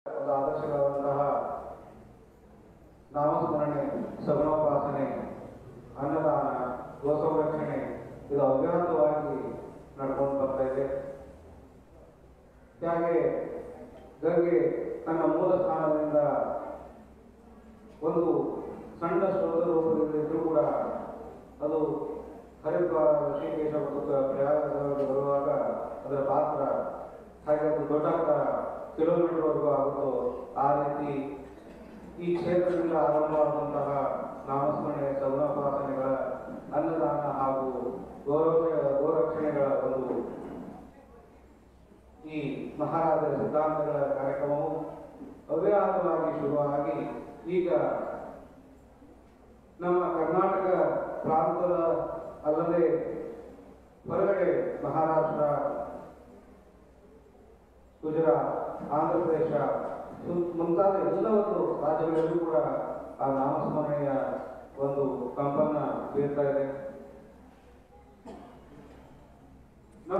ಒಂದು ಆದರ್ಶಗಳಾದಂತಹ ನಾಮಸ್ಮರಣೆ, ಸಗುಣೋಪಾಸನೆ, ಅನ್ನದಾನ, ಗೋಸಂರಕ್ಷಣೆ ಇದು ಅವ್ಯಾಹತವಾಗಿ ನಡ್ಕೊಂಡು ಬರ್ತಾ ಇದೆ. ಹಾಗೆ ಗಂಗೆ ತನ್ನ ಮೂಲ ಸ್ಥಾನದಿಂದ ಒಂದು ಸಣ್ಣ ಸ್ರೋತ ರೂಪದಲ್ಲಿದ್ದರೂ ಕೂಡ ಅದು ಹರಿದ್ವಾರ, ಋಷಿಕೇಶ ಮತ್ತು ಪ್ರಯಾಗರಾಜ ಬರುವಾಗ ಅದರ ಪಾತ್ರ ಹಾಗೆ ಅದು ದೊಡ್ಡ ಕಿಲೋಮೀಟರ್ವರೆಗೂ ಆಗುತ್ತೋ ಆ ರೀತಿ ಈ ಕ್ಷೇತ್ರದಿಂದ ಆರಂಭವಾದಂತಹ ನಾಮಸ್ಮರಣೆ, ಸಗುಣೋಪಾಸನೆಗಳ, ಅನ್ನದಾನ ಹಾಗೂ ಗೋರಕ್ಷಣೆಗಳ ಒಂದು ಈ ಮಹಾರಾಜರ ಸಿದ್ಧಾಂತಗಳ ಕಾರ್ಯಕ್ರಮವು ಅವ್ಯಾಹತವಾಗಿ ಶುರುವಾಗಿ ಈಗ ನಮ್ಮ ಕರ್ನಾಟಕ ಪ್ರಾಂತದ ಅಲ್ಲದೆ ಹೊರಗಡೆ ಮಹಾರಾಷ್ಟ್ರ, ಗುಜರಾತ್, ಆಂಧ್ರ ಪ್ರದೇಶ ಮುಂತಾದ ಎಲ್ಲ ಒಂದು ರಾಜ್ಯಗಳಲ್ಲೂ ಕೂಡ ಆ ನಾಮಸ್ಮರಣೆಯ ಒಂದು ಕಂಪನ ಬೀರ್ತಾ ಇದೆ. ನಮ್ಮ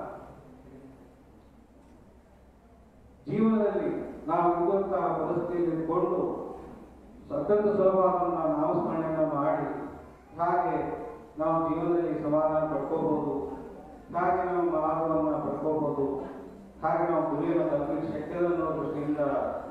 ಜೀವನದಲ್ಲಿ ನಾವು ಇರುವಂತಹ ಪರಿಸ್ಥಿತಿಯಲ್ಲಿ ಇದ್ದುಕೊಂಡು ಅತ್ಯಂತ ಸುಲಭವಾದ ನಾಮಸ್ಮರಣೆಯನ್ನು ಮಾಡಿ ಹಾಗೆ ನಾವು ಜೀವನದಲ್ಲಿ ಸಮಾಧಾನ ಪಡ್ಕೋಬಹುದು, ಹಾಗೆ ನಾವು ಮಾರ್ಗವನ್ನು ಪಡ್ಕೋಬಹುದು, ಹಾಗೆ ನಾವು ಗುರಿಯನ್ನು ತಲುಪಲಿಕ್ಕೆ ಶಕ್ತಿಯನ್ನು ಅನ್ನೋ ದೃಷ್ಟಿಯಿಂದ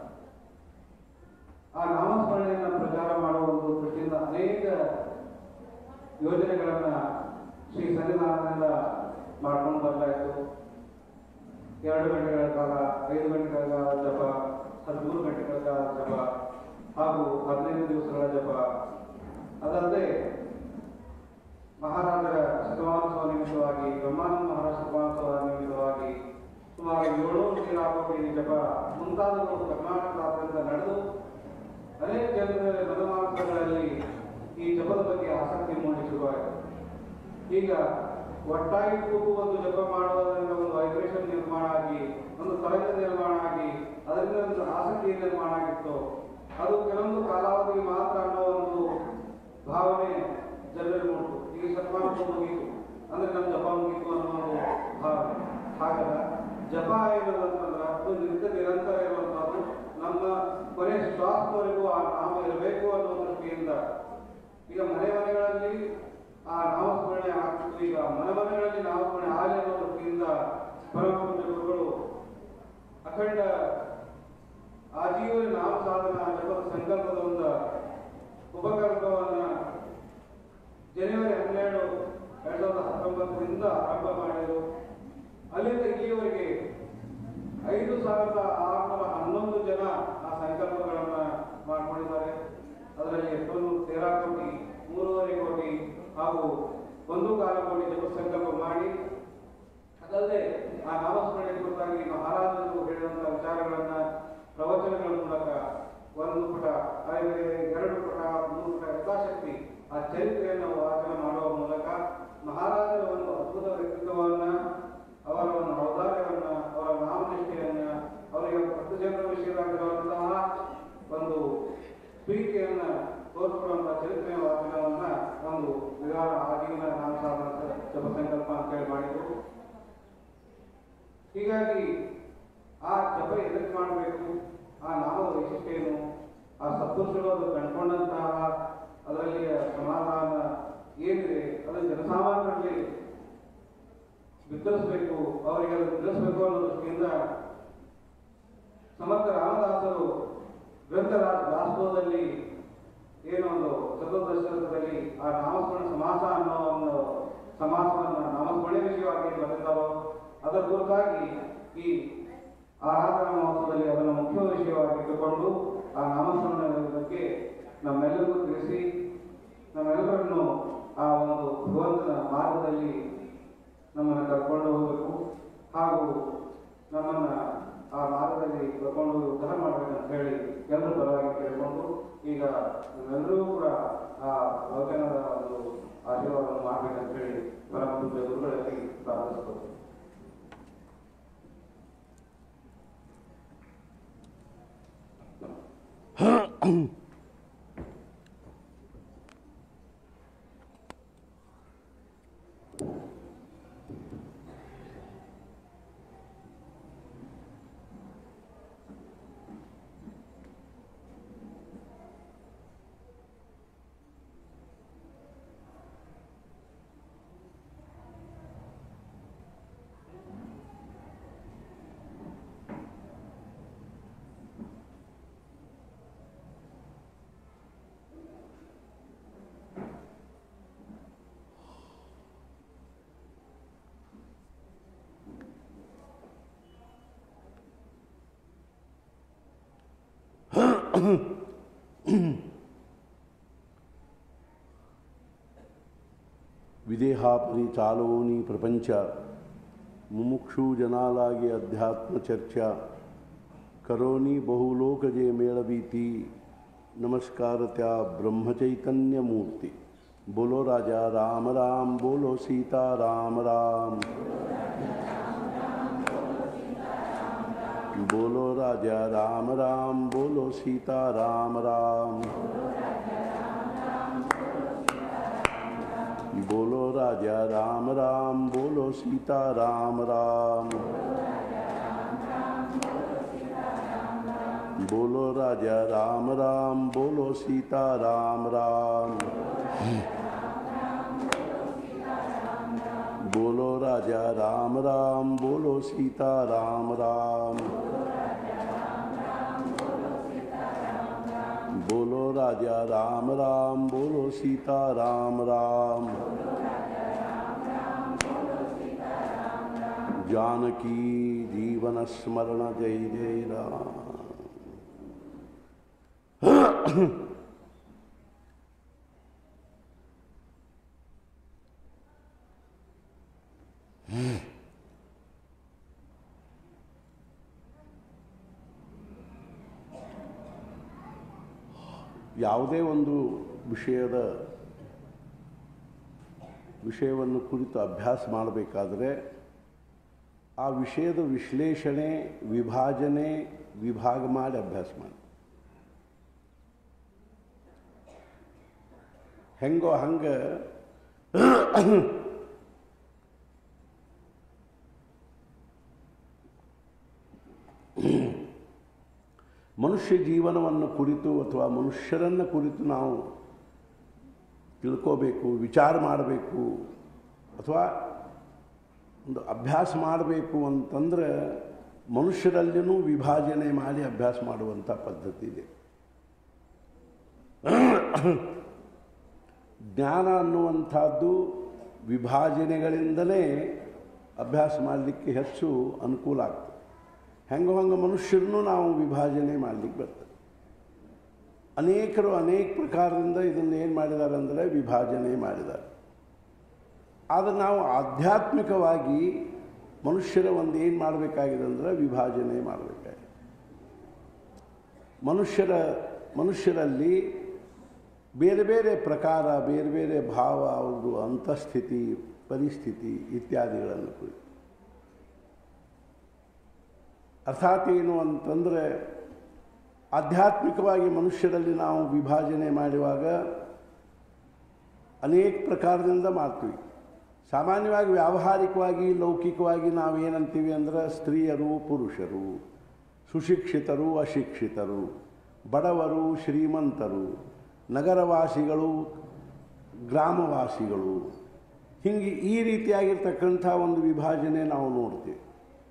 ಆ ನಾಮಸ್ಮರಣೆಯನ್ನು ಪ್ರಚಾರ ಮಾಡುವ ಒಂದು ದೃಷ್ಟಿಯಿಂದ ಅನೇಕ ಯೋಜನೆಗಳನ್ನ ಶ್ರೀ ಸನ್ನಿಧಾನದಿಂದ ಮಾಡ್ಕೊಂಡು ಬರಲಾಯಿತು. 2 ಗಂಟೆಗಳ ಕಾಲ, 5 ಗಂಟೆಗಳ ಕಾಲ ಜಪ, 13 ಗಂಟೆಗಳ ಕಾಲ ಜಪ ಹಾಗೂ 15 ದಿವಸಗಳ ಜಪ. ಅದಲ್ಲದೆ ಮಹಾರಾಜರ ಶತಮಾನೋತ್ಸವ ನಿಮಿತ್ತವಾಗಿ, ಬ್ರಹ್ಮಾನಂದ ಮಹಾರಾಜ ಶತಮಾನೋತ್ಸವ ನಿಮಿತ್ತವಾಗಿ ಸುಮಾರು 700 ಕ್ರೀಡಾಪಟು ಜಪ ಮುಂತಾದವು ಕರ್ನಾಟಕದಾದ್ಯಂತ ನಡೆದು ಅನೇಕ ಜನರ ಮನಮಾನಸಗಳಲ್ಲಿ ಈ ಜಪದ ಬಗ್ಗೆ ಆಸಕ್ತಿ ಮೂಡಿ ಶುರುವಾಯಿತು. ಈಗ ಒಟ್ಟಾಗಿ ಕೂತು ಒಂದು ಜಪ ಮಾಡುವುದರಿಂದ ಒಂದು ವೈಬ್ರೇಷನ್ ನಿರ್ಮಾಣ ಆಗಿ, ಒಂದು ತರಂಗ ನಿರ್ಮಾಣ ಆಗಿ, ಅದರಿಂದ ಒಂದು ಆಸಕ್ತಿ ನಿರ್ಮಾಣ ಆಗಿತ್ತು. ಅದು ಕೆಲವೊಂದು ಕಾಲಾವಧಿಗೆ ಮಾತ್ರ ಅನ್ನೋ ಒಂದು ಭಾವನೆ ಜನರಲ್ಲಿ ಮೂಡಿತು. ಈಗ ಶತಮಾನೋತ್ಸವ ಮುಗೀತು ಅಂದ್ರೆ ನಮ್ಮ ಜಪ ಮುಗೀತು ಅನ್ನೋ ಒಂದು ಭಾವನೆ. ಹಾಗಲ್ಲ, ಜಪ ಏನಂತಂದ್ರೆ ಅದು ನಿರಂತರ ಇರುವಂತಹದ್ದು. ನಮ್ಮ ಕೊನೆ ಶ್ವಾಸದವರೆಗೂ ಆ ನಾಮ ಇರಬೇಕು ಅನ್ನೋ ದೃಷ್ಟಿಯಿಂದ ಈಗ ಮನೆಗಳಲ್ಲಿ ಆ ನಾಮಸ್ಮರಣೆ ಆಗ್ತಿತ್ತು. ಈಗ ಮನೆಗಳಲ್ಲಿ ನಾಮಸ್ಮರಣೆ ಆಗಲಿ ಅನ್ನೋ ದೃಷ್ಟಿಯಿಂದ ಪರಮಪೂಜ್ಯ ಗುರುಗಳು ಅಖಂಡ ಆಜೀವನ ನಾಮ ಸಾಧನ ಜಪದ ಸಂಕಲ್ಪದ ಒಂದು ಉಪಕಲ್ಪವನ್ನ ಜನವರಿ 12, 2019ರಿಂದ ಆರಂಭ ಮಾಡಿದರು. ಅಲ್ಲಿಂದ ಇಲ್ಲಿಯವರೆಗೆ 5,611 ಜನ ಆ ಸಂಕಲ್ಪಗಳನ್ನು ಮಾಡಿಕೊಂಡಿದ್ದಾರೆ. ಅದರಲ್ಲಿ ಎಷ್ಟೊಂದು 13 ಕೋಟಿ, 3.5 ಕೋಟಿ ಹಾಗೂ 1.25 ಕೋಟಿ ಜಪ ಸಂಕಲ್ಪ ಮಾಡಿ, ಅದಲ್ಲದೆ ಆ ನಾಮಸ್ಮರಣೆ ಕುರಿತಾಗಿ ಮಹಾರಾಜರು ಹೇಳಿದಂತಹ ವಿಚಾರಗಳನ್ನ ಪ್ರವಚನಗಳ ಮೂಲಕ 1 ಪುಟ, 2 ಪುಟ, 3 ಪುಟ ಯಥಾಶಕ್ತಿ ಆ ಚರಿತ್ರೆಯನ್ನು ವಾಚನ ಮಾಡುವ ಮೂಲಕ ಮಹಾರಾಜರ ಒಂದು ಅದ್ಭುತ ವ್ಯಕ್ತಿತ್ವವನ್ನ, ಅವರ ಒಂದು ಔದಾರ್ಯವನ್ನ, ಅವರ ನಾಮನಿಷ್ಠೆಯನ್ನ, ಅವರಿಗೆ 10 ಜನರ ವಿಷಯವಾಗಿರುವಂತಹ ಒಂದು ಪ್ರೀತಿಯನ್ನ ತೋರಿಸಿಕೊಳ್ಳುವಂತಹ ಚರಿತ್ರೆಯ ವಾಚನವನ್ನ ಒಂದು ವಿಧಾನ ಆಜೀವನ ನಾಮ ಸಾಧನ ಜಪ ಸಂಕಲ್ಪ ಅಂತ ಹೇಳಿ ಮಾಡಿದ್ರು. ಹೀಗಾಗಿ ಆ ಜಪ ಎದಕ್ಕೆ ಮಾಡಬೇಕು, ಆ ನಾಮದ ವೈಶಿಷ್ಟ್ಯ ಏನು, ಆ ಸತ್ಪುರುಷರು ಅದು ಕಂಡುಕೊಂಡಂತಹ ಅದರಲ್ಲಿ ಸಮಾಧಾನ ಏನಿದೆ ಅದನ್ನು ಜನಸಾಮಾನ್ಯರಲ್ಲಿ ವಿತರಿಸಬೇಕು, ಅವರಿಗೆ ಅದನ್ನು ತಿಳಿಸಬೇಕು ಅನ್ನೋ ದೃಷ್ಟಿಯಿಂದ ಸಮರ್ಥ ರಾಮದಾಸರು ಗ್ರಂಥರಾಜ ದಾಸೋಹದಲ್ಲಿ ಏನೊಂದು ಚತುರ್ದಶಕದಲ್ಲಿ ಆ ನಾಮಸ್ಮರಣ ಸಮಾಸ ಅನ್ನೋ ಒಂದು ಸಮಾಸವನ್ನು ನಾಮಸ್ಮರಣೆ ವಿಷಯವಾಗಿ ಬರೆದಿದ್ದಾರೋ ಅದರ ಕುರಿತಾಗಿ ಈ ಆರಾಧನಾ ಮಹೋತ್ಸವದಲ್ಲಿ ಅದನ್ನು ಮುಖ್ಯ ವಿಷಯವಾಗಿ ಇಟ್ಟುಕೊಂಡು ಆ ನಾಮಸ್ಮರಣೆ ಬಗ್ಗೆ ನಮ್ಮೆಲ್ಲರಿಗೂ ತಿಳಿಸಿ ನಮ್ಮೆಲ್ಲರನ್ನು ಆ ಒಂದು ಭಗವಂತನ ಮಾರ್ಗದಲ್ಲಿ ನಮ್ಮನ್ನು ಕರ್ಕೊಂಡು ಹೋಗಬೇಕು ಹಾಗೂ ನಮ್ಮನ್ನು ಆ ಮಾರ್ಗದಲ್ಲಿ ಕರ್ಕೊಂಡು ಹೋಗಿ ಉದ್ಧಾರ ಮಾಡಬೇಕಂತ ಹೇಳಿ ಎಲ್ಲರೂ ಪರವಾಗಿ ಕೇಳಿಕೊಂಡು ಈಗ ನಾವೆಲ್ಲರೂ ಕೂಡ ಆ ಭಗವಂತನ ಒಂದು ಆಶೀರ್ವಾದವನ್ನು ಮಾಡಬೇಕಂತ ಹೇಳಿ ಪರಮಪೂಜ್ಯ ಗುರುಗಳಲ್ಲಿ ಪ್ರಾರ್ಥಿಸಬಹುದು. ವಿದೇಹಾಪರಿಚಾಲೋನಿ ಪ್ರಪಂಚ ಮುಮುಕ್ಷು ಜನಾಲಾಗೆ ಅಧ್ಯಾತ್ಮ ಚರ್ಚಾ ಕರೋನಿ ಬಹುಲೋಕಜೆ ಮೇಳವೀತಿ ನಮಸ್ಕಾರತ್ಯಾ ಬ್ರಹ್ಮಚೈತನ್ಯ ಮೂರ್ತಿ बोलो राजा राम राम बोलो सीता राम राम बोलो राजा राम राम बोलो सीता राम राम बोलो राजा राम राम बोलो सीता राम राम बोलो राजा राम राम बोलो सीता राम राम बोलो राजा राम राम बोलो सीता राम राम बोलो राजा राम राम बोलो सीता राम राम जानकी जीवन स्मरण जय जय राम। ಯಾವುದೇ ಒಂದು ವಿಷಯವನ್ನು ಕುರಿತು ಅಭ್ಯಾಸ ಮಾಡಬೇಕಾದರೆ ಆ ವಿಷಯದ ವಿಶ್ಲೇಷಣೆ ವಿಭಾಜನೆ ವಿಭಾಗ ಮಾಡಿ ಅಭ್ಯಾಸ ಮಾಡಿ ಹೆಂಗೋ ಹಂಗೆ ಮನುಷ್ಯ ಜೀವನವನ್ನು ಕುರಿತು ಅಥವಾ ಮನುಷ್ಯರನ್ನು ಕುರಿತು ನಾವು ತಿಳ್ಕೋಬೇಕು, ವಿಚಾರ ಮಾಡಬೇಕು ಅಥವಾ ಒಂದು ಅಭ್ಯಾಸ ಮಾಡಬೇಕು ಅಂತಂದರೆ ಮನುಷ್ಯರಲ್ಲಿಯೂ ವಿಭಾಜನೆ ಮಾಡಿ ಅಭ್ಯಾಸ ಮಾಡುವಂಥ ಪದ್ಧತಿ ಇದೆ. ಜ್ಞಾನ ಅನ್ನುವಂಥದ್ದು ವಿಭಾಜನೆಗಳಿಂದಲೇ ಅಭ್ಯಾಸ ಮಾಡಲಿಕ್ಕೆ ಹೆಚ್ಚು ಅನುಕೂಲ ಆಗ್ತದೆ. ಹೆಂಗೆ ಮನುಷ್ಯರನ್ನು ನಾವು ವಿಭಾಜನೆ ಮಾಡಲಿಕ್ಕೆ ಬರ್ತದೆ. ಅನೇಕರು ಅನೇಕ ಪ್ರಕಾರದಿಂದ ಇದನ್ನು ಏನು ಮಾಡಿದ್ದಾರೆ ಅಂದರೆ ವಿಭಾಜನೆ ಮಾಡಿದ್ದಾರೆ. ಆದರೆ ನಾವು ಆಧ್ಯಾತ್ಮಿಕವಾಗಿ ಮನುಷ್ಯರ ಒಂದು ಏನು ಮಾಡಬೇಕಾಗಿದೆ ಅಂದರೆ ವಿಭಾಜನೆ ಮಾಡಬೇಕಾಗಿದೆ. ಮನುಷ್ಯರಲ್ಲಿ ಬೇರೆ ಬೇರೆ ಪ್ರಕಾರ, ಬೇರೆ ಬೇರೆ ಭಾವ, ಅವ್ರದ್ದು ಅಂತಸ್ಥಿತಿ, ಪರಿಸ್ಥಿತಿ ಇತ್ಯಾದಿಗಳನ್ನು ಕುರಿತು. ಅರ್ಥಾತ್ ಏನು ಅಂತಂದರೆ ಆಧ್ಯಾತ್ಮಿಕವಾಗಿ ಮನುಷ್ಯರಲ್ಲಿ ನಾವು ವಿಭಾಜನೆ ಮಾಡುವಾಗ ಅನೇಕ ಪ್ರಕಾರದಿಂದ ಮಾಡ್ತೀವಿ. ಸಾಮಾನ್ಯವಾಗಿ ವ್ಯಾವಹಾರಿಕವಾಗಿ ಲೌಕಿಕವಾಗಿ ನಾವೇನಂತೀವಿ ಅಂದರೆ ಸ್ತ್ರೀಯರು ಪುರುಷರು, ಸುಶಿಕ್ಷಿತರು ಅಶಿಕ್ಷಿತರು, ಬಡವರು ಶ್ರೀಮಂತರು, ನಗರವಾಸಿಗಳು ಗ್ರಾಮವಾಸಿಗಳು, ಹೀಗೆ ಈ ರೀತಿಯಾಗಿರ್ತಕ್ಕಂಥ ಒಂದು ವಿಭಾಜನೆ ನಾವು ನೋಡ್ತೀವಿ.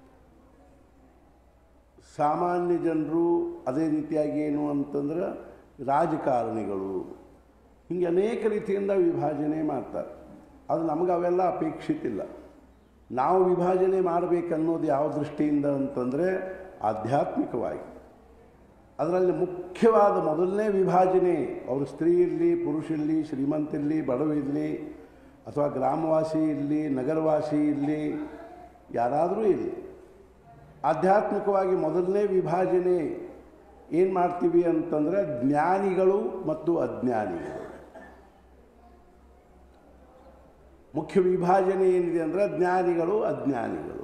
ಸಾಮಾನ್ಯ ಜನರು ಅದೇ ರೀತಿಯಾಗಿ ಏನು ಅಂತಂದ್ರೆ ರಾಜಕಾರಣಿಗಳು, ಹೀಗೆ ಅನೇಕ ರೀತಿಯಿಂದ ವಿಭಾಜನೆ ಮಾಡ್ತಾರೆ. ಅದು ನಮಗೆ ಅವೆಲ್ಲ ಅಪೇಕ್ಷಿತಿಲ್ಲ. ನಾವು ವಿಭಾಜನೆ ಮಾಡಬೇಕನ್ನೋದು ಯಾವ ದೃಷ್ಟಿಯಿಂದ ಅಂತಂದರೆ ಆಧ್ಯಾತ್ಮಿಕವಾಗಿ. ಅದರಲ್ಲಿ ಮುಖ್ಯವಾದ ಮೊದಲನೇ ವಿಭಾಜನೆ ಅವರು ಸ್ತ್ರೀ ಇರಲಿ, ಪುರುಷ ಇರಲಿ, ಶ್ರೀಮಂತ ಇರಲಿ, ಬಡವ ಇರಲಿ, ಅಥವಾ ಗ್ರಾಮವಾಸಿ ಇರಲಿ, ನಗರವಾಸಿ ಇರಲಿ, ಯಾರಾದರೂ ಇರಲಿ, ಆಧ್ಯಾತ್ಮಿಕವಾಗಿ ಮೊದಲನೇ ವಿಭಾಜನೆ ಏನು ಮಾಡ್ತೀವಿ ಅಂತಂದರೆ ಜ್ಞಾನಿಗಳು ಮತ್ತು ಅಜ್ಞಾನಿಗಳು. ಮುಖ್ಯ ವಿಭಾಜನೆ ಏನಿದೆ ಅಂದರೆ ಜ್ಞಾನಿಗಳು ಅಜ್ಞಾನಿಗಳು.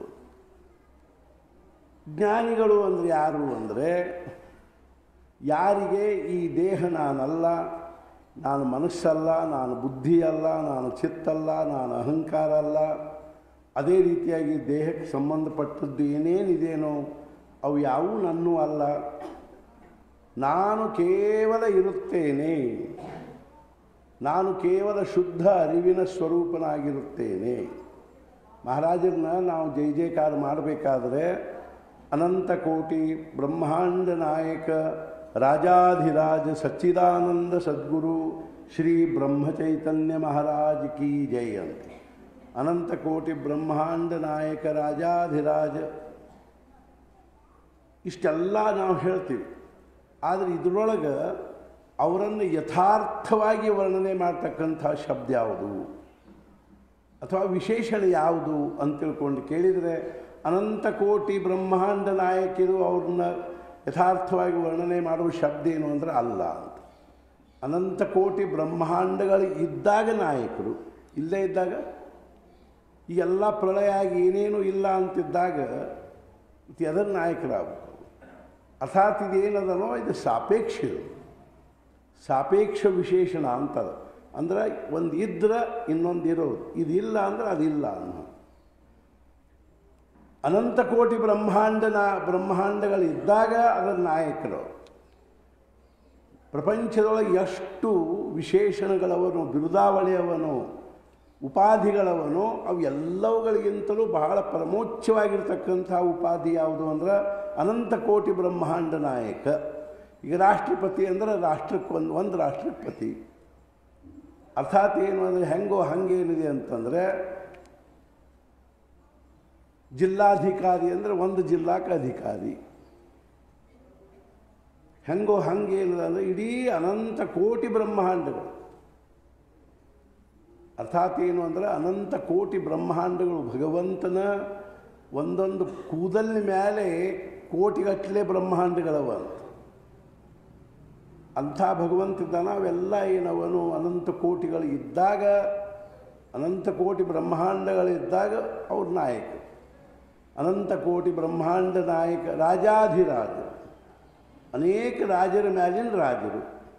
ಜ್ಞಾನಿಗಳು ಅಂದರೆ ಯಾರು ಅಂದರೆ ಯಾರಿಗೆ ಈ ದೇಹ ನಾನಲ್ಲ, ನಾನು ಮನಸ್ಸಲ್ಲ, ನಾನು ಬುದ್ಧಿಯಲ್ಲ, ನಾನು ಚಿತ್ತಲ್ಲ, ನಾನು ಅಹಂಕಾರ ಅಲ್ಲ, ಅದೇ ರೀತಿಯಾಗಿ ದೇಹಕ್ಕೆ ಸಂಬಂಧಪಟ್ಟದ್ದು ಏನೇನಿದೇನೋ ಅವು ಯಾವುವು ನನ್ನೂ ಅಲ್ಲ, ನಾನು ಕೇವಲ ಇರುತ್ತೇನೆ, ನಾನು ಕೇವಲ ಶುದ್ಧ ಅರಿವಿನ ಸ್ವರೂಪನಾಗಿರುತ್ತೇನೆ. ಮಹಾರಾಜರನ್ನ ನಾವು ಜೈ ಜಯಕಾರ ಮಾಡಬೇಕಾದ್ರೆ ಅನಂತ ಕೋಟಿ ಬ್ರಹ್ಮಾಂಡ ನಾಯಕ ರಾಜಾಧಿರಾಜ ಸಚ್ಚಿದಾನಂದ ಸದ್ಗುರು ಶ್ರೀ ಬ್ರಹ್ಮಚೈತನ್ಯ ಮಹಾರಾಜ್ ಕಿ ಜೈ ಅಂತ ಅನಂತ ಕೋಟಿ ಬ್ರಹ್ಮಾಂಡ ನಾಯಕ ರಾಜಾಧಿರಾಜ ಇಷ್ಟೆಲ್ಲ ನಾವು ಹೇಳ್ತೀವಿ. ಆದರೆ ಇದರೊಳಗೆ ಅವರನ್ನು ಯಥಾರ್ಥವಾಗಿ ವರ್ಣನೆ ಮಾಡ್ತಕ್ಕಂಥ ಶಬ್ದ ಯಾವುದು ಅಥವಾ ವಿಶೇಷಣ ಯಾವುದು ಅಂತ ತಿಳ್ಕೊಂಡು ಕೇಳಿದರೆ ಅನಂತ ಕೋಟಿ ಬ್ರಹ್ಮಾಂಡ ನಾಯಕರು ಅವ್ರನ್ನ ಯಥಾರ್ಥವಾಗಿ ವರ್ಣನೆ ಮಾಡುವ ಶಬ್ದ ಏನು ಅಂದರೆ ಅಲ್ಲ ಅಂತ. ಅನಂತ ಕೋಟಿ ಬ್ರಹ್ಮಾಂಡಗಳು ಇದ್ದಾಗ ನಾಯಕರು, ಇಲ್ಲೇ ಇದ್ದಾಗ ಈ ಎಲ್ಲ ಪ್ರಳಯ ಆಗಿ ಏನೇನು ಇಲ್ಲ ಅಂತಿದ್ದಾಗ ಅದರ ನಾಯಕರಾಗಬೇಕು. ಅರ್ಥಾತ್ ಇದೇನದನೋ ಇದು ಸಾಪೇಕ್ಷ ವಿಶೇಷಣ ಅಂತದ. ಅಂದ್ರೆ ಒಂದು ಇದ್ರೆ ಇನ್ನೊಂದು ಇರೋದು, ಇದಿಲ್ಲ ಅಂದ್ರೆ ಅದಿಲ್ಲ ಅನ್ನೋ. ಅನಂತ ಕೋಟಿ ಬ್ರಹ್ಮಾಂಡಗಳಿದ್ದಾಗ ಅದರ ನಾಯಕರು. ಪ್ರಪಂಚದೊಳಗೆ ಎಷ್ಟು ವಿಶೇಷಣಗಳವನು, ಬಿರುದಾವಳಿಯವನು, ಉಪಾಧಿಗಳವನು, ಅವು ಎಲ್ಲವುಗಳಿಗಿಂತಲೂ ಬಹಳ ಪರಮೋಚ್ಚವಾಗಿರ್ತಕ್ಕಂಥ ಉಪಾಧಿ ಯಾವುದು ಅಂದ್ರೆ ಅನಂತ ಕೋಟಿ ಬ್ರಹ್ಮಾಂಡ ನಾಯಕ. ಈಗ ರಾಷ್ಟ್ರಪತಿ ಅಂದರೆ ರಾಷ್ಟ್ರಕ್ಕೆ ಒಂದು ರಾಷ್ಟ್ರಪತಿ. ಅರ್ಥಾತ್ ಏನು ಅಂದರೆ ಹೆಂಗೋ ಹಂಗೇನಿದೆ ಅಂತಂದರೆ ಜಿಲ್ಲಾಧಿಕಾರಿ ಅಂದರೆ ಒಂದು ಜಿಲ್ಲಾಕ್ಕೆ ಅಧಿಕಾರಿ. ಹೆಂಗೋ ಹಂಗೇನಿದೆ ಅಂದರೆ ಇಡೀ ಅನಂತ ಕೋಟಿ ಬ್ರಹ್ಮಾಂಡಗಳು. ಅರ್ಥಾತ್ ಏನು ಅಂದರೆ ಅನಂತ ಕೋಟಿ ಬ್ರಹ್ಮಾಂಡಗಳು ಭಗವಂತನ ಒಂದೊಂದು ಕೂದಲಿನ ಮೇಲೆ ಕೋಟಿಗಟ್ಟಲೆ ಬ್ರಹ್ಮಾಂಡಗಳವ ಅಂತ. ಅಂಥ ಭಗವಂತಿದ್ದಾನ. ಅವೆಲ್ಲ ಏನವನು ಅನಂತ ಕೋಟಿಗಳು ಇದ್ದಾಗ, ಅನಂತ ಕೋಟಿ ಬ್ರಹ್ಮಾಂಡಗಳಿದ್ದಾಗ ಅವ್ರ ನಾಯಕ. ಅನಂತ ಕೋಟಿ ಬ್ರಹ್ಮಾಂಡ ನಾಯಕ, ರಾಜಾಧಿರಾಜ, ಅನೇಕ ರಾಜರ ಮ್ಯಾಲಿನ ರಾಜರು,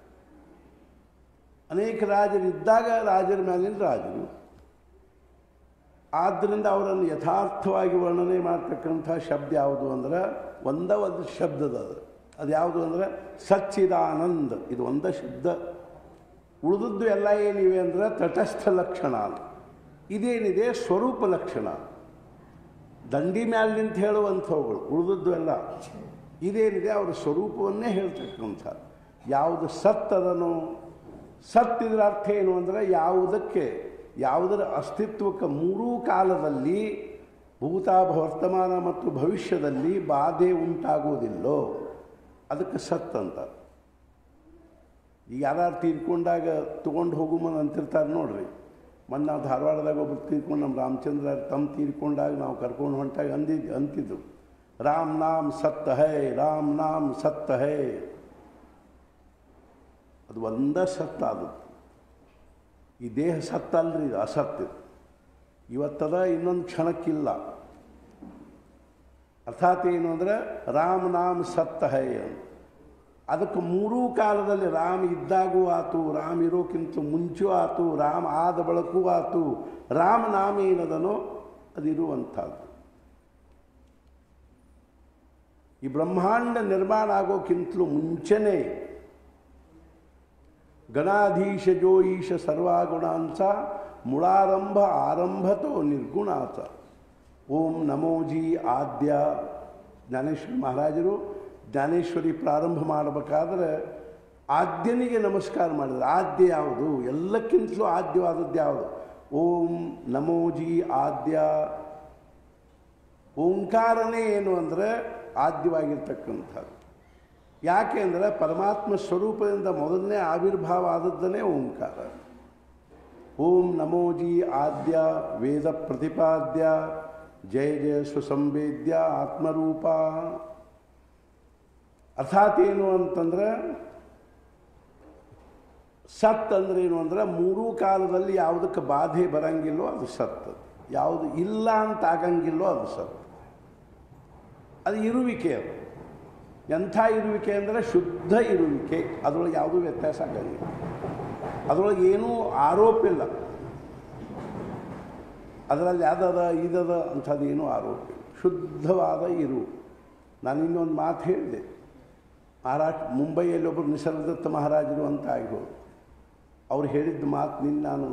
ಅನೇಕ ರಾಜರಿದ್ದಾಗ ರಾಜರ ಮ್ಯಾಲಿನ ರಾಜರು. ಆದ್ದರಿಂದ ಅವರನ್ನು ಯಥಾರ್ಥವಾಗಿ ವರ್ಣನೆ ಮಾಡ್ತಕ್ಕಂಥ ಶಬ್ದ ಯಾವುದು ಅಂದ್ರೆ ಒಂದು ಶಬ್ದದ ಅದು ಯಾವುದು ಅಂದರೆ ಸಚ್ಚಿದಾನಂದ. ಇದು ಒಂದೇ ಶಬ್ದ. ಉಳಿದದ್ದು ಎಲ್ಲ ಏನಿವೆ ಅಂದರೆ ತಟಸ್ಥ ಲಕ್ಷಣ. ಇದೇನಿದೆ ಸ್ವರೂಪ ಲಕ್ಷಣ, ದಂಡಿ ಮ್ಯಾಲೆ ನಿಂತು ಹೇಳುವಂಥವುಗಳು. ಉಳಿದದ್ದು ಎಲ್ಲ ಇದೇನಿದೆ ಅವರ ಸ್ವರೂಪವನ್ನೇ ಹೇಳ್ತಕ್ಕಂಥ. ಯಾವುದು ಸತ್ತದನೋ, ಸತ್ತಿದ್ರ ಅರ್ಥ ಏನು ಅಂದರೆ ಯಾವುದರ ಅಸ್ತಿತ್ವಕ್ಕೆ ಮೂರೂ ಕಾಲದಲ್ಲಿ, ಭೂತ, ವರ್ತಮಾನ ಮತ್ತು ಭವಿಷ್ಯದಲ್ಲಿ ಬಾಧೆ ಉಂಟಾಗುವುದಿಲ್ಲೋ ಅದಕ್ಕೆ ಸತ್ ಅಂತ. ಈಗ ಯಾರು ತೀರ್ಕೊಂಡಾಗ ತೊಗೊಂಡು ಹೋಗುಮನ್ ಅಂತಿರ್ತಾರೆ ನೋಡ್ರಿ. ಮೊನ್ನೆ ನಾವು ಧಾರವಾಡದಾಗ ಒಬ್ಬರು ತೀರ್ಕೊಂಡು, ನಮ್ಮ ರಾಮಚಂದ್ರ ತಮ್ಮ ತೀರ್ಕೊಂಡಾಗ ನಾವು ಕರ್ಕೊಂಡು ಹೊಂಟಾಗ ಅಂತಿದ್ದು, ರಾಮ್ ನಾಮ್ ಸತ್ತ ಹೈ, ರಾಮ್ ನಾಮ್ ಸತ್ತ ಹೈ. ಅದು ಒಂದೇ ಸತ್ತ. ಅದು ಈ ದೇಹ ಸತ್ತ ಅಲ್ರಿ, ಇದು ಅಸತ್ಯ. ಇವತ್ತದ ಇನ್ನೊಂದು ಕ್ಷಣಕ್ಕಿಲ್ಲ. ಅರ್ಥಾತ್ ಏನು ಅಂದರೆ ರಾಮ್ ನಾಮ್ ಸತ್ತ ಹೈ ಅಂತ. ಅದಕ್ಕೆ ಮೂರೂ ಕಾಲದಲ್ಲಿ ರಾಮ ಇದ್ದಾಗೂ ಆತು, ರಾಮ ಇರೋಕ್ಕಿಂತ ಮುಂಚೆಯೂ ಆತು, ರಾಮ ಆದ ಬಳಕೂ ಆತು, ರಾಮ ನಾಮ ಏನದನೋ ಅದಿರುವಂಥದ್ದು. ಈ ಬ್ರಹ್ಮಾಂಡ ನಿರ್ಮಾಣ ಆಗೋಕ್ಕಿಂತಲೂ ಮುಂಚೆನೇ ಗಣಾಧೀಶ ಜೋ ಈಶ ಸರ್ವಾಗುಣಾಂಸ ಮುಳಾರಂಭ ಆರಂಭತೋ ನಿರ್ಗುಣಾತ. ಓಂ ನಮೋಜಿ ಆದ್ಯ. ಜ್ಞಾನೇಶ್ವರಿ ಮಹಾರಾಜರು ಜ್ಞಾನೇಶ್ವರಿ ಪ್ರಾರಂಭ ಮಾಡಬೇಕಾದ್ರೆ ಆದ್ಯನಿಗೆ ನಮಸ್ಕಾರ ಮಾಡಿದ್ರು. ಆದ್ಯ ಯಾವುದು? ಎಲ್ಲಕ್ಕಿಂತಲೂ ಆದ್ಯವಾದದ್ದು ಯಾವುದು? ಓಂ ನಮೋಜಿ ಆದ್ಯ. ಓಂಕಾರನೇ ಏನು ಅಂದರೆ ಆದ್ಯವಾಗಿರ್ತಕ್ಕಂಥದ್ದು. ಯಾಕೆ ಅಂದರೆ ಪರಮಾತ್ಮ ಸ್ವರೂಪದಿಂದ ಮೊದಲನೇ ಆವಿರ್ಭಾವ ಆದದ್ದನ್ನೇ ಓಂಕಾರ. ಓಂ ನಮೋಜಿ ಆದ್ಯ ವೇದ ಪ್ರತಿಪಾದ್ಯ ಜಯ ಜಯ ಸುಸಂವೇದ್ಯ ಆತ್ಮರೂಪ. ಅರ್ಥಾತ್ ಏನು ಅಂತಂದ್ರೆ ಸತ್ ಅಂದ್ರೆ ಏನು ಅಂದರೆ ಮೂರೂ ಕಾಲದಲ್ಲಿ ಯಾವುದಕ್ಕೆ ಬಾಧೆ ಬರಂಗಿಲ್ಲೋ ಅದು ಸತ್, ಯಾವುದು ಇಲ್ಲ ಅಂತ ಆಗಂಗಿಲ್ಲೋ ಅದು ಸತ್. ಅದು ಇರುವಿಕೆ. ಅದು ಎಂಥ ಇರುವಿಕೆ ಅಂದರೆ ಶುದ್ಧ ಇರುವಿಕೆ. ಅದರೊಳಗೆ ಯಾವುದೂ ವ್ಯತ್ಯಾಸ ಆಗಂಗಿಲ್ಲ. ಅದರೊಳಗೆ ಏನೂ ಆರೋಪ ಇಲ್ಲ. ಅದರಲ್ಲಿ ಅದದ ಇದದ ಅಂಥದ್ದು ಏನೂ ಆರೋಪ ಇಲ್ಲ. ಶುದ್ಧವಾದ ಇರು. ನಾನು ಇನ್ನೊಂದು ಮಾತು ಹೇಳಿದೆ. ಮುಂಬೈಯಲ್ಲಿ ಒಬ್ಬರು ನಿಸರ್ಗದತ್ತ ಮಹಾರಾಜರು ಅಂತ ಆಗಿರೋರು. ಅವ್ರು ಹೇಳಿದ್ದ ಮಾತು ನಾನು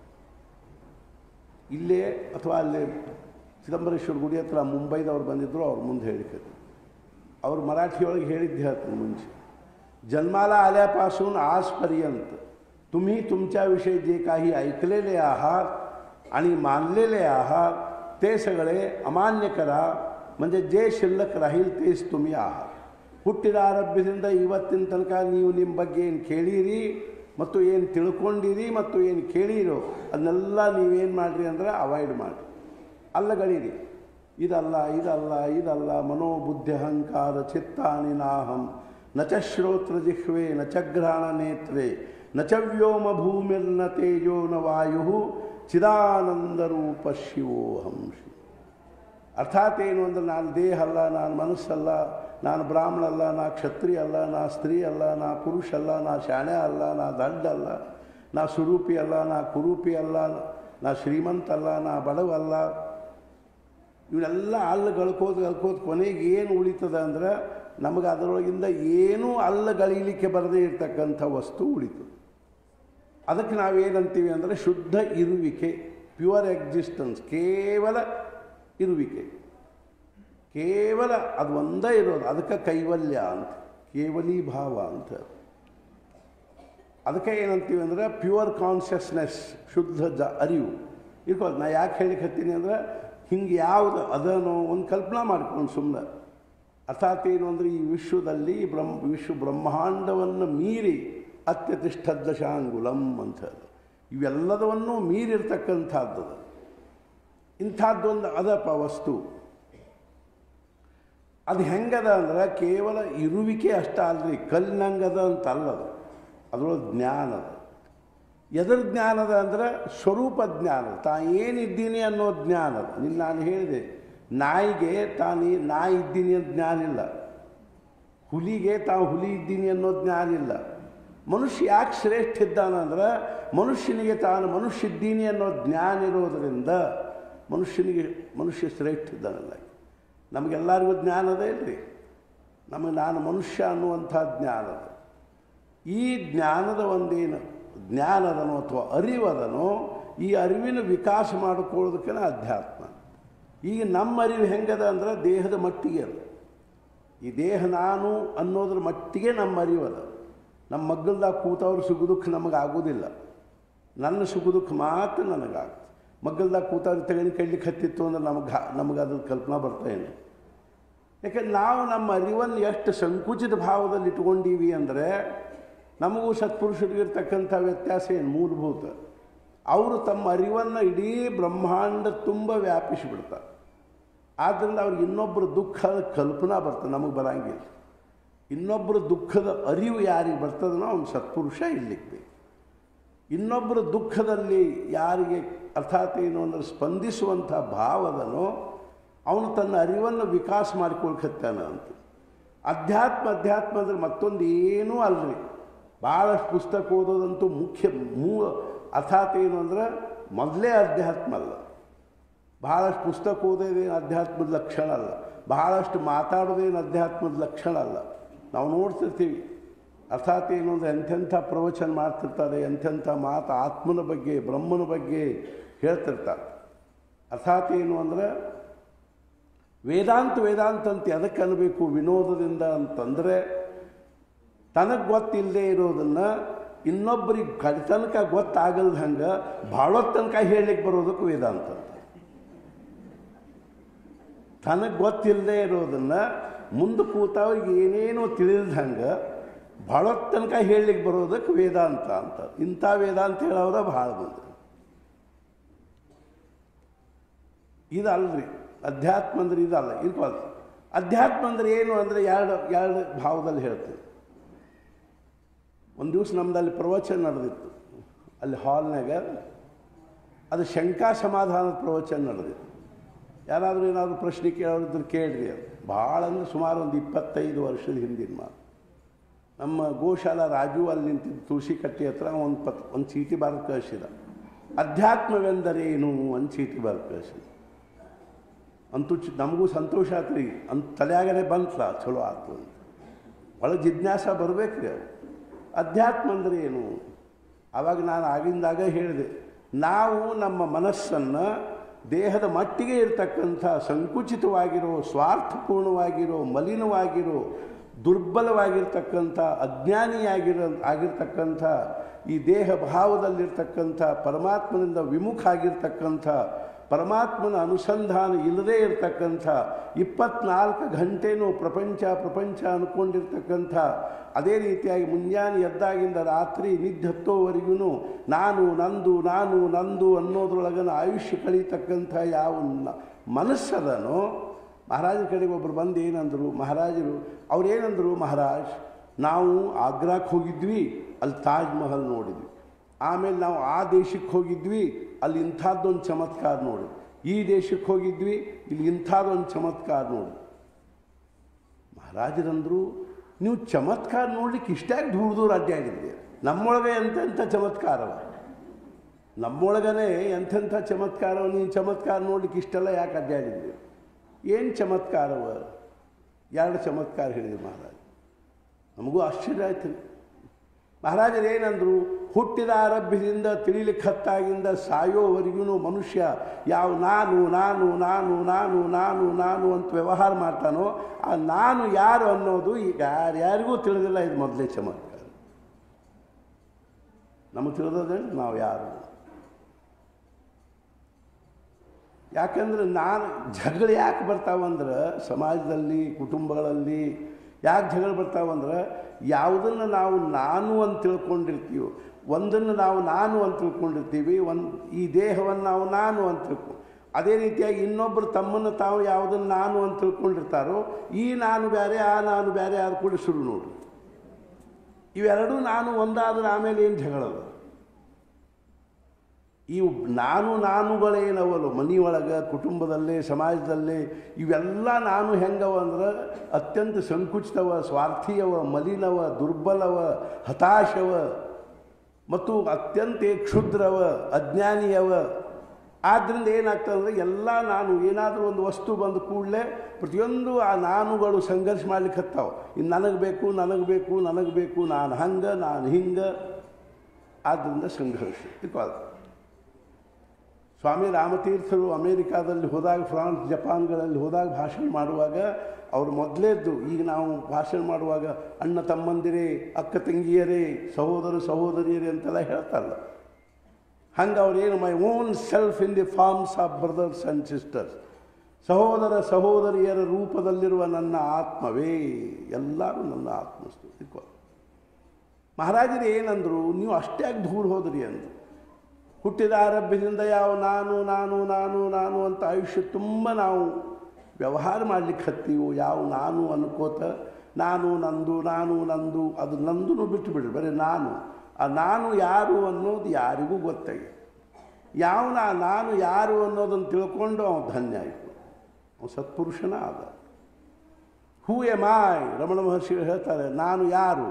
ಇಲ್ಲೇ ಅಥವಾ ಅಲ್ಲೇ ಚಿದಂಬರೇಶ್ವರ ಗುಡಿ ಹತ್ರ ಮುಂಬೈದವ್ರು ಬಂದಿದ್ದರು, ಅವ್ರ ಮುಂದೆ ಹೇಳಿದ್ರು. ಅವ್ರು ಮರಾಠಿಯೊಳಗೆ ಹೇಳಿದ್ದು ಹೇಳ್ತೀನಿ ಮುಂಚೆ. जन्माला आल्यापासून आजपर्यंत तुम्ही तुमच्याविषयी जे काही ऐकलेले आहात आणि मानलेले आहात ते सगळे अमान्य करा, म्हणजे जे शिल्लक राहील तेच तुम्ही आहात. ಹುಟ್ಟಿದ ಆರಭ್ಯದಿಂದ ಇವತ್ತಿನ ತನಕ ನೀವು ನಿಮ್ಮ ಬಗ್ಗೆ ಏನು ಕೇಳಿರಿ ಮತ್ತು ಏನು ತಿಳ್ಕೊಂಡಿರಿ ಮತ್ತು ಏನು ಕೇಳಿರೋ ಅದನ್ನೆಲ್ಲ ನೀವೇನು ಮಾಡಿರಿ ಅಂದರೆ ಅವಾಯ್ಡ್ ಮಾಡಿರಿ, ಅಲ್ಲಗಳಿರಿ. ಇದಲ್ಲ ಇದಲ್ಲ ಇದಲ್ಲ ಮನೋಬುದ್ಧಿ ಅಹಂಕಾರ ಚಿತ್ತಾನಿ ನಾಹಂ ನ ಚ ಶ್ರೋತ್ರ ಜಿಹ್ವೆ ನ ಚ ಘ್ರಾಣ ನೇತ್ರೆ ನ ಚ ವ್ಯೋಮ ಭೂಮಿರ್ನ ತೇಜೋ ನ ವಾಯು ಚಿದಾನಂದರೂಪ ಶಿವೋಹಂ. ಅರ್ಥಾತ್ ಏನು ಅಂದರೆ ನಾನು ದೇಹ ಅಲ್ಲ, ನಾನು ಮನಸ್ಸಲ್ಲ, ನಾನು ಬ್ರಾಹ್ಮಣ ಅಲ್ಲ, ನಾ ಕ್ಷತ್ರಿಯ ಅಲ್ಲ, ನಾ ಸ್ತ್ರೀ ಅಲ್ಲ, ನಾ ಪುರುಷ ಅಲ್ಲ, ನಾ ಶಾಣೆ ಅಲ್ಲ, ನಾ ದಡ್ಡ ಅಲ್ಲ, ನಾ ಸುರೂಪಿ ಅಲ್ಲ, ನಾ ಕುರೂಪಿ ಅಲ್ಲ, ನಾ ಶ್ರೀಮಂತ ಅಲ್ಲ, ನಾ ಬಡವಲ್ಲ. ಇವನ್ನೆಲ್ಲ ಗಳ್ಕೋದು ಕೊನೆಗೆ ಏನು ಉಳಿತದ ಅಂದ್ರೆ ನಮಗೆ ಅದರೊಳಗಿಂದ ಏನೂ ಗಳಿಲಿಕ್ಕೆ ಬರದೇ ಇರ್ತಕ್ಕಂಥ ವಸ್ತು ಉಳಿತು. ಅದಕ್ಕೆ ನಾವೇನಂತೀವಿ ಅಂದರೆ ಶುದ್ಧ ಇರುವಿಕೆ, ಪ್ಯೂರ್ ಎಕ್ಸಿಸ್ಟೆನ್ಸ್, ಕೇವಲ ಇರುವಿಕೆ, ಕೇವಲ ಅದು ಒಂದೇ ಇರೋದು. ಅದಕ್ಕೆ ಕೈವಲ್ಯ ಅಂತ, ಕೇವಲೀ ಭಾವ ಅಂತ. ಅದಕ್ಕೆ ಏನಂತೀವಿ ಅಂದರೆ ಪ್ಯೂರ್ ಕಾನ್ಷಿಯಸ್ನೆಸ್, ಶುದ್ಧ ಅರಿವು ಇರ್ಬೋದು. ನಾ ಯಾಕೆ ಹೇಳಿಕ್ಕೆ ಹತ್ತೀನಿ ಅಂದರೆ ಹಿಂಗೆ ಯಾವುದು ಅದನ್ನು ಒಂದು ಕಲ್ಪನಾ ಮಾಡ್ಕೊಂಡು ಸುಮ್ಮನೆ. ಅರ್ಥಾತ್ ಏನು ಅಂದರೆ ಈ ವಿಶ್ವದಲ್ಲಿ ವಿಶ್ವ ಬ್ರಹ್ಮಾಂಡವನ್ನು ಮೀರಿ ಅತ್ಯತಿಷ್ಠ ದಶಾಂಗುಲಂ ಅಂತ ಇವೆಲ್ಲದವನ್ನೂ ಮೀರಿರ್ತಕ್ಕಂಥದ್ದು. ಇಂಥದ್ದೊಂದು ಅದಪ್ಪ ವಸ್ತು. ಅದು ಹೆಂಗದ ಅಂದ್ರೆ ಕೇವಲ ಇರುವಿಕೆ ಅಷ್ಟ ಅಲ್ರಿ, ಕಲ್ಲಿನಂಗದ ಅಂತ ಅಲ್ಲದು, ಅದರೊಳಗೆ ಜ್ಞಾನದ. ಎದರ ಜ್ಞಾನದ ಅಂದರೆ ಸ್ವರೂಪ ಜ್ಞಾನ, ಏನಿದ್ದೀನಿ ಅನ್ನೋ ಜ್ಞಾನದ. ನಾನು ಹೇಳಿದೆ, ನಾಯಿಗೆ ನಾಯಿ ಇದ್ದೀನಿ ಅಂತ ಜ್ಞಾನ ಇಲ್ಲ, ಹುಲಿಗೆ ಹುಲಿ ಇದ್ದೀನಿ ಅನ್ನೋ ಜ್ಞಾನ ಇಲ್ಲ. ಮನುಷ್ಯ ಯಾಕೆ ಶ್ರೇಷ್ಠ ಇದ್ದಾನಂದ್ರೆ ಮನುಷ್ಯನಿಗೆ ಮನುಷ್ಯ ಇದ್ದೀನಿ ಅನ್ನೋ ಜ್ಞಾನ ಇರೋದರಿಂದ ಮನುಷ್ಯ ಶ್ರೇಷ್ಠ ಇದ್ದಾನಲ್ಲ. ನಮಗೆಲ್ಲರಿಗೂ ಜ್ಞಾನದ ಇಲ್ರಿ, ನಾನು ಮನುಷ್ಯ ಅನ್ನುವಂಥ ಜ್ಞಾನದ. ಈ ಜ್ಞಾನದ ಒಂದೇನು ಜ್ಞಾನದನೋ ಅಥವಾ ಅರಿವದನೋ, ಈ ಅರಿವಿನ ವಿಕಾಸ ಮಾಡಿಕೊಳ್ಳೋದಕ್ಕೆ ಅಧ್ಯಾತ್ಮ. ಈಗ ನಮ್ಮ ಅರಿವು ಹೆಂಗದ ಅಂದ್ರೆ ದೇಹದ ಮಟ್ಟಿಗೆ ಅದು. ಈ ದೇಹ ನಾನು ಅನ್ನೋದ್ರ ಮಟ್ಟಿಗೆ ನಮ್ಮ ಅರಿವದ. ನಮ್ಮ ಮಗ್ಗಲ್ದಾಗ ಕೂತವ್ರ ಸುಖ ದುಃಖ ನಮಗಾಗೋದಿಲ್ಲ, ನನ್ನ ಸುಖ ದುಃಖ ಮಾತ್ರ ನನಗಾಗ್ತದೆ. ಮಗ್ಗಲ್ದಾಗ ಕೂತವ್ರು ತೆಗಣಿ ಕಡ್ಲಿಕ್ಕೆ ಹತ್ತಿತ್ತು ಅಂದ್ರೆ ನಮಗೆ ಅದ್ರ ಕಲ್ಪನಾ ಬರ್ತಾ ಇಲ್ಲ. ಯಾಕೆಂದ್ರೆ ನಾವು ನಮ್ಮ ಅರಿವನ್ನು ಎಷ್ಟು ಸಂಕುಚಿತ ಭಾವದಲ್ಲಿ ಇಟ್ಕೊಂಡೀವಿ ಅಂದರೆ ನಮಗೂ ಸತ್ಪುರುಷರಿಗಿರ್ತಕ್ಕಂಥ ವ್ಯತ್ಯಾಸ ಏನು ಮೂಲಭೂತ. ಅವರು ತಮ್ಮ ಅರಿವನ್ನು ಇಡೀ ಬ್ರಹ್ಮಾಂಡ ತುಂಬ ವ್ಯಾಪಿಸಿಬಿಡ್ತಾರೆ. ಆದ್ದರಿಂದ ಅವ್ರಿಗೆ ಇನ್ನೊಬ್ಬರ ದುಃಖದ ಕಲ್ಪನಾ ಬರ್ತದೆ, ನಮಗೆ ಬರಂಗಿಲ್ಲ. ಇನ್ನೊಬ್ಬರ ದುಃಖದ ಅರಿವು ಯಾರಿಗೆ ಬರ್ತದನೋ ಅವ್ನು ಸತ್ಪುರುಷ ಇರ್ಲಿಕ್ಕೆ ಬೇಕು. ಇನ್ನೊಬ್ಬರ ದುಃಖದಲ್ಲಿ ಯಾರಿಗೆ ಅರ್ಥಾತ್ ಏನು ಅಂದರೆ ಸ್ಪಂದಿಸುವಂಥ ಭಾವದನೋ ಅವನು ತನ್ನ ಅರಿವನ್ನು ವಿಕಾಸ ಮಾಡಿಕೊಳ್ಕತ್ತಾನ ಅಂತ. ಅಧ್ಯಾತ್ಮ ಅಂದರೆ ಮತ್ತೊಂದು ಏನೂ ಅಲ್ರಿ. ಭಾಳಷ್ಟು ಪುಸ್ತಕ ಓದೋದಂತೂ ಅರ್ಥಾತ್ ಏನು ಅಂದರೆ ಮೊದಲೇ ಅಧ್ಯಾತ್ಮ ಅಲ್ಲ. ಭಾಳಷ್ಟು ಪುಸ್ತಕ ಓದೋದೇನು ಅಧ್ಯಾತ್ಮದ ಲಕ್ಷಣ ಅಲ್ಲ. ಬಹಳಷ್ಟು ಮಾತಾಡೋದೇನು ಅಧ್ಯಾತ್ಮದ ಲಕ್ಷಣ ಅಲ್ಲ. ನಾವು ನೋಡ್ತಿರ್ತೀವಿ ಅರ್ಥಾತ್ ಏನು ಅಂದರೆ ಎಂಥೆಂಥ ಪ್ರವಚನ ಮಾಡ್ತಿರ್ತಾರೆ, ಎಂಥೆಂಥ ಮಾತು ಆತ್ಮನ ಬಗ್ಗೆ ಬ್ರಹ್ಮನ ಬಗ್ಗೆ ಹೇಳ್ತಿರ್ತಾರೆ. ಅರ್ಥಾತ್ ಏನು ಅಂದರೆ ವೇದಾಂತ ಅಂತ ಅದಕ್ಕೆ ಅನ್ನಬೇಕು ವಿನೋದದಿಂದ ಅಂತಂದರೆ ತನಗೆ ಗೊತ್ತಿಲ್ಲದೆ ಇರೋದನ್ನು ಇನ್ನೊಬ್ಬರಿಗೆ ತನಕ ಗೊತ್ತಾಗಲ್ದ ಹಂಗೆ ಭಾಳೊತ್ತು ತನಕ ಹೇಳಲಿಕ್ಕೆ ಬರೋದಕ್ಕೆ ವೇದಾಂತ ಅಂತ. ತನಗೆ ಗೊತ್ತಿಲ್ಲದೆ ಇರೋದನ್ನು ಮುಂದೆ ಕೂತವ್ರಿಗೆ ಏನೇನೋ ತಿಳಿಲ್ದಂಗೆ ಭಾಳೊತ್ತು ತನಕ ಹೇಳಲಿಕ್ಕೆ ಬರೋದಕ್ಕೆ ವೇದಾಂತ ಅಂತ. ಇಂಥ ವೇದಾಂತ ಹೇಳೋರ ಭಾಳ ಮಂದಿ. ಇದಲ್ರಿ ಅಧ್ಯಾತ್ಮ ಅಂದರೆ ಇದಲ್ಲ. ಇರ್ಬೋದು ಅಧ್ಯಾತ್ಮ ಅಂದರೆ ಏನು ಅಂದರೆ ಎರಡು ಭಾವದಲ್ಲಿ ಹೇಳ್ತೀವಿ. ಒಂದು ದಿವಸ ನಮ್ಮದಲ್ಲಿ ಪ್ರವಚನ ನಡೆದಿತ್ತು ಅಲ್ಲಿ ಹಾಲ್ನಾಗ. ಅದು ಶಂಕಾ ಸಮಾಧಾನದ ಪ್ರವಚನ ನಡೆದಿತ್ತು. ಯಾರಾದರೂ ಏನಾದರೂ ಪ್ರಶ್ನೆ ಕೇಳೋರಿದ್ರು ಕೇಳ್ರಿ. ಅದು ಭಾಳ ಅಂದರೆ ಸುಮಾರು ಒಂದು 25 ವರ್ಷದ ಹಿಂದಿನ ಮಾತು. ನಮ್ಮ ಗೋಶಾಲಾ ರಾಜು ಅಲ್ಲಿ ನಿಂತಿದ್ದು ತುಳಸಿ ಕಟ್ಟಿ ಹತ್ರ ಒಂದು ಚೀಟಿ ಬರೆದು ಕಳಿಸಿದ. ಅಧ್ಯಾತ್ಮವೆಂದರೇನು ಒಂದು ಚೀಟಿ ಬರೆದು ಕಳಿಸಿದ. ಅಂತೂ ನಮಗೂ ಸಂತೋಷ ಆತ್ರಿ, ಅಂತ ತಲೆಯಾಗಲೇ ಬಂತಲ್ಲ, ಚಲೋ ಆಯ್ತು ಅಂತ. ಒಳಗೆ ಜಿಜ್ಞಾಸ ಬರಬೇಕ್ರಿ. ಅದು ಅಧ್ಯಾತ್ಮ ಅಂದರೆ ಏನು? ಆವಾಗ ನಾನು ಆಗಿಂದಾಗ ಹೇಳಿದೆ, ನಾವು ನಮ್ಮ ಮನಸ್ಸನ್ನು ದೇಹದ ಮಟ್ಟಿಗೆ ಇರ್ತಕ್ಕಂಥ ಸಂಕುಚಿತವಾಗಿರೋ, ಸ್ವಾರ್ಥಪೂರ್ಣವಾಗಿರೋ, ಮಲಿನವಾಗಿರೋ, ದುರ್ಬಲವಾಗಿರ್ತಕ್ಕಂಥ, ಆಗಿರ್ತಕ್ಕಂಥ ಈ ದೇಹ ಭಾವದಲ್ಲಿರ್ತಕ್ಕಂಥ ಪರಮಾತ್ಮನಿಂದ ವಿಮುಖ ಆಗಿರ್ತಕ್ಕಂಥ ಪರಮಾತ್ಮನ ಅನುಸಂಧಾನ ಇಲ್ಲದೇ ಇರತಕ್ಕಂಥ 24 ಗಂಟೆನೂ ಪ್ರಪಂಚ ಅಂದ್ಕೊಂಡಿರ್ತಕ್ಕಂಥ, ಅದೇ ರೀತಿಯಾಗಿ ಮುಂಜಾನೆ ಎದ್ದಾಗಿಂದ ರಾತ್ರಿ ನಿದ್ದೆ ಹತ್ತೋವರೆಗೂ ನಾನು ನಂದು ಅನ್ನೋದ್ರೊಳಗನ ಆಯುಷ್ಯ ಕಳೀತಕ್ಕಂಥ ಯಾವ ಮನಸ್ಸದನೋ, ಮಹಾರಾಜರ ಕಡೆಗೆ ಒಬ್ಬರು ಬಂದು ಏನಂದರು ಮಹಾರಾಜರು, ಅವ್ರೇನಂದರು, ಮಹಾರಾಜ್ ನಾವು ಆಗ್ರಾಕ್ಕೆ ಹೋಗಿದ್ವಿ, ಅಲ್ಲಿ ತಾಜ್ ಮಹಲ್ ನೋಡಿದ್ವಿ. ಆಮೇಲೆ ನಾವು ಆ ದೇಶಕ್ಕೆ ಹೋಗಿದ್ವಿ, ಅಲ್ಲಿ ಇಂಥದ್ದೊಂದು ಚಮತ್ಕಾರ ನೋಡಿ. ಈ ದೇಶಕ್ಕೆ ಹೋಗಿದ್ವಿ, ಇಲ್ಲಿ ಇಂಥದ್ದೊಂದು ಚಮತ್ಕಾರ ನೋಡಿ. ಮಹಾರಾಜರಂದರು, ನೀವು ಚಮತ್ಕಾರ ನೋಡ್ಲಿಕ್ಕೆ ಇಷ್ಟಾಗಿ ದೂರ ಅಡ್ಡಾಡಿದ್ದೀರಿ. ನಮ್ಮೊಳಗೆ ಎಂತೆಂಥ ಚಮತ್ಕಾರವ, ನಮ್ಮೊಳಗನೆ ಎಂಥೆಂಥ ಚಮತ್ಕಾರವ. ನೀವು ಚಮತ್ಕಾರ ನೋಡ್ಲಿಕ್ಕೆ ಇಷ್ಟೆಲ್ಲ ಯಾಕೆ ಅಡ್ಡಾಡಿದ್ದೀರಿ? ಏನು ಚಮತ್ಕಾರವ? 2 ಚಮತ್ಕಾರ ಹೇಳಿದ್ರು ಮಹಾರಾಜ. ನಮಗೂ ಆಶ್ಚರ್ಯ ಆಯ್ತು. ಮಹಾರಾಜರು ಏನಂದರು, ಹುಟ್ಟಿದ ಆರಭ್ಯದಿಂದ ತಿಳಿಲಿಕ್ಕೆ ಹತ್ತಾಗಿಂದ ಸಾಯೋವರೆಗೂ ಮನುಷ್ಯ ಯಾವ ನಾನು ಅಂತ ವ್ಯವಹಾರ ಮಾಡ್ತಾನೋ, ಆ ನಾನು ಯಾರು ಅನ್ನೋದು ಈಗ ಯಾರಿಗೂ ತಿಳಿದಿಲ್ಲ. ಇದು ಮೊದಲೇ ಚಮತ್ಕಾರ. ನಮಗೆ ತಿಳಿದ್ರೆ ನಾವು ಯಾರು. ಯಾಕಂದ್ರೆ ಜಗಳ ಯಾಕೆ ಬರ್ತಾವಂದ್ರೆ ಸಮಾಜದಲ್ಲಿ, ಕುಟುಂಬಗಳಲ್ಲಿ ಯಾಕೆ ಜಗಳ ಬರ್ತಾವಂದ್ರೆ, ಯಾವುದನ್ನು ನಾವು ನಾನು ಅಂತ ತಿಳ್ಕೊಂಡಿರ್ತೀವೋ, ಒಂದನ್ನು ನಾವು ನಾನು ಅಂತ ತಿಳ್ಕೊಂಡಿರ್ತೀವಿ, ಈ ದೇಹವನ್ನು ನಾವು ನಾನು ಅಂತ ತಿಳ್ಕೊಂಡು, ಅದೇ ರೀತಿಯಾಗಿ ಇನ್ನೊಬ್ಬರು ತಮ್ಮನ್ನು ತಾವು ಯಾವುದನ್ನು ನಾನು ಅಂತ ತಿಳ್ಕೊಂಡಿರ್ತಾರೋ, ಈ ನಾನು ಬೇರೆ ಆ ನಾನು ಬೇರೆ ಆದ ಕೂಡ ಶುರು ನೋಡ್ರಿ. ಇವೆರಡೂ ನಾನು ಒಂದಾದ್ರೆ ಆಮೇಲೆ ಏನು ಜಗಳದ? ಇವು ನಾನುಗಳೇನವಲ್ಲ ಮನೆಯೊಳಗೆ, ಕುಟುಂಬದಲ್ಲೇ, ಸಮಾಜದಲ್ಲೇ, ಇವೆಲ್ಲ ನಾನು ಹೆಂಗವ ಅಂದ್ರೆ ಅತ್ಯಂತ ಸಂಕುಚಿತವ, ಸ್ವಾರ್ಥಿಯವ, ಮಲಿನವ, ದುರ್ಬಲವ, ಹತಾಶವ ಮತ್ತು ಅತ್ಯಂತ ಕ್ಷುದ್ರವ, ಅಜ್ಞಾನಿಯವ. ಆದ್ದರಿಂದ ಏನಾಗ್ತದಂದ್ರೆ ಎಲ್ಲ ನಾನು ಏನಾದರೂ ಒಂದು ವಸ್ತು ಬಂದ ಕೂಡಲೇ ಪ್ರತಿಯೊಂದು ಆ ನಾನುಗಳು ಸಂಘರ್ಷ ಮಾಡ್ಲಿಕ್ಕೆ ಹತ್ತಾವ. ಇನ್ನು ನನಗೆ ಬೇಕು, ನಾನು ಹಂಗೆ, ನಾನು ಹಿಂಗೆ. ಆದ್ದರಿಂದ ಸಂಘರ್ಷ ತಿಳ್ಕೊಳ್ಳೋದು. ಸ್ವಾಮಿ ರಾಮತೀರ್ಥರು ಅಮೇರಿಕಾದಲ್ಲಿ ಹೋದಾಗ, ಫ್ರಾನ್ಸ್, ಜಪಾನ್ಗಳಲ್ಲಿ ಹೋದಾಗ ಭಾಷಣ ಮಾಡುವಾಗ ಅವರು ಮೊದಲೇದ್ದು, ಈಗ ನಾವು ಭಾಷಣ ಮಾಡುವಾಗ ಅಣ್ಣ ತಮ್ಮಂದಿರೇ, ಅಕ್ಕ ತಂಗಿಯರೇ, ಸಹೋದರ ಸಹೋದರಿಯರೇ ಅಂತೆಲ್ಲ ಹೇಳ್ತಾರಲ್ಲ, ಹಂಗೆ ಅವ್ರೇನು my own self in the forms of brothers and sisters, ಸಹೋದರ ಸಹೋದರಿಯರ ರೂಪದಲ್ಲಿರುವ ನನ್ನ ಆತ್ಮವೇ, ಎಲ್ಲರೂ ನನ್ನ ಆತ್ಮಸ್ತು ತಿಳ್ಕೊ. ಮಹಾರಾಜರು ಏನಂದರು, ನೀವು ಅಷ್ಟಾಗಿ ದೂರ ಹೋದ್ರಿ ಅಂದರು. ಹುಟ್ಟಿದ ಆರಭ್ಯದಿಂದ ಯಾವ ನಾನು ಅಂತ ಆಯುಷ್ಯ ತುಂಬ ನಾವು ವ್ಯವಹಾರ ಮಾಡಲಿಕ್ಕೆ ಹತ್ತೀವೋ, ಯಾವ ನಾನು ಅನ್ಕೋತ ನಾನು ನಂದು ಅದು ನಂದು ಬಿಟ್ಟು ಬಿಡ್ರಿ, ಬರೀ ನಾನು. ಆ ನಾನು ಯಾರು ಅನ್ನೋದು ಯಾರಿಗೂ ಗೊತ್ತಾಗಿ, ನಾನು ಯಾರು ಅನ್ನೋದನ್ನು ತಿಳ್ಕೊಂಡು ಅವನು ಧನ್ಯ ಆಯಿತು, ಅವನು ಸತ್ಪುರುಷನ ಆದ. ಹೂ ಎಮ್ ಐ, ರಮಣ ಮಹರ್ಷಿಗಳು ಹೇಳ್ತಾರೆ, ನಾನು ಯಾರು.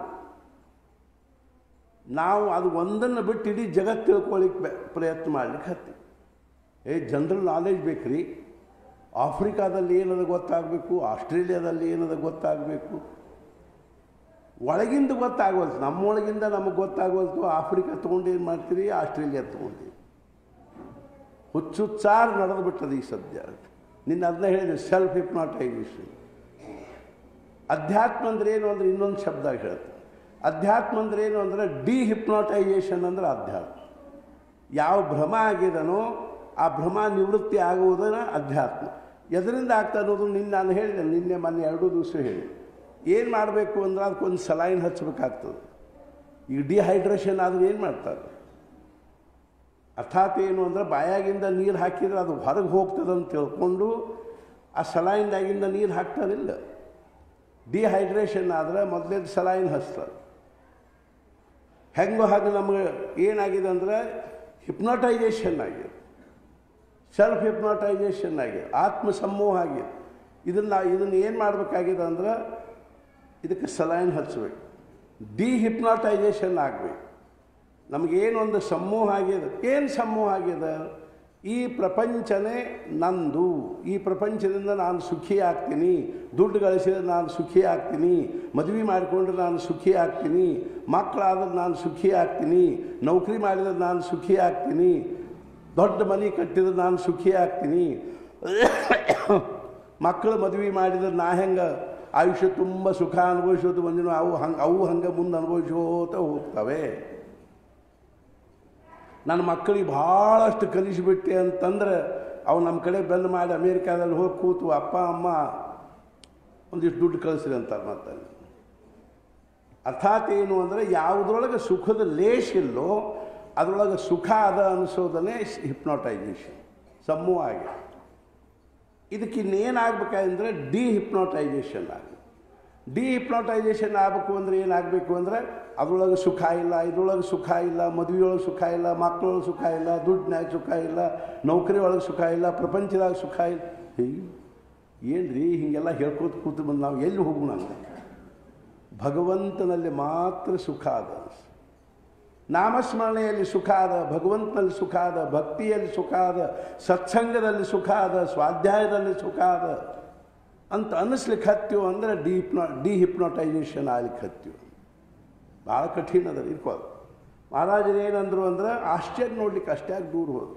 ನಾವು ಅದು ಒಂದನ್ನು ಬಿಟ್ಟು ಇಡೀ ಜಗತ್ತು ತಿಳ್ಕೊಳ್ಳಿಕ್ಕೆ ಪ್ರಯತ್ನ ಮಾಡ್ಲಿಕ್ಕೆ ಹತ್ತಿ. ಜನರಲ್ ನಾಲೆಜ್ ಬೇಕ್ರಿ. ಆಫ್ರಿಕಾದಲ್ಲಿ ಏನದ ಗೊತ್ತಾಗಬೇಕು, ಆಸ್ಟ್ರೇಲಿಯಾದಲ್ಲಿ ಏನದ ಗೊತ್ತಾಗಬೇಕು, ಒಳಗಿಂದ ಗೊತ್ತಾಗೋಲ್ತು. ನಮ್ಮೊಳಗಿಂದ ನಮಗೆ ಗೊತ್ತಾಗೋಲ್ತು. ಆಫ್ರಿಕಾ ತೊಗೊಂಡು ಏನು ಮಾಡ್ತೀರಿ, ಆಸ್ಟ್ರೇಲಿಯಾ ತೊಗೊಂಡು ಹುಚ್ಚುಚ್ಚಾರ ನಡೆದು ಬಿಟ್ಟದು ಈ ಸದ್ಯ. ನಿನ್ನ ಅದನ್ನ ಹೇಳಿದೆ, ಸೆಲ್ಫ್ ಹಿಪ್ನಾಟೈಸೇಷನ್. ಅಧ್ಯಾತ್ಮ ಅಂದ್ರೆ ಏನು ಅಂದರೆ ಇನ್ನೊಂದು ಶಬ್ದ ಹೇಳ್ತಾರೆ. ಅಧ್ಯಾತ್ಮ ಅಂದ್ರೆ ಏನು ಅಂದರೆ ಡಿಹಿಪ್ನಾಟೈಸೇಷನ್ ಅಂದ್ರೆ ಅಧ್ಯಾತ್ಮ. ಯಾವ ಭ್ರಮ ಆಗಿದನೋ ಆ ಭ್ರಮ ನಿವೃತ್ತಿ ಆಗುವುದನ್ನ ಅಧ್ಯಾತ್ಮ. ಎದರಿಂದ ಆಗ್ತಾ ಅನ್ನೋದು ನಾನು ಹೇಳಿದೆ, ಮೊನ್ನೆ 2 ದಿವಸ ಹೇಳಿ. ಏನು ಮಾಡಬೇಕು ಅಂದ್ರೆ ಅದಕ್ಕೊಂದು ಸಲೈನ್ ಹಚ್ಚಬೇಕಾಗ್ತದೆ. ಈಗ ಡಿಹೈಡ್ರೇಷನ್ ಆದರೆ ಏನು ಮಾಡ್ತಾರೆ, ಅರ್ಥಾತ್ ಏನು ಅಂದರೆ ಬಾಯಾಗಿಂದ ನೀರು ಹಾಕಿದರೆ ಅದು ಹೊರಗೆ ಹೋಗ್ತದೆ ಅಂತ ತಿಳ್ಕೊಂಡು ಆ ಸಲೈನ್ದಾಗಿಂದ ನೀರು ಹಾಕ್ತಾರಿಲ್ಲ. ಡಿಹೈಡ್ರೇಷನ್ ಆದರೆ ಮೊದಲೇದು ಸಲೈನ್ ಹಚ್ತಾರೆ. ಹೆಂಗೋ ಹಾಗೆ ನಮಗೆ ಏನಾಗಿದೆ ಅಂದರೆ ಹಿಪ್ನೋಟೈಸೇಷನ್ ಆಗಿದೆ, ಸೆಲ್ಫ್ ಹಿಪ್ನೋಟೈಸೇಷನ್ ಆಗಿದೆ, ಆತ್ಮಸಮೂಹ ಆಗಿದೆ. ಇದನ್ನು ಏನು ಮಾಡಬೇಕಾಗಿದೆ ಅಂದ್ರೆ ಇದಕ್ಕೆ ಸಲೈನ್ ಹಚ್ಚಬೇಕು, ಡಿಹಿಪ್ನೋಟೈಸೇಷನ್ ಆಗಬೇಕು. ನಮಗೇನೊಂದು ಸಮೂಹ ಆಗಿದೆ. ಏನು ಸಮೂಹ ಆಗಿದೆ? ಈ ಪ್ರಪಂಚನೇ ನಂದು, ಈ ಪ್ರಪಂಚದಿಂದ ನಾನು ಸುಖಿ ಆಗ್ತೀನಿ, ದುಡ್ಡು ಗಳಿಸಿದ್ರೆ ನಾನು ಸುಖಿ ಆಗ್ತೀನಿ, ಮದುವೆ ಮಾಡಿಕೊಂಡ್ರೆ ನಾನು ಸುಖಿ ಆಗ್ತೀನಿ, ಮಕ್ಕಳಾದ್ರೆ ನಾನು ಸುಖಿ ಆಗ್ತೀನಿ, ನೌಕರಿ ಮಾಡಿದ್ರೆ ನಾನು ಸುಖಿ ಆಗ್ತೀನಿ, ದೊಡ್ಡ ಮನೆ ಕಟ್ಟಿದ್ರೆ ನಾನು ಸುಖಿ ಆಗ್ತೀನಿ, ಮಕ್ಕಳು ಮದುವೆ ಮಾಡಿದ್ರೆ ನಾ ಹೆಂಗೆ ಆಯುಷ್ಯ ತುಂಬ ಸುಖ ಅನುಭವಿಸೋದು, ಒಂದಿನ ಅವು ಹಂಗೆ ಮುಂದೆ ಅನುಭವಿಸೋತ ಹೋಗ್ತವೆ. ನನ್ನ ಮಕ್ಕಳಿಗೆ ಭಾಳಷ್ಟು ಕಲಿಸಿಬಿಟ್ಟೆ ಅಂತಂದ್ರೆ ಅವು ನಮ್ಮ ಕಡೆ ಬಂದ್ ಮಾಡಿ ಅಮೇರಿಕಾದಲ್ಲಿ ಹೋಗಿ ಕೂತು ಅಪ್ಪ ಅಮ್ಮ ಒಂದಿಷ್ಟು ದುಡ್ಡು ಕಳಿಸ್ರಿ ಅಂತಾರೆ ಮತ್ತೆ. ಅರ್ಥಾತ್ ಏನು ಅಂದರೆ ಯಾವುದ್ರೊಳಗೆ ಸುಖದ ಲೇಷ್ ಇಲ್ಲೋ ಅದರೊಳಗೆ ಸುಖ ಅದ ಅನಿಸೋದನ್ನೇ ಹಿಪ್ನೋಟೈಸೇಷನ್ ಸಮೂಹವಾಗಿ. ಇದಕ್ಕೆ ಇನ್ನೇನಾಗಬೇಕಂದ್ರೆ ಡಿಹಿಪ್ನೋಟೈಸೇಷನ್ ಆಗಬೇಕು. ಡಿಹಿಪ್ನೋಟೈಸೇಷನ್ ಆಗಬೇಕು ಅಂದರೆ ಏನಾಗಬೇಕು ಅಂದರೆ ಅದರೊಳಗೆ ಸುಖ ಇಲ್ಲ, ಇದ್ರೊಳಗೆ ಸುಖ ಇಲ್ಲ, ಮದುವೆಯೊಳಗೆ ಸುಖ ಇಲ್ಲ, ಮಕ್ಕಳೊಳಗೆ ಸುಖ ಇಲ್ಲ, ದುಡ್ಡಿನಾಗ ಸುಖ ಇಲ್ಲ, ನೌಕರಿ ಒಳಗೆ ಸುಖ ಇಲ್ಲ, ಪ್ರಪಂಚದಾಗ ಸುಖ ಇಲ್ಲ. ಏನು ರೀ ಹೀಗೆಲ್ಲ ಹೇಳ್ಕೋತ ಕೂತು ಬಂದು ನಾವು ಎಲ್ಲಿ ಹೋಗೋಣ ಅಂದರೆ ಭಗವಂತನಲ್ಲಿ ಮಾತ್ರ ಸುಖ ಅದ. ನಾಮಸ್ಮರಣೆಯಲ್ಲಿ ಸುಖ ಅದ, ಭಗವಂತನಲ್ಲಿ ಸುಖ ಅದ, ಭಕ್ತಿಯಲ್ಲಿ ಸುಖ ಅದ, ಸತ್ಸಂಗದಲ್ಲಿ ಸುಖ ಅದ, ಸ್ವಾಧ್ಯಾಯದಲ್ಲಿ ಸುಖ ಅದ ಅಂತ ಅನ್ನಿಸ್ಲಿಕ್ಕೆ ಹತ್ತೀವಿ ಅಂದರೆ ಡಿಹಿಪ್ನೋಟೈಸೇಷನ್ ಆಗ್ಲಿಕ್ಕೆ ಹತ್ತೀವಿ. ಭಾಳ ಕಠಿಣ ಅದ ಇರ್ಕೋದು. ಮಹಾರಾಜರು ಏನಂದ್ರು ಅಂದ್ರೆ ಆಶ್ಚರ್ಯ ನೋಡ್ಲಿಕ್ಕೆ ಅಷ್ಟಾಗಿ ದೂರ ಹೋದ್ರು.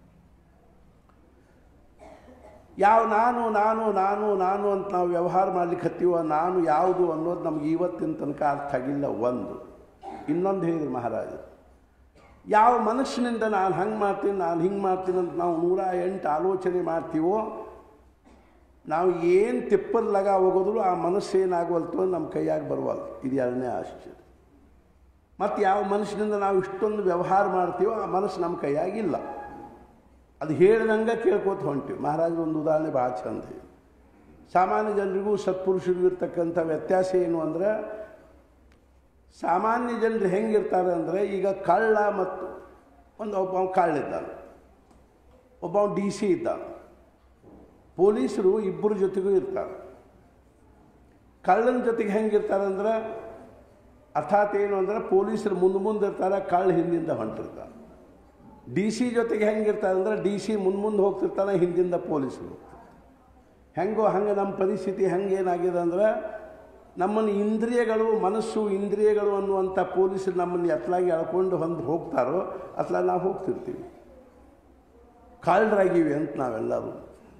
ಯಾವ ನಾನು ನಾನು ನಾನು ನಾನು ಅಂತ ನಾವು ವ್ಯವಹಾರ ಮಾಡ್ಲಿಕ್ಕೆ ಹತ್ತೀವೋ ನಾನು ಯಾವುದು ಅನ್ನೋದು ನಮ್ಗೆ ಇವತ್ತಿನ ತನಕ ಅರ್ಥ ಆಗಿಲ್ಲ. ಒಂದು ಇನ್ನೊಂದು ಹೇಳಿದ್ರು ಮಹಾರಾಜರು, ಯಾವ ಮನುಷ್ಯನಿಂದ ನಾನು ಹಂಗೆ ಮಾಡ್ತೀನಿ ನಾನು ಹಿಂಗೆ ಮಾಡ್ತೀನಿ ಅಂತ ನಾವು 108 ಆಲೋಚನೆ ಮಾಡ್ತೀವೋ ನಾವು ಏನು ತಿಪ್ಪದ ಲಗ ಹೋಗೋದ್ರು ಆ ಮನಸ್ಸು ಏನಾಗವಲ್ತು ನಮ್ಮ ಕೈಯಾಗಿ ಬರುವಲ್ತು. ಇದು ಎರಡನೇ ಆಶ್ಚರ್ಯ. ಮತ್ತು ಯಾವ ಮನುಷ್ಯನಿಂದ ನಾವು ಇಷ್ಟೊಂದು ವ್ಯವಹಾರ ಮಾಡ್ತೀವೋ ಆ ಮನಸ್ಸು ನಮ್ಮ ಕೈಯಾಗಿಲ್ಲ. ಅದು ಹೇಳಿದಂಗೆ ಕೇಳ್ಕೋತ ಹೊಂಟೀವಿ. ಮಹಾರಾಜರು ಒಂದು ಉದಾಹರಣೆ ಭಾಳ ಚಂದ. ಸಾಮಾನ್ಯ ಜನರಿಗೂ ಸತ್ಪುರುಷರಿಗೂ ಇರ್ತಕ್ಕಂಥ ವ್ಯತ್ಯಾಸ ಏನು ಅಂದರೆ ಸಾಮಾನ್ಯ ಜನರು ಹೆಂಗಿರ್ತಾರೆ ಅಂದರೆ ಈಗ ಕಳ್ಳ ಮತ್ತು ಒಬ್ಬ ಕಳ್ಳಿದ್ದಾನೆ, ಒಬ್ಬ DC ಇದ್ದಾನೆ. ಪೊಲೀಸರು ಇಬ್ಬರ ಜೊತೆಗೂ ಇರ್ತಾರೆ. ಕಳ್ಳನ ಜೊತೆಗೆ ಹೆಂಗಿರ್ತಾರೆ ಅಂದ್ರೆ ಅರ್ಥಾತ್ ಏನು ಅಂದರೆ ಪೊಲೀಸರು ಮುಂದೆ ಇರ್ತಾರೆ, ಕಳ್ಳ ಹಿಂದಿಂದ ಹೊಂಟಿರ್ತಾರೆ. DC ಜೊತೆಗೆ ಹೆಂಗಿರ್ತಾರೆ ಅಂದರೆ DC ಮುಂದೆ ಹೋಗ್ತಿರ್ತಾನೆ, ಹಿಂದಿಂದ ಪೊಲೀಸರು ಹೋಗ್ತಾರೆ. ಹೆಂಗೋ ಹಂಗೆ ನಮ್ಮ ಪರಿಸ್ಥಿತಿ ಹೆಂಗೇನಾಗಿದೆ ಅಂದರೆ ನಮ್ಮನ್ನು ಇಂದ್ರಿಯಗಳು ಮನಸ್ಸು ಇಂದ್ರಿಯಗಳು ಅನ್ನುವಂಥ ಪೊಲೀಸರು ನಮ್ಮನ್ನು ಎತ್ತಲಾಗಿ ಎಳ್ಕೊಂಡು ಹೋಗ್ತಾರೋ ಅತ್ಲ ನಾವು ಹೋಗ್ತಿರ್ತೀವಿ. ಕಳ್ಳರಾಗಿವಿ ಅಂತ ನಾವೆಲ್ಲರೂ.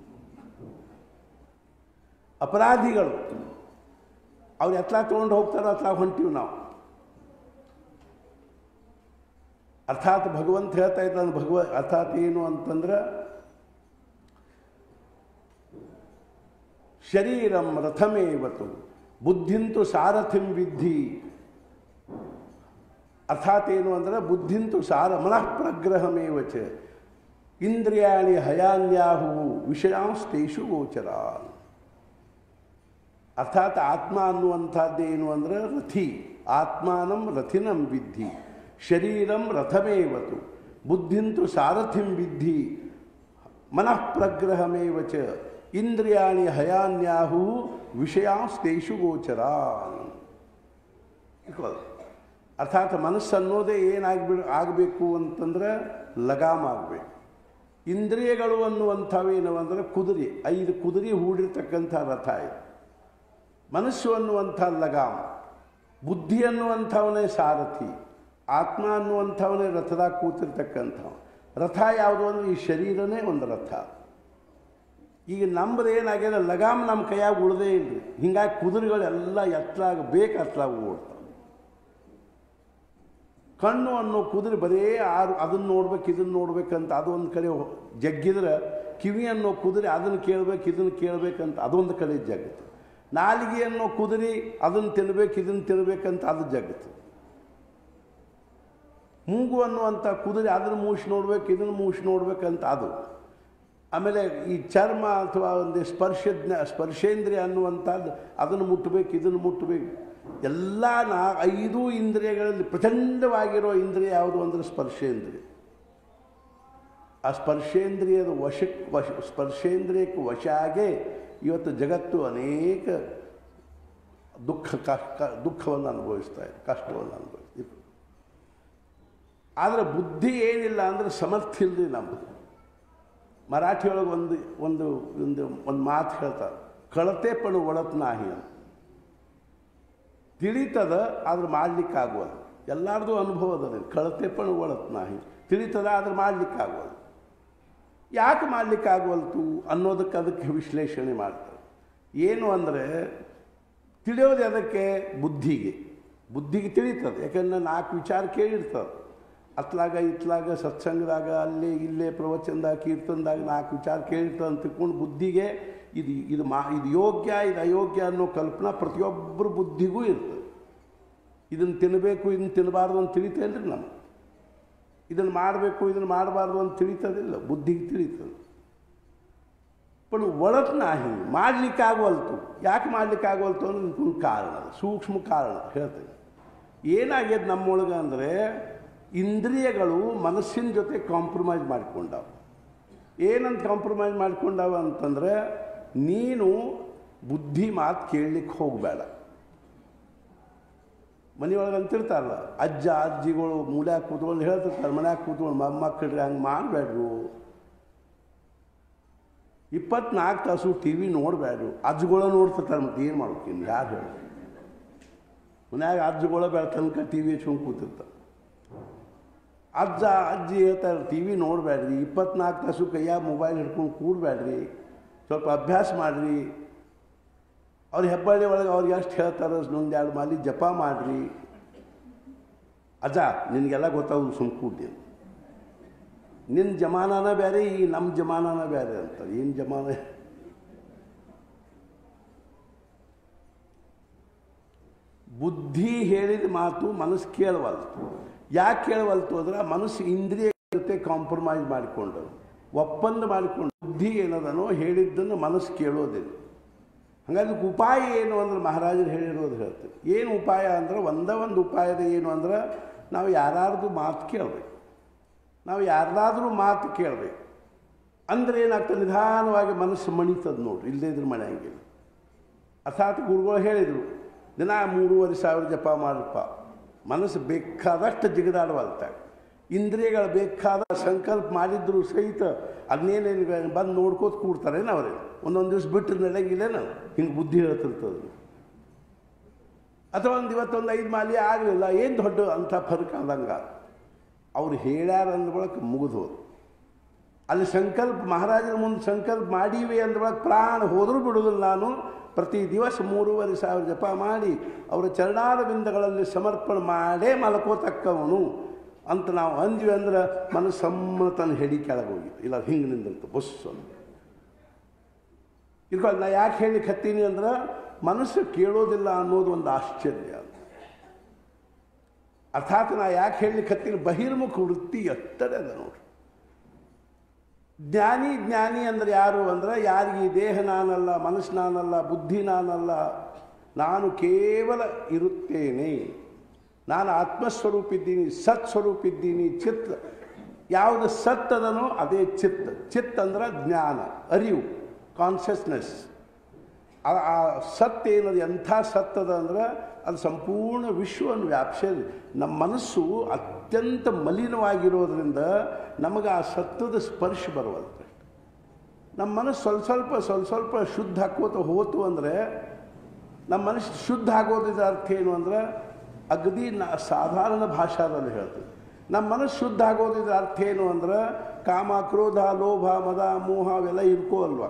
ಅಪರಾಧಿಗಳು ಅವ್ರು ಎತ್ತಲ ತೊಗೊಂಡು ಹೋಗ್ತಾರೋ ಅತ್ಲ ಹೊಂಟೀವಿ ನಾವು. ಅರ್ಥಾತ್ ಭಗವಂತ ಹೇಳ್ತಾ ಇದ್ದಾನೆ. ಅರ್ಥಾತ್ ಏನು ಅಂತಂದ್ರೆ ಶರೀರಂ ರಥಮೇವತು ಬುದ್ಧಿಂತು ಸಾರಥಿಂ ವಿದ್ಧಿ. ಅರ್ಥಾತ್ ಏನು ಅಂದರೆ ಬುದ್ಧಿಂತು ಮನಃ ಪ್ರಗ್ರಹಮೇವಚ ಇಂದ್ರಿಯಾಣಿ ಹಯಾನ್ಯಾಹು ವಿಷಯಾಂಸ್ತೇಷು ಗೋಚರ. ಅರ್ಥಾತ್ ಆತ್ಮ ಅನ್ನುವಂಥದ್ದೇನು ಅಂದರೆ ರಥಿ. ಆತ್ಮಾನಂ ರಥಿನಂ ವಿದ್ಧಿ ಶರೀರಂ ರಥಮೇವತು ಬುದ್ಧಿಂತು ಸಾರಥಿಂ ವಿದ್ಧಿ ಮನಃ ಪ್ರಗ್ರಹಮೇವಚ ಇಂದ್ರಿಯಾಣಿ ಹಯಾನ್ಯಾಹು ವಿಷಯಾಂಸ್ತೇಷು ಗೋಚರ. ಅರ್ಥಾತ್ ಮನಸ್ಸನ್ನೋದೇ ಆಗಬೇಕು ಅಂತಂದ್ರೆ ಲಗಾಮ್ ಆಗಬೇಕು. ಇಂದ್ರಿಯಗಳು ಅನ್ನುವಂಥವೇನು ಅಂದರೆ ಕುದುರೆ, 5 ಕುದುರೆ ಹೂಡಿರ್ತಕ್ಕಂಥ ರಥ ಇದು. ಮನಸ್ಸು ಅನ್ನುವಂಥ ಲಗಾಮ್, ಬುದ್ಧಿ ಅನ್ನುವಂಥವನೇ ಸಾರಥಿ, ಆತ್ಮ ಅನ್ನುವಂಥವನೇ ರಥದಾಗ ಕೂತಿರ್ತಕ್ಕಂಥವು. ರಥ ಯಾವುದು ಅಂದರೆ ಈ ಶರೀರನೇ ಒಂದು ರಥ. ಈಗ ನಮ್ಮದು ಏನಾಗಿದೆ ಲಗಾಮ್ ನಮ್ಮ ಕೈಯಾಗ ಉಳದೇ ಇಲ್ಲರಿ. ಹಿಂಗಾಗಿ ಕುದುರೆಗಳೆಲ್ಲ ಎತ್ತಲಾಗ ಬೇಕು ಅತ್ಲಾಗ ಓಡ್ತಾವೆ. ಕಣ್ಣು ಅನ್ನೋ ಕುದುರೆ ಬರೀ ಅದನ್ನು ನೋಡ್ಬೇಕು ಇದನ್ನು ನೋಡ್ಬೇಕಂತ ಅದೊಂದು ಕಡೆ ಜಗ್ಗಿದ್ರೆ, ಕಿವಿ ಅನ್ನೋ ಕುದುರೆ ಅದನ್ನು ಕೇಳಬೇಕು ಇದನ್ನು ಕೇಳಬೇಕಂತ ಅದೊಂದು ಕಡೆ ಜಗ್ಗುತ್ತೆ. ನಾಲಿಗೆ ಅನ್ನೋ ಕುದುರೆ ಅದನ್ನು ತಿನ್ಬೇಕು ಇದನ್ನು ತಿನ್ಬೇಕಂತ ಅದು ಜಗ್ಗುತ್ತೆ. ಮೂಗು ಅನ್ನುವಂಥ ಕುದುರೆ ಅದನ್ನು ಮೂಸಿ ನೋಡ್ಬೇಕು ಇದನ್ನು ಮೂಸಿ ನೋಡ್ಬೇಕಂತ ಅದು. ಆಮೇಲೆ ಈ ಚರ್ಮ ಅಥವಾ ಒಂದು ಸ್ಪರ್ಶೇಂದ್ರಿಯ ಅನ್ನುವಂಥದ್ದು ಅದನ್ನು ಮುಟ್ಟಬೇಕು ಇದನ್ನು ಮುಟ್ಟಬೇಕು. ಎಲ್ಲ 5 ಇಂದ್ರಿಯಗಳಲ್ಲಿ ಪ್ರಚಂಡವಾಗಿರೋ ಇಂದ್ರಿಯ ಯಾವುದು ಅಂದರೆ ಸ್ಪರ್ಶೇಂದ್ರಿಯ. ಆ ಸ್ಪರ್ಶೇಂದ್ರಿಯದ ಸ್ಪರ್ಶೇಂದ್ರಿಯಕ್ಕೆ ವಶ ಆಗೇ ಇವತ್ತು ಜಗತ್ತು ಅನೇಕ ದುಃಖವನ್ನು ಅನುಭವಿಸ್ತಾ ಇದೆ, ಕಷ್ಟವನ್ನು ಅನುಭವಿಸ್ತೀವಿ. ಆದರೆ ಬುದ್ಧಿ ಏನಿಲ್ಲ ಅಂದರೆ ಸಮರ್ಥ ಇಲ್ಲದೆ ನಮ್ಮದು. ಮರಾಠಿಯೊಳಗೆ ಒಂದು ಮಾತು ಹೇಳ್ತಾರೆ, ಕಳತೆ ಪಣು ಒಳತ್ ನಾಹಿ ಅಂತ. ತಿಳಿತದ ಆದ್ರೆ ಮಾಡಲಿಕ್ಕಾಗುವಲ್ಲ. ಎಲ್ಲರದು ಅನುಭವದ ಕಳತೆ ಪಣು ಒಳತ್ ನಾಹಿ, ತಿಳಿತದ ಆದ್ರೆ ಮಾಡಲಿಕ್ಕಾಗುವಲ್ಲ. ಯಾಕೆ ಮಾಡಲಿಕ್ಕಾಗುವಲ್ತು ಅನ್ನೋದಕ್ಕೆ ಅದಕ್ಕೆ ವಿಶ್ಲೇಷಣೆ ಮಾಡ್ತಾರೆ. ಏನು ಅಂದರೆ ತಿಳಿಯೋದು ಅದಕ್ಕೆ ಬುದ್ಧಿಗೆ ತಿಳಿತದೆ, ಯಾಕಂದರೆ 4 ವಿಚಾರ ಕೇಳಿರ್ತದೆ. ಅತ್ಲಾಗ ಇತ್ಲಾಗ ಸತ್ಸಂಗದಾಗ ಅಲ್ಲೇ ಇಲ್ಲೇ ಪ್ರವಚನದಾಗ ಕೀರ್ತನದಾಗ 4 ವಿಚಾರ ಕೇಳಿರ್ತ ಅಂತ ತಿಳ್ಕೊಂಡು ಬುದ್ಧಿಗೆ ಇದು ಯೋಗ್ಯ ಇದು ಅಯೋಗ್ಯ ಅನ್ನೋ ಕಲ್ಪನಾ ಪ್ರತಿಯೊಬ್ಬರ ಬುದ್ಧಿಗೂ ಇರ್ತದೆ. ಇದನ್ನು ತಿನ್ನಬೇಕು ಇದನ್ನು ತಿನ್ನಬಾರ್ದು ಅಂತ ತಿಳಿತೇನ್ರಿ ನಮ್ಗೆ. ಇದನ್ನು ಮಾಡಬೇಕು ಇದನ್ನು ಮಾಡಬಾರ್ದು ಅಂತ ತಿಳಿತದಿಲ್ಲ, ಬುದ್ಧಿಗೆ ತಿಳಿತದೆ. पण ಒಳಗೆ ನಾಹಿ ಮಾಡಲಿಕ್ಕಾಗವಲ್ತು. ಯಾಕೆ ಮಾಡಲಿಕ್ಕಾಗವಲ್ತು ಅಂದ್ರೆ ಇದಕ್ಕೊಂದು ಕಾರಣ, ಸೂಕ್ಷ್ಮ ಕಾರಣ ಹೇಳ್ತೇನೆ. ಏನಾಗ್ಯದ ನಮ್ಮೊಳಗೆ ಅಂದರೆ ಇಂದ್ರಿಯಗಳು ಮನಸ್ಸಿನ ಜೊತೆ ಕಾಂಪ್ರಮೈಸ್ ಮಾಡಿಕೊಂಡಾವ. ಏನಂತ ಕಾಂಪ್ರಮೈಸ್ ಮಾಡಿಕೊಂಡಾವ ಅಂತಂದರೆ ನೀನು ಬುದ್ಧಿ ಮಾತು ಕೇಳಲಿಕ್ಕೆ ಹೋಗಬೇಡ. ಮನೆಯೊಳಗೆ ಅಂತಿರ್ತಾರಲ್ಲ, ಅಜ್ಜ ಅಜ್ಜಿಗಳು ಮೂಲ್ಯಾಗ ಕೂತ್ಕೊಂಡು ಹೇಳ್ತಿರ್ತಾರೆ, ಮನ್ಯಾಗ ಕೂತ್ಕೊಂಡು ಮೊಮ್ಮಕ್ಕಳ್ರಿ ಹಂಗೆ ಮಾಡಬೇಡ್ರು, 24 ತಾಸು ಟಿ ವಿ ನೋಡಬೇಡ್ರು. ಅಜ್ಜಗಳು ನೋಡ್ತಿರ್ತಾರೆ, ಮತ್ತು ಏನು ಮಾಡ್ಬೇಕಿನ್ನು ಯಾರು ಹೇಳಿ. ಮನ್ಯಾಗ ಅಜ್ಜಗಳು ಬೇಡ ತನಕ ಟಿ ವಿ ಹಚ್ಕೊಂಡು ಕೂತಿರ್ತಾರೆ. ಅಜ್ಜ ಅಜ್ಜಿ ಹೇಳ್ತಾರೆ ಟಿ ವಿ ನೋಡಬೇಡ್ರಿ, 24 ತಾಸು ಕೈಯಾಗ ಮೊಬೈಲ್ ಹಿಡ್ಕೊಂಡು ಕೂಡಬೇಡ್ರಿ, ಸ್ವಲ್ಪ ಅಭ್ಯಾಸ ಮಾಡಿರಿ. ಅವ್ರು ಹೆಬ್ಬಳ್ಳಿ ಒಳಗೆ ಅವ್ರಿಗೆ ಎಷ್ಟು ಹೇಳ್ತಾರೆ ಒಂದು 2 ಮಾಲಿ ಜಪ ಮಾಡಿರಿ. ಅಜ್ಜ ನಿನಗೆಲ್ಲ ಗೊತ್ತಾಗೋದು ಸುಮ್ಮ ಕೂಡಿ, ನಿನ್ನ ಜಮಾನಾನ ಬೇರೆ ಈ ನಮ್ಮ ಜಮಾನಾನ ಬೇರೆ ಅಂತ. ಏನು ಜಮಾನ? ಬುದ್ಧಿ ಹೇಳಿದ ಮಾತು ಮನಸ್ಸು ಕೇಳವಲ್ತು. ಯಾಕೆ ಕೇಳವಲ್ತು ಅಂದ್ರೆ ಮನಸ್ಸು ಇಂದ್ರಿಯ ಜೊತೆ ಕಾಂಪ್ರಮೈಸ್ ಮಾಡಿಕೊಂಡು ಒಪ್ಪಂದ ಮಾಡಿಕೊಂಡು ಬುದ್ಧಿ ಏನದನೋ ಹೇಳಿದ್ದನ್ನು ಮನಸ್ಸು ಕೇಳೋದಿಲ್ಲ. ಹಾಗಾಗಿ ಉಪಾಯ ಏನು ಅಂದ್ರೆ ಮಹಾರಾಜರು ಹೇಳಿರೋದು ಹೇಳ್ತೀವಿ. ಏನು ಉಪಾಯ ಅಂದ್ರೆ ಒಂದು ಉಪಾಯದ ಏನು ಅಂದ್ರೆ ನಾವು ಯಾರಾರ್ದು ಮಾತು ಕೇಳಬೇಕು. ನಾವು ಯಾರ್ದಾದ್ರೂ ಮಾತು ಕೇಳಬೇಕು ಅಂದರೆ ಏನಾಗ್ತದೆ, ನಿಧಾನವಾಗಿ ಮನಸ್ಸು ಮಣಿತದೆ ನೋಡ್ರಿ, ಇಲ್ಲದೇ ಇದ್ರೆ ಮನೆಯಂಗಿಲ್ಲ. ಅರ್ಥಾತ್ ಗುರುಗಳು ಹೇಳಿದರು ದಿನ 3,500 ಜಪ ಮಾಡಪ್ಪ. ಮನಸ್ಸು ಬೇಕಾದಷ್ಟು ಜಿಗಿದಾಡುವಲ್ತ, ಇಂದ್ರಿಯಗಳು ಬೇಕಾದ ಸಂಕಲ್ಪ ಮಾಡಿದ್ರು ಸಹಿತ ಅದನ್ನೇನೇನು ಬಂದು ನೋಡ್ಕೋತ ಕೂಡ್ತಾರೇನು ಅವ್ರಿಗೆ. ಒಂದೊಂದು ದಿವಸ ಬಿಟ್ಟು ನಡೆಯಂಗಿಲ್ಲೇನು, ಹಿಂಗೆ ಬುದ್ಧಿ ಹೇಳ್ತಿರ್ತದೆ. ಅಥವಾ ಇವತ್ತೊಂದು 5 ಮಾಲಿ ಆಗಲಿಲ್ಲ, ಏನು ದೊಡ್ಡ ಅಂಥ ಫರ್ಕ್ ಆದಂಗೆ ಅವ್ರು ಹೇಳ್ಯಾರ ಅಂದ್ರೊಳಗೆ ಮುಗಿದೋದು. ಅಲ್ಲಿ ಸಂಕಲ್ಪ ಮಹಾರಾಜರ ಮುಂದೆ ಸಂಕಲ್ಪ ಮಾಡೀವಿ ಅಂದ್ರೊಳಗೆ ಪ್ರಾಣ ಹೋದರೂ ಬಿಡೋದಿಲ್ಲ. ನಾನು ಪ್ರತಿ ದಿವಸ 3,500 ಜಪ ಮಾಡಿ ಅವರ ಚರಣಾರವಿಂದಗಳಲ್ಲಿ ಸಮರ್ಪಣೆ ಮಾಡೇ ಮಲ್ಕೋತಕ್ಕವನು ಅಂತ ನಾವು ಅಂದ್ವಿ ಅಂದ್ರೆ ಮನಸ್ಸು ಸಮ್ಮತನ ಹೆಡಿ ಕೆಳಗೋಗಿ ಇಲ್ಲ ಹಿಂಗೆ ನಿಂದಿರ್ತು ಬಸ್ ಅಂತ. ಇದ್ಕೊಂಡು ನಾ ಯಾಕೆ ಹೇಳಿಕ್ಕೆ ಹತ್ತೀನಿ ಅಂದ್ರೆ ಮನಸ್ಸು ಕೇಳೋದಿಲ್ಲ ಅನ್ನೋದು ಒಂದು ಆಶ್ಚರ್ಯ. ಅರ್ಥಾತ್ ನಾ ಯಾಕೆ ಹೇಳಲಿಕ್ಕೆ ಹತ್ತೀನಿ, ಬಹಿರ್ಮುಖ ವೃತ್ತಿ ಎಷ್ಟರೇ ಅದ ನೋಡ್ರಿ. ಜ್ಞಾನಿ ಅಂದರೆ ಯಾರು ಅಂದ್ರೆ ಯಾರಿಗೆ ಈ ದೇಹ ನಾನಲ್ಲ, ಮನಸ್ಸು ನಾನಲ್ಲ, ಬುದ್ಧಿ ನಾನಲ್ಲ, ನಾನು ಕೇವಲ ಇರುತ್ತೇನೆ, ನಾನು ಆತ್ಮಸ್ವರೂಪಿದ್ದೀನಿ, ಸತ್ ಸ್ವರೂಪಿದ್ದೀನಿ. ಚಿತ್ತ ಯಾವುದು ಸತ್ ಅದನೋ ಅದೇ ಚಿತ್ತ. ಚಿತ್ತ ಅಂದ್ರೆ ಜ್ಞಾನ, ಅರಿವು, ಕಾನ್ಷಿಯಸ್ನೆಸ್. ಆ ಸತ್ ಏನದು, ಎಂಥ ಸತ್ತದ ಅಂದ್ರೆ ಅದು ಸಂಪೂರ್ಣ ವಿಶ್ವವನ್ನು ವ್ಯಾಪಿಸಿದೆ. ನಮ್ಮ ಮನಸ್ಸು ಅತ್ಯಂತ ಮಲಿನವಾಗಿರೋದ್ರಿಂದ ನಮಗೆ ಆ ಸತ್ವದ ಸ್ಪರ್ಶ ಬರುವಂತೆ. ನಮ್ಮ ಮನಸ್ಸು ಸ್ವಲ್ಪ ಶುದ್ಧ ಹಾಕೋತ ಹೋತು ಅಂದರೆ, ನಮ್ಮ ಮನಸ್ಸು ಶುದ್ಧ ಆಗೋದಿದ್ದ ಅರ್ಥ ಏನು ಅಂದ್ರೆ ಅಗದಿ ಸಾಧಾರಣ ಭಾಷಾದಲ್ಲಿ ಹೇಳ್ತೀವಿ. ನಮ್ಮ ಮನಸ್ಸು ಶುದ್ಧ ಆಗೋದಿದ್ದ ಅರ್ಥ ಏನು ಅಂದ್ರೆ ಕಾಮ, ಕ್ರೋಧ, ಲೋಭ, ಮದ, ಮೋಹ ಅವೆಲ್ಲ ಇರ್ಕೋಲ್ವ.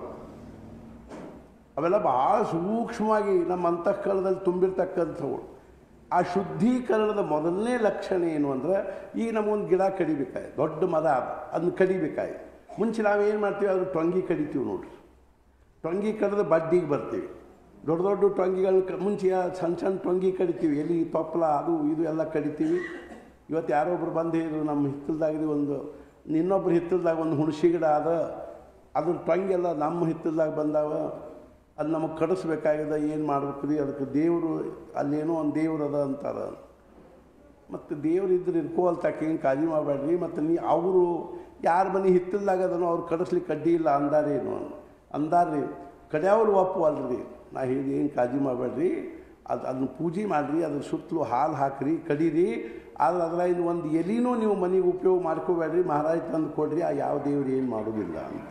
ಅವೆಲ್ಲ ಭಾಳ ಸೂಕ್ಷ್ಮವಾಗಿ ನಮ್ಮ ಅಂತಃಕರಣದಲ್ಲಿ ತುಂಬಿರ್ತಕ್ಕಂಥವು. ಆ ಶುದ್ಧೀಕರಣದ ಮೊದಲನೇ ಲಕ್ಷಣ ಏನು ಅಂದರೆ, ಈಗ ನಮಗೊಂದು ಗಿಡ ಕಡಿಬೇಕಾಯಿ, ದೊಡ್ಡ ಮರ ಅದನ್ನ ಕಡಿಬೇಕಾಯಿ. ಮುಂಚೆ ನಾವೇನು ಮಾಡ್ತೀವಿ, ಅದ್ರ ಟೊಂಗಿ ಕಡಿತೀವಿ ನೋಡ್ರಿ. ಟೊಂಗಿ ಕಡಿದು ಬಡ್ಡಿಗೆ ಬರ್ತೀವಿ. ದೊಡ್ಡ ಟೊಂಗಿಗಳನ್ನ ಮುಂಚೆ ಸಣ್ಣ ಟೊಂಗಿ ಕಡಿತೀವಿ, ಎಲ್ಲಿ ತೊಪ್ಪಲ ಅದು ಇದು ಎಲ್ಲ ಕಡಿತೀವಿ. ಇವತ್ತು ಯಾರೊಬ್ರು ಬಂದು ಹೇಳಿದ್ರು, ನಮ್ಮ ಹಿತ್ತಲ್ದಾಗಿದೆ ಒಂದು, ಇನ್ನೊಬ್ರು ಹಿತ್ತಲ್ದಾಗ ಒಂದು ಹುಣಸಿ ಗಿಡ ಅದ, ಅದ್ರ ಟೊಂಗೆಲ್ಲ ನಮ್ಮ ಹಿತ್ತಲ್ದಾಗ ಬಂದಾವ, ಅದು ನಮಗೆ ಕಡಿಸ್ಬೇಕಾಗಿದೆ, ಏನು ಮಾಡ್ಬೇಕು ರೀ, ಅದಕ್ಕೆ ದೇವರು ಅಲ್ಲೇನೋ ಒಂದು ದೇವ್ರು ಅದ ಅಂತಾರೆ. ಮತ್ತು ದೇವ್ರು ಇದ್ರೆ ಇರ್ಕೋಲ್ತಾಕೆ ಏನು ಕಾಳಜಿ ಮಾಡಬೇಡ್ರಿ. ಮತ್ತು ಅವರು ಯಾರ ಮನೆ ಹಿತ್ತಲ್ದಾಗದನೋ ಅವ್ರು ಕಡಿಸ್ಲಿಕ್ಕೆ ಅಡ್ಡಿ ಇಲ್ಲ ಅಂದಾರೇನು ಅಂದಾರ್ರಿ. ಕಡೆಯವ್ರು ಒಪ್ಪು ಅಲ್ರಿ. ನಾ ಹೇಳಿ ಏನು ಕಾಳಜಿ ಮಾಡಬೇಡ್ರಿ, ಅದನ್ನ ಪೂಜೆ ಮಾಡಿರಿ, ಅದ್ರ ಸುತ್ತಲೂ ಹಾಲು ಹಾಕಿರಿ, ಕಡೀರಿ. ಆದರೆ ಅದರ ಇನ್ನು ಒಂದು ಎಲಿನೂ ನೀವು ಮನೆಗೆ ಉಪಯೋಗ ಮಾಡ್ಕೋಬೇಡ್ರಿ, ಮಹಾರಾಜ್ ತಂದು ಕೊಡ್ರಿ, ಆ ಯಾವ ದೇವ್ರು ಏನು ಮಾಡೋದಿಲ್ಲ ಅಂತ.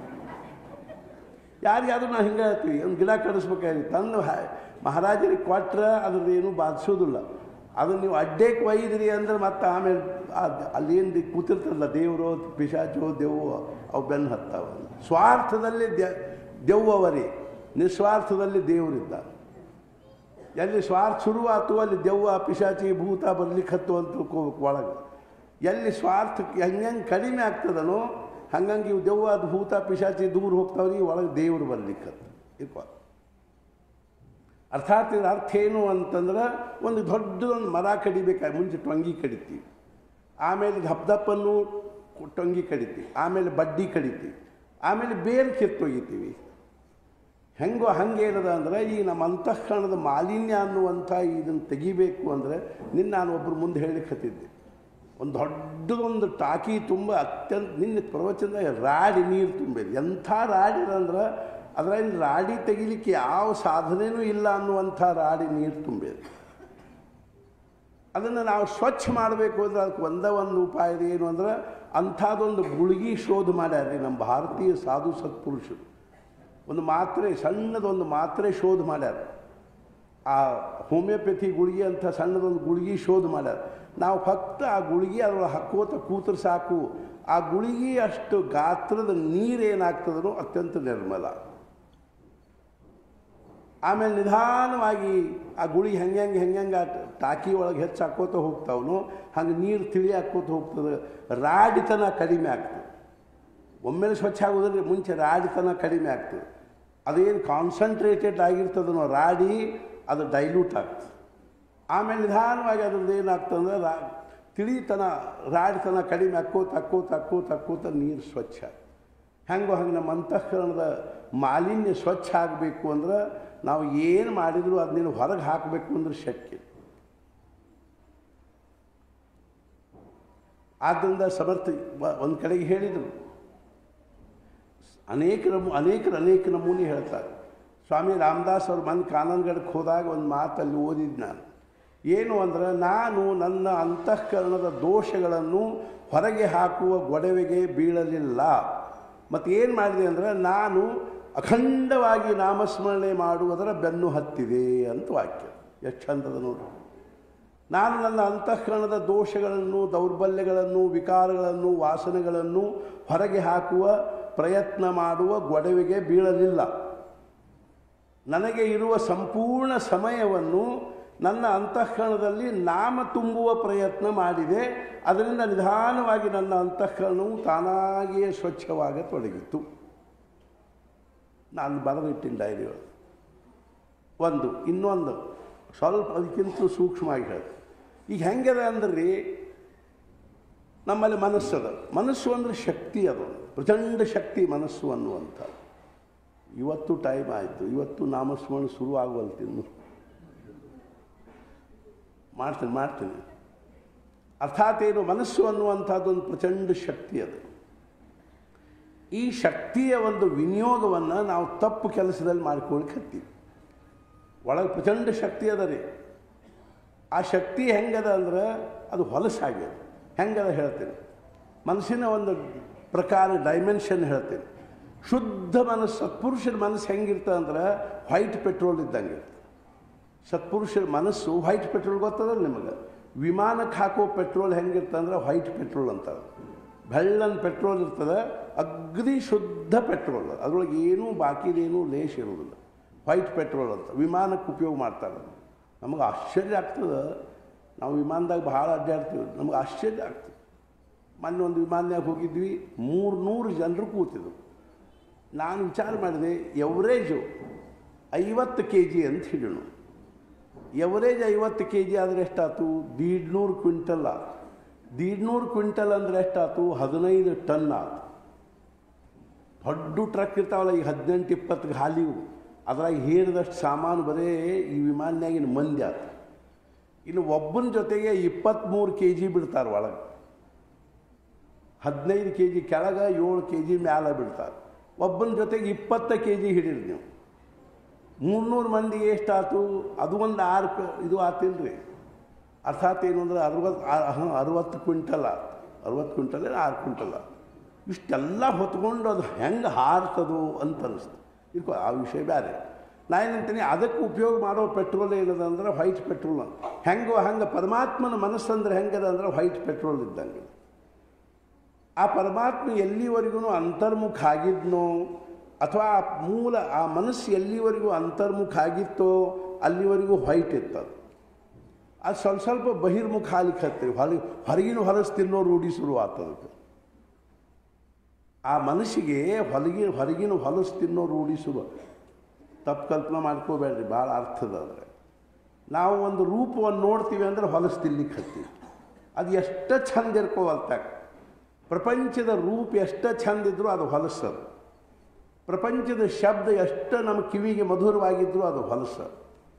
ಯಾರಿಗಾದ್ರೂ ನಾವು ಹಿಂಗೆ ಹೇಳ್ತೀವಿ, ಒಂದು ಗಿಡ ಕಡಿಸ್ಬೇಕಾಗಿ ತಂದು ಮಹಾರಾಜರಿಗೆ ಕೊಟ್ಟರೆ ಅದ್ರದ್ದು ಏನೂ ಬಾಧಿಸೋದಿಲ್ಲ. ಅದನ್ನು ನೀವು ಅಡ್ಡಕ್ಕೆ ಒಯ್ದ್ರಿ ಅಂದ್ರೆ ಮತ್ತೆ ಆಮೇಲೆ ಅಲ್ಲೇನು ಕೂತಿರ್ತಲ್ಲ ದೇವರು, ಪಿಶಾಚೋ, ದೆವ್ವು ಅವು ಬೆನ್ನು ಹತ್ತಾವ. ಸ್ವಾರ್ಥದಲ್ಲಿ ದೆವ್ವವರೇ, ನಿಸ್ವಾರ್ಥದಲ್ಲಿ ದೇವರಿದ್ದ. ಎಲ್ಲಿ ಸ್ವಾರ್ಥ ಶುರುವಾತು ಅಲ್ಲಿ ದೆವ್ವ, ಪಿಶಾಚಿ, ಭೂತ ಬರ್ಲಿಕ್ಕೆ ಹತ್ತು ಅಂತ ತಿಳ್ಕೋಬೇಕು ಒಳಗೆ. ಎಲ್ಲಿ ಸ್ವಾರ್ಥಕ್ಕೆ ಹೆಂಗೆ ಕಡಿಮೆ ಆಗ್ತದನೋ ಹಂಗಂಗೆ ಇವು ದೆವ್ವ ಅದು ಭೂತ ಪಿಶಾಚಿ ದೂರ ಹೋಗ್ತಾವ್ರಿ, ಒಳಗೆ ದೇವರು ಬರ್ಲಿಕ್ಕತ್ತು ಇರ್ಕೋ. ಅರ್ಥಾತ್ ಇದರ ಅರ್ಥ ಏನು ಅಂತಂದ್ರೆ, ಒಂದು ದೊಡ್ಡದೊಂದು ಮರ ಕಡಿಬೇಕಾಗಿ ಮುಂಚೆ ಟೊಂಗಿ ಕಡಿತೀವಿ, ಆಮೇಲೆ ದಪ್ಪನ್ನು ಟೊಂಗಿ ಕಡಿತೀವಿ, ಆಮೇಲೆ ಬಡ್ಡಿ ಕಡಿತೀವಿ, ಆಮೇಲೆ ಬೇರೆ ಕಿತ್ತೊಗಿತೀವಿ. ಹೆಂಗೋ ಹಂಗೇನದ ಅಂದರೆ ಈ ನಮ್ಮ ಅಂತಃಕರಣದ ಮಾಲಿನ್ಯ ಅನ್ನುವಂಥ ಇದನ್ನು ತೆಗಿಬೇಕು ಅಂದರೆ ನಾನು ಒಬ್ಬರು ಮುಂದೆ ಹೇಳಲಿಕ್ಕತ್ತಿದ್ದೆ. ಒಂದು ದೊಡ್ಡದೊಂದು ಟಾಕಿ ತುಂಬ ಅತ್ಯಂತ ನಿನ್ನೆ ಪ್ರವಚನದಾಗ ರಾಡಿ ನೀರು ತುಂಬಿದೆ. ಎಂಥ ರಾಡಿ ಅಂದ್ರೆ ಅದರಿಂದ ರಾಡಿ ತೆಗಿಲಿಕ್ಕೆ ಯಾವ ಸಾಧನೆಯೂ ಇಲ್ಲ ಅನ್ನುವಂಥ ರಾಡಿ ನೀರು ತುಂಬಿದೆ. ಅದನ್ನು ನಾವು ಸ್ವಚ್ಛ ಮಾಡಬೇಕು ಅಂದರೆ ಅದಕ್ಕೆ ಒಂದು ಉಪಾಯ ಏನು ಅಂದ್ರೆ ಅಂಥದ್ದೊಂದು ಗುಳಿಗೆ ಶೋಧ ಮಾಡ್ಯಾರ್ರಿ ನಮ್ಮ ಭಾರತೀಯ ಸಾಧು ಸತ್ಪುರುಷರು. ಒಂದು ಮಾತ್ರೆ, ಸಣ್ಣದೊಂದು ಮಾತ್ರೆ ಶೋಧ ಮಾಡ್ಯಾರ. ಆ ಹೋಮಿಯೋಪತಿ ಗುಳಿಗೆ ಅಂತ ಸಣ್ಣದೊಂದು ಗುಳಿಗೆ ಶೋಧ ಮಾಡ್ಯಾರ. ನಾವು ಫಕ್ತ ಆ ಗುಳಿಗೆ ಅದರೊಳಗೆ ಹಾಕೋತ ಕೂತ್ರೆ ಸಾಕು, ಆ ಗುಳಿಗೆ ಅಷ್ಟು ಗಾತ್ರದ ನೀರೇನಾಗ್ತದೋ ಅತ್ಯಂತ ನಿರ್ಮಲ. ಆಮೇಲೆ ನಿಧಾನವಾಗಿ ಆ ಗುಳಿ ಹೆಂಗೆ ಟಾಕಿ ಒಳಗೆ ಹೆಚ್ಚು ಹಾಕೋತ ಹೋಗ್ತಾವನು ಹಂಗೆ ನೀರು ತಿಳಿ ಹಾಕೋತ ಹೋಗ್ತದೆ. ರಾಡಿತನ ಕಡಿಮೆ ಆಗ್ತದೆ. ಒಮ್ಮೆಲೆ ಸ್ವಚ್ಛ ಆಗೋದ್ರೆ ಮುಂಚೆ ರಾಡಿತನ ಕಡಿಮೆ ಆಗ್ತದೆ. ಅದೇನು ಕಾನ್ಸಂಟ್ರೇಟೆಡ್ ಆಗಿರ್ತದನೋ ರಾಡಿ, ಅದು ಡೈಲ್ಯೂಟ್ ಆಗ್ತದೆ. ಆಮೇಲೆ ನಿಧಾನವಾಗಿ ಅದ್ರದ್ದು ಏನಾಗ್ತದೆ ಅಂದ್ರೆ ತಿಳಿತನ ರಾಡಿತನ ಕಡಿಮೆ ಹಾಕೋತ ನೀರು ಸ್ವಚ್ಛ. ಹೆಂಗೋ ಹಂಗೆ ನಮ್ಮ ಅಂತಃಕರಣದ ಮಾಲಿನ್ಯ ಸ್ವಚ್ಛ ಆಗಬೇಕು ಅಂದ್ರೆ ನಾವು ಏನು ಮಾಡಿದರೂ ಅದನ್ನೇನು ಹೊರಗೆ ಹಾಕಬೇಕು ಅಂದ್ರೆ ಶಕ್ಯ. ಆದ್ದರಿಂದ ಸಮರ್ಥ ಒಂದು ಕಡೆಗೆ ಹೇಳಿದರು, ಅನೇಕ ನಮೂನೆ ಹೇಳ್ತಾರೆ. ಸ್ವಾಮಿ ರಾಮದಾಸ್ ಅವ್ರ ಮನೆ ಕಾನನ್ಗಢಕ್ಕೆ ಹೋದಾಗ ಒಂದು ಮಾತಲ್ಲಿ ಓದಿದ್ದು ನಾನು. ಏನು ಅಂದ್ರೆ, ನಾನು ನನ್ನ ಅಂತಃಕರಣದ ದೋಷಗಳನ್ನು ಹೊರಗೆ ಹಾಕುವ ಗೊಡವೆಗೆ ಬೀಳಲಿಲ್ಲ. ಮತ್ತು ಏನು ಮಾಡಿದೆ ಅಂದರೆ, ನಾನು ಅಖಂಡವಾಗಿ ನಾಮಸ್ಮರಣೆ ಮಾಡುವುದರ ಬೆನ್ನು ಹತ್ತಿದೆ ಅಂತ ವಾಕ್ಯ. ಎಷ್ಟು ಚಂದದ ನೋಡಿ. ನಾನು ನನ್ನ ಅಂತಃಕರಣದ ದೋಷಗಳನ್ನು, ದೌರ್ಬಲ್ಯಗಳನ್ನು, ವಿಕಾರಗಳನ್ನು, ವಾಸನೆಗಳನ್ನು ಹೊರಗೆ ಹಾಕುವ ಪ್ರಯತ್ನ ಮಾಡುವ ಗೊಡವೆಗೆ ಬೀಳಲಿಲ್ಲ. ನನಗೆ ಇರುವ ಸಂಪೂರ್ಣ ಸಮಯವನ್ನು ನನ್ನ ಅಂತಃಕರಣದಲ್ಲಿ ನಾಮ ತುಂಬುವ ಪ್ರಯತ್ನ ಮಾಡಿದೆ. ಅದರಿಂದ ನಿಧಾನವಾಗಿ ನನ್ನ ಅಂತಃಕರಣವು ತಾನಾಗಿಯೇ ಸ್ವಚ್ಛವಾಗತೊಡಗಿತು. ನಾನು ಬರೆದಿಟ್ಟಿನ ಡೈರಿಯೊಳಗೆ ಒಂದು. ಇನ್ನೊಂದು ಸ್ವಲ್ಪ ಅದಕ್ಕಿಂತ ಸೂಕ್ಷ್ಮವಾಗಿ ಹೇಳ್ತೀನಿ. ಈಗ ಹೆಂಗಿದೆ ಅಂದ್ರೆ, ನಮ್ಮಲ್ಲಿ ಮನಸ್ಸದ. ಮನಸ್ಸು ಅಂದರೆ ಶಕ್ತಿ, ಅದು ಪ್ರಚಂಡ ಶಕ್ತಿ ಮನಸ್ಸು ಅನ್ನುವಂಥ. ಇವತ್ತು ಟೈಮ್ ಆಯಿತು, ಇವತ್ತು ನಾಮಸ್ಮರಣ ಶುರು ಆಗುವಲ್ತಿನ್ನು ಮಾಡ್ತೀನಿ. ಅರ್ಥಾತ್ ಏನು, ಮನಸ್ಸು ಅನ್ನುವಂಥದ್ದೊಂದು ಪ್ರಚಂಡ ಶಕ್ತಿ ಅದು. ಈ ಶಕ್ತಿಯ ಒಂದು ವಿನಿಯೋಗವನ್ನು ನಾವು ತಪ್ಪು ಕೆಲಸದಲ್ಲಿ ಮಾಡ್ಕೊಳ್ಲಿಕ್ಕೆ ಹತ್ತೀವಿ. ಒಳಗೆ ಪ್ರಚಂಡ ಶಕ್ತಿ ಅದ ರೀ. ಆ ಶಕ್ತಿ ಹೆಂಗದ ಅಂದ್ರೆ ಅದು ಹೊಲಸಾಗ್ಯದ. ಹೆಂಗದ ಹೇಳ್ತೇನೆ. ಮನಸ್ಸಿನ ಒಂದು ಪ್ರಕಾರ ಡೈಮೆನ್ಷನ್ ಹೇಳ್ತೇನೆ. ಶುದ್ಧ ಮನಸ್ಸು, ಸತ್ಪುರುಷರ ಮನಸ್ಸು ಹೆಂಗಿರ್ತದೆ ಅಂದ್ರೆ ವೈಟ್ ಪೆಟ್ರೋಲ್ ಇದ್ದಂಗೆ ಇರ್ತದೆ. ಸತ್ಪುರುಷರ ಮನಸ್ಸು ವೈಟ್ ಪೆಟ್ರೋಲ್ ಗೊತ್ತದಲ್ಲ ನಿಮಗೆ. ವಿಮಾನಕ್ಕೆ ಹಾಕೋ ಪೆಟ್ರೋಲ್ ಹೆಂಗಿರ್ತದೆ ಅಂದ್ರೆ ವೈಟ್ ಪೆಟ್ರೋಲ್ ಅಂತಾರೆ. ಬೆಳ್ಳನ ಪೆಟ್ರೋಲ್ ಇರ್ತದೆ, ಅಗ್ದಿ ಶುದ್ಧ ಪೆಟ್ರೋಲ್. ಅದರೊಳಗೆ ಏನೂ ಬಾಕಿದೇನೂ ಲೇಷ್ ಇರೋದಿಲ್ಲ. ವೈಟ್ ಪೆಟ್ರೋಲ್ ಅಂತ ವಿಮಾನಕ್ಕೆ ಉಪಯೋಗ ಮಾಡ್ತಾರೆ. ನಮಗೆ ಆಶ್ಚರ್ಯ ಆಗ್ತದೆ. ನಾವು ವಿಮಾನದಾಗ ಭಾಳ ಅಡ್ಡಾಡ್ತೀವಿ, ನಮಗೆ ಆಶ್ಚರ್ಯ ಆಗ್ತದೆ. ಮೊನ್ನೆ ಒಂದು ವಿಮಾನದಾಗ ಹೋಗಿದ್ವಿ, 300 ಜನರು ಕೂತಿದ್ರು. ನಾನು ವಿಚಾರ ಮಾಡಿದೆ, ಎವರೇಜು 50 kg ಅಂತ ಹೇಳೋಣ. ಎವರೇಜ್ 50 kg ಆದರೆ ಎಷ್ಟಾಯ್ತು? 150 ಕ್ವಿಂಟಲ್ ಆಯ್ತು. 150 ಕ್ವಿಂಟಲ್ ಅಂದರೆ ಎಷ್ಟಾಯ್ತು? 15 ಟನ್ ಆಯ್ತು. ದೊಡ್ಡ ಟ್ರಕ್ ಇರ್ತಾವಲ್ಲ, ಈಗ 18-20 ಹಾಲಿವು, ಅದ್ರಾಗ ಹೇರಿದಷ್ಟು ಸಾಮಾನು ಬರೇ ಈ ವಿಮಾನದಾಗಿನ ಮಂದಿ ಆಯ್ತು. ಇನ್ನು ಒಬ್ಬನ ಜೊತೆಗೆ 23 kg ಬಿಡ್ತಾರೆ ಒಳಗೆ. 15 kg ಕೆಳಗೆ, 7 kg ಮ್ಯಾಲೆ ಬಿಡ್ತಾರೆ. ಒಬ್ಬನ ಜೊತೆಗೆ 20 kg ಹಿಡೀರಿ ನೀವು. 300 ಮಂದಿಗೆ ಎಷ್ಟಾಯ್ತು? ಅದು ಒಂದು 6 ಇದು ಆತಿಲ್ರಿ. ಅರ್ಥಾತ್ ಏನು ಅಂದರೆ 60 ಕ್ವಿಂಟಲ್ ಆಯ್ತು. 60 ಕ್ವಿಂಟಲ್ 6 ಕ್ವಿಂಟಲ್ ಆಯ್ತು. ಇಷ್ಟೆಲ್ಲ ಹೊತ್ಕೊಂಡು ಅದು ಹೆಂಗೆ ಹಾರ್ತದೋ ಅಂತ ಅನಿಸ್ತು. ಇದಕ್ಕೂ ಆ ವಿಷಯ ಬೇರೆ. ನಾನೇನಂತೀನಿ, ಅದಕ್ಕೆ ಉಪಯೋಗ ಮಾಡೋ ಪೆಟ್ರೋಲ್ ಏನದ ಅಂದ್ರೆ ವೈಟ್ ಪೆಟ್ರೋಲ್ ಅಂತ. ಹೆಂಗೋ ಹಂಗೆ ಪರಮಾತ್ಮನ ಮನಸ್ಸಂದ್ರೆ ಹೆಂಗದ ಅಂದ್ರೆ ವೈಟ್ ಪೆಟ್ರೋಲ್ ಇದ್ದಂಗೆ. ಆ ಪರಮಾತ್ಮ ಎಲ್ಲಿವರೆಗೂ ಅಂತರ್ಮುಖ ಆಗಿದ್ನೋ, ಅಥವಾ ಆ ಮನಸ್ಸು ಎಲ್ಲಿವರೆಗೂ ಅಂತರ್ಮುಖ ಆಗಿತ್ತೋ ಅಲ್ಲಿವರೆಗೂ ವೈಟ್ ಇರ್ತದೆ. ಅದು ಸ್ವಲ್ಪ ಸ್ವಲ್ಪ ಬಹಿರ್ಮುಖ ಆಗ್ಲಿಕ್ಕೆ ಹತ್ತೀರಿ, ಹೊರಗಿನ ಹೊಲಸು ತಿನ್ನೋ ರೂಢಿ ಶುರು ಆಗ್ತದೆ. ಆ ಮನಸ್ಸಿಗೆ ಹೊರಗಿನ ಹೊಲಸು ತಿನ್ನೋ ರೂಢಿ ಶುರು. ತಪ್ಪು ಕಲ್ಪನೆ ಮಾಡ್ಕೋಬೇಡ್ರಿ, ಭಾಳ ಅರ್ಥದ. ಅಂದರೆ ನಾವು ಒಂದು ರೂಪವನ್ನು ನೋಡ್ತೀವಿ ಅಂದರೆ ಹೊಲಸು ತಿನ್ಲಿಕ್ಕೆ ಹತ್ತೀವಿ. ಅದು ಎಷ್ಟು ಚಂದ ಇರ್ಕೋವಲ್ತಾಗ, ಪ್ರಪಂಚದ ರೂಪ ಎಷ್ಟು ಚಂದ ಇದ್ರೂ ಅದು ಹೊಲಸದು. ಪ್ರಪಂಚದ ಶಬ್ದ ಎಷ್ಟು ನಮ್ಮ ಕಿವಿಗೆ ಮಧುರವಾಗಿದ್ದರೂ ಅದು ಹೊಲಸದು.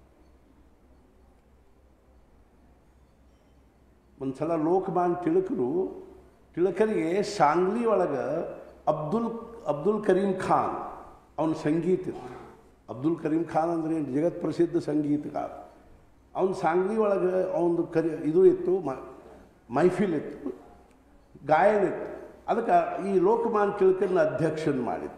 ಒಂದು ಸಲ ಲೋಕಮಾನ್ಯ ತಿಲಕರಿಗೆ ಸಾಂಗ್ಲಿ ಒಳಗೆ ಅಬ್ದುಲ್ ಕರೀಂ ಖಾನ್ ಅವನ ಸಂಗೀತ ಇತ್ತು. ಅಬ್ದುಲ್ ಕರೀಂ ಖಾನ್ ಅಂದರೆ ಜಗತ್ ಪ್ರಸಿದ್ಧ ಸಂಗೀತಗಾರ. ಅವನ ಸಾಂಗ್ಲಿ ಒಳಗೆ ಅವನದು ಇದು ಇತ್ತು, ಮೈಫಿಲ್ ಇತ್ತು, ಗಾಯನ ಇತ್ತು. ಅದಕ್ಕೆ ಈ ಲೋಕಮಾನ್ಯ ತಿಲಕರನ್ನ ಅಧ್ಯಕ್ಷನ ಮಾಡಿತ್ತು.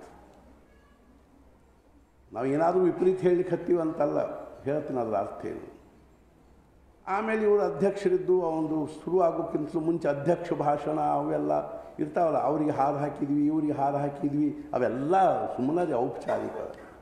ನಾವು ಏನಾದರೂ ವಿಪರೀತ ಹೇಳಲಿಕ್ಕೆ ಹತ್ತೀವಿ ಅಂತಲ್ಲ, ಹೇಳ್ತೀನಿ ಅದರ ಅರ್ಥ ಏನು. ಆಮೇಲೆ ಇವರು ಅಧ್ಯಕ್ಷರಿದ್ದು ಅವನು ಶುರು ಆಗೋಕ್ಕಿಂತ ಮುಂಚೆ ಅಧ್ಯಕ್ಷ ಭಾಷಣ ಅವೆಲ್ಲ ಇರ್ತಾವಲ್ಲ, ಅವ್ರಿಗೆ ಹಾರ ಹಾಕಿದ್ವಿ, ಇವ್ರಿಗೆ ಹಾರ ಹಾಕಿದ್ವಿ, ಅವೆಲ್ಲ ಸುಮ್ಮನೆ ಔಪಚಾರಿಕ.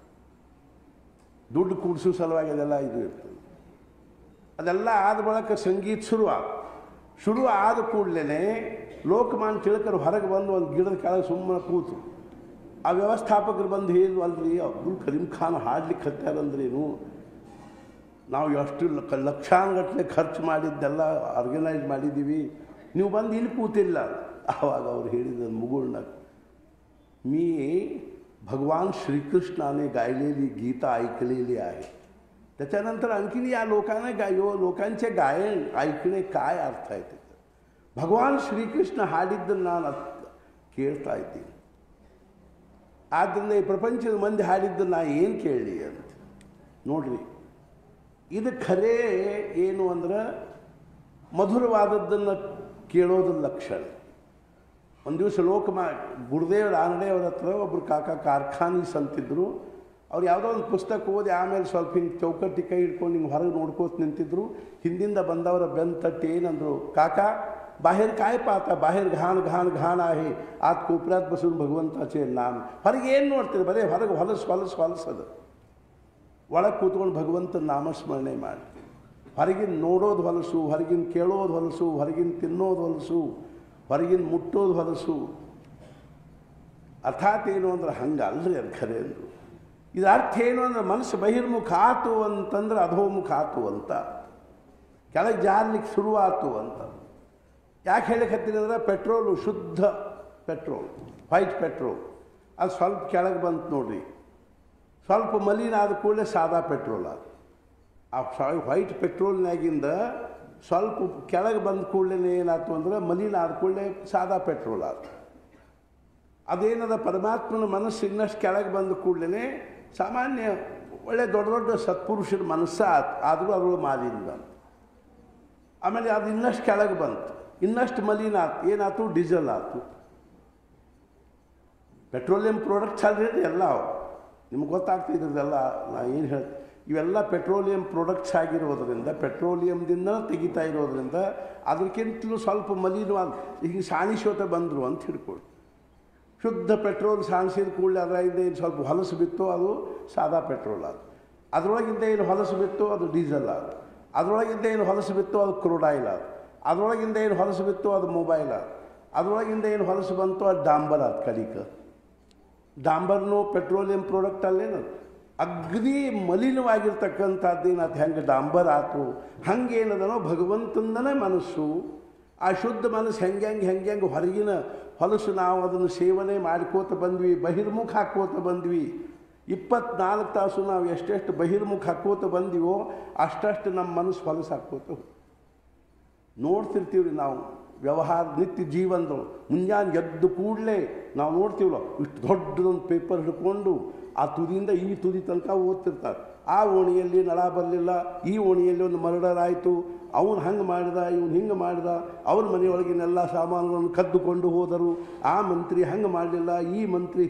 ದುಡ್ಡು ಕೂಡಿಸೋ ಸಲುವಾಗಿ ಅದೆಲ್ಲ ಇದು ಇರ್ತದೆ. ಅದೆಲ್ಲ ಆದ ಬಳಿಕ ಸಂಗೀತ ಶುರು ಆದ ಕೂಡಲೇ ಲೋಕಮಾನ್ಯ ತಿಲಕರು ಹೊರಗೆ ಬಂದು ಒಂದು ಗಿಡದ ಕೆಳಗೆ ಸುಮ್ಮನೆ ಕೂತು. ಆ ವ್ಯವಸ್ಥಾಪಕರು ಬಂದು ಹೇಳಿದ್ರು, ಅಲ್ರಿ ಅಬ್ದುಲ್ ಕರೀಂ ಖಾನ್ ಹಾಡ್ಲಿಕ್ಕೆ ಹತ್ತಾರಂದ್ರೇನು, ನಾವು ಎಷ್ಟು ಲಕ್ಷಾನುಗಟ್ಟಲೆ ಖರ್ಚು ಮಾಡಿದ್ದೆಲ್ಲ ಆರ್ಗನೈಸ್ ಮಾಡಿದ್ದೀವಿ, ನೀವು ಬಂದು ಇಲ್ಲಿ ಕೂತಿಲ್ಲ. ಆವಾಗ ಅವ್ರು ಹೇಳಿದ मुगुळना, मी भगवान श्रीकृष्णाने गायलेली गीता ऐकलेली आहे. त्याच्यानंतर आणखीन या लोकांचे गायन ऐकणे काय अर्थ आहे त्याचा. भगवान श्रीकृष्ण ಹಾಡಿದ್ದನ್ನು ನಾನು ಕೇಳ್ತಾ ಇದ್ದೀನಿ. ಆದ್ದರಿಂದ ಈ ಪ್ರಪಂಚದ ಮಂದಿ ಹಾಡಿದ್ದನ್ನು ನಾ ಏನು ಕೇಳಲಿ ಅಂತ ನೋಡ್ರಿ. ಇದು ಖರೇ ಏನು ಅಂದ್ರೆ ಮಧುರವಾದದ್ದನ್ನು ಕೇಳೋದ್ರ ಲಕ್ಷಣ. ಒಂದು ದಿವಸ ಗುರುದೇವ್ ರಾಮದೇವ್ರ ಹತ್ರ ಒಬ್ಬರು ಕಾರ್ಖಾನೀಸ್ ಅಂತಿದ್ರು. ಅವ್ರು ಯಾವುದೋ ಒಂದು ಪುಸ್ತಕ ಓದಿ ಆಮೇಲೆ ಸ್ವಲ್ಪ ಹಿಂಗೆ ಚೌಕಟ್ಟಿ ಕೈ ಹಿಡ್ಕೊಂಡು ಹಿಂಗೆ ಹೊರಗೆ ನೋಡ್ಕೋತ ನಿಂತಿದ್ರು. ಹಿಂದಿಂದ ಬಂದವರ ಬೆನ್ನು ತಟ್ಟಿ ಏನಂದರು, ಕಾಕಾ बाहेर काय पाहता, बाहेर घाण घाण घाण आहे, आत कोपऱ्यात बसून भगवंताचे नाम. ಹೊರಗೆ ಏನು ನೋಡ್ತೀರಿ, ಬರೀ ಹೊರಗೆ ಹೊಲಸದು. ಒಳಗೆ ಕೂತ್ಕೊಂಡು ಭಗವಂತನ ನಾಮಸ್ಮರಣೆ ಮಾಡಿ. ಹೊರಗಿನ ನೋಡೋದು ಹೊಲಸು, ಹೊರಗಿನ ಕೇಳೋದು ಹೊಲಸು, ಹೊರಗಿನ ತಿನ್ನೋದು ಹೊಲಸು, ಹೊರಗಿನ ಮುಟ್ಟೋದು ಹೊಲಸು. ಅರ್ಥಾತ್ ಏನು ಅಂದ್ರೆ ಹಂಗೆ ಅಲ್ರಿ ಅದು ಖರೆ ಅಂದರು. ಇದು ಅರ್ಥ ಏನು ಅಂದ್ರೆ ಮನಸ್ಸು ಬಹಿರ್ಮುಖ ಆತು ಅಂತಂದ್ರೆ ಅಧೋಮುಖ ಆತು ಅಂತ, ಕೆಳಗೆ ಜಾರ್ಲಿಕ್ಕೆ ಶುರುವಾತು ಅಂತ. ಯಾಕೆ ಹೇಳಕತ್ತೀನಿ ಅಂದ್ರೆ ಪೆಟ್ರೋಲು, ಶುದ್ಧ ಪೆಟ್ರೋಲ್, ವೈಟ್ ಪೆಟ್ರೋಲ್, ಅದು ಸ್ವಲ್ಪ ಕೆಳಗೆ ಬಂತು ನೋಡ್ರಿ. ಸ್ವಲ್ಪ ಮಲಿನ ಆದ ಕೂಡಲೇ ಸಾದಾ ಪೆಟ್ರೋಲ್ ಅದು. ಆ ವೈಟ್ ಪೆಟ್ರೋಲ್ನಾಗಿಂದ ಸ್ವಲ್ಪ ಕೆಳಗೆ ಬಂದ ಕೂಡಲೇ ಏನಾಯ್ತು ಅಂದ್ರೆ ಮಲಿನ ಆದ ಕೂಡಲೇ ಸಾದಾ ಪೆಟ್ರೋಲ್ ಆದ. ಅದೇನದ ಪರಮಾತ್ಮನ ಮನಸ್ಸು ಇನ್ನಷ್ಟು ಕೆಳಗೆ ಬಂದ ಕೂಡಲೇ ಸಾಮಾನ್ಯ ಒಳ್ಳೆ ದೊಡ್ಡ ದೊಡ್ಡ ಸತ್ಪುರುಷರ ಮನಸ್ಸು ಆದರೂ ಅದ್ರೊಳಗೆ ಮಾಲಿನ್ಯ ಬಂತು. ಆಮೇಲೆ ಅದು ಇನ್ನಷ್ಟು ಕೆಳಗೆ ಬಂತು, ಇನ್ನಷ್ಟು ಮಲಿನ ಆಯ್ತು. ಏನಾಯ್ತು, ಡೀಸೆಲ್ ಆಯ್ತು. ಪೆಟ್ರೋಲಿಯಂ ಪ್ರಾಡಕ್ಟ್ಸ್ ಅಲ್ರಿ ಎಲ್ಲ, ನಿಮ್ಗೆ ಗೊತ್ತಾಗ್ತಿದ್ರದೆಲ್ಲ ನಾ ಏನು ಹೇಳ್ತೀನಿ. ಇವೆಲ್ಲ ಪೆಟ್ರೋಲಿಯಂ ಪ್ರಾಡಕ್ಟ್ಸ್ ಆಗಿರೋದ್ರಿಂದ, ಪೆಟ್ರೋಲಿಯಂದಿಂದ ತೆಗಿತಾ ಇರೋದ್ರಿಂದ ಅದಕ್ಕಿಂತಲೂ ಸ್ವಲ್ಪ ಮಲಿನವಾದ ಈಗ ಸಾಣಿಸೋತ ಬಂದರು ಅಂತ ಹಿಡ್ಕೊಳ್ಳಿ. ಶುದ್ಧ ಪೆಟ್ರೋಲ್ ಸಾಣಿಸಿದ ಕೂಡಲೇ ಅದರಿಂದ ಏನು ಸ್ವಲ್ಪ ಹೊಲಸು ಬಿತ್ತು, ಅದು ಸಾದಾ ಪೆಟ್ರೋಲ್ ಅದು. ಅದರೊಳಗಿಂದ ಏನು ಹೊಲಸು ಬಿತ್ತು, ಅದು ಡೀಸೆಲ್ ಅದು. ಅದರೊಳಗಿಂದ ಏನು ಹೊಲಸು ಬಿತ್ತು, ಅದು ಕ್ರೂಡ್ ಆಯಿಲ್ ಅದು. ಅದರೊಳಗಿಂದ ಏನು ಹೊಲಸು ಬಿತ್ತು, ಅದು ಮೊಬೈಲ್ ಅದು. ಅದರೊಳಗಿಂದ ಏನು ಹೊಲಸು ಬಂತು, ಅದು ಡಾಂಬರ್ ಅದು. ಕಲಿಕ ಡಾಂಬರ್ನು ಪೆಟ್ರೋಲಿಯಂ ಪ್ರಾಡಕ್ಟ್ ಅಲ್ಲೇನು, ಅಗ್ದಿ ಮಲಿನವಾಗಿರ್ತಕ್ಕಂಥದ್ದೇನದು. ಹೆಂಗೆ ಡಾಂಬರ್ ಆಯ್ತು ಹಂಗೇನದನೋ ಭಗವಂತಂದನೇ ಮನಸ್ಸು. ಆ ಶುದ್ಧ ಮನಸ್ಸು ಹೆಂಗೆ ಹೊರಗಿನ ಹೊಲಸು ನಾವು ಅದನ್ನು ಸೇವನೆ ಮಾಡ್ಕೋತ ಬಂದ್ವಿ, ಬಹಿರ್ಮುಖ ಹಾಕ್ಕೋತ ಬಂದ್ವಿ. 24 ತಾಸು ನಾವು ಎಷ್ಟೆಷ್ಟು ಬಹಿರ್ಮುಖ ಹಾಕ್ಕೋತ ಬಂದಿವೋ ಅಷ್ಟಷ್ಟು ನಮ್ಮ ಮನಸ್ಸು ಹೊಲಸು ಹಾಕ್ಕೋತ ನೋಡ್ತಿರ್ತೀವಿ ರೀ. ನಾವು ವ್ಯವಹಾರ ನಿತ್ಯ ಜೀವನದಳು ಮುಂಜಾನೆ ಎದ್ದು ಕೂಡಲೇ ನಾವು ನೋಡ್ತೀವಲ್ಲ, ಇಷ್ಟು ದೊಡ್ಡದೊಂದು ಪೇಪರ್ ಹಿಡ್ಕೊಂಡು ಆ ತುದಿಯಿಂದ ಈ ತುದಿ ತನಕ ಓದ್ತಿರ್ತಾರೆ. ಆ ಓಣಿಯಲ್ಲಿ ನಳ ಬರಲಿಲ್ಲ, ಈ ಓಣಿಯಲ್ಲಿ ಒಂದು ಮರ್ಡರ್ ಆಯಿತು, ಅವನು ಹಂಗೆ ಮಾಡಿದ, ಇವನು ಹಿಂಗೆ ಮಾಡಿದ, ಅವ್ರ ಮನೆಯೊಳಗಿನೆಲ್ಲ ಸಾಮಾನುಗಳನ್ನು ಕದ್ದುಕೊಂಡು ಹೋದರು, ಆ ಮಂತ್ರಿ ಹಂಗೆ ಮಾಡಲಿಲ್ಲ, ಈ ಮಂತ್ರಿ.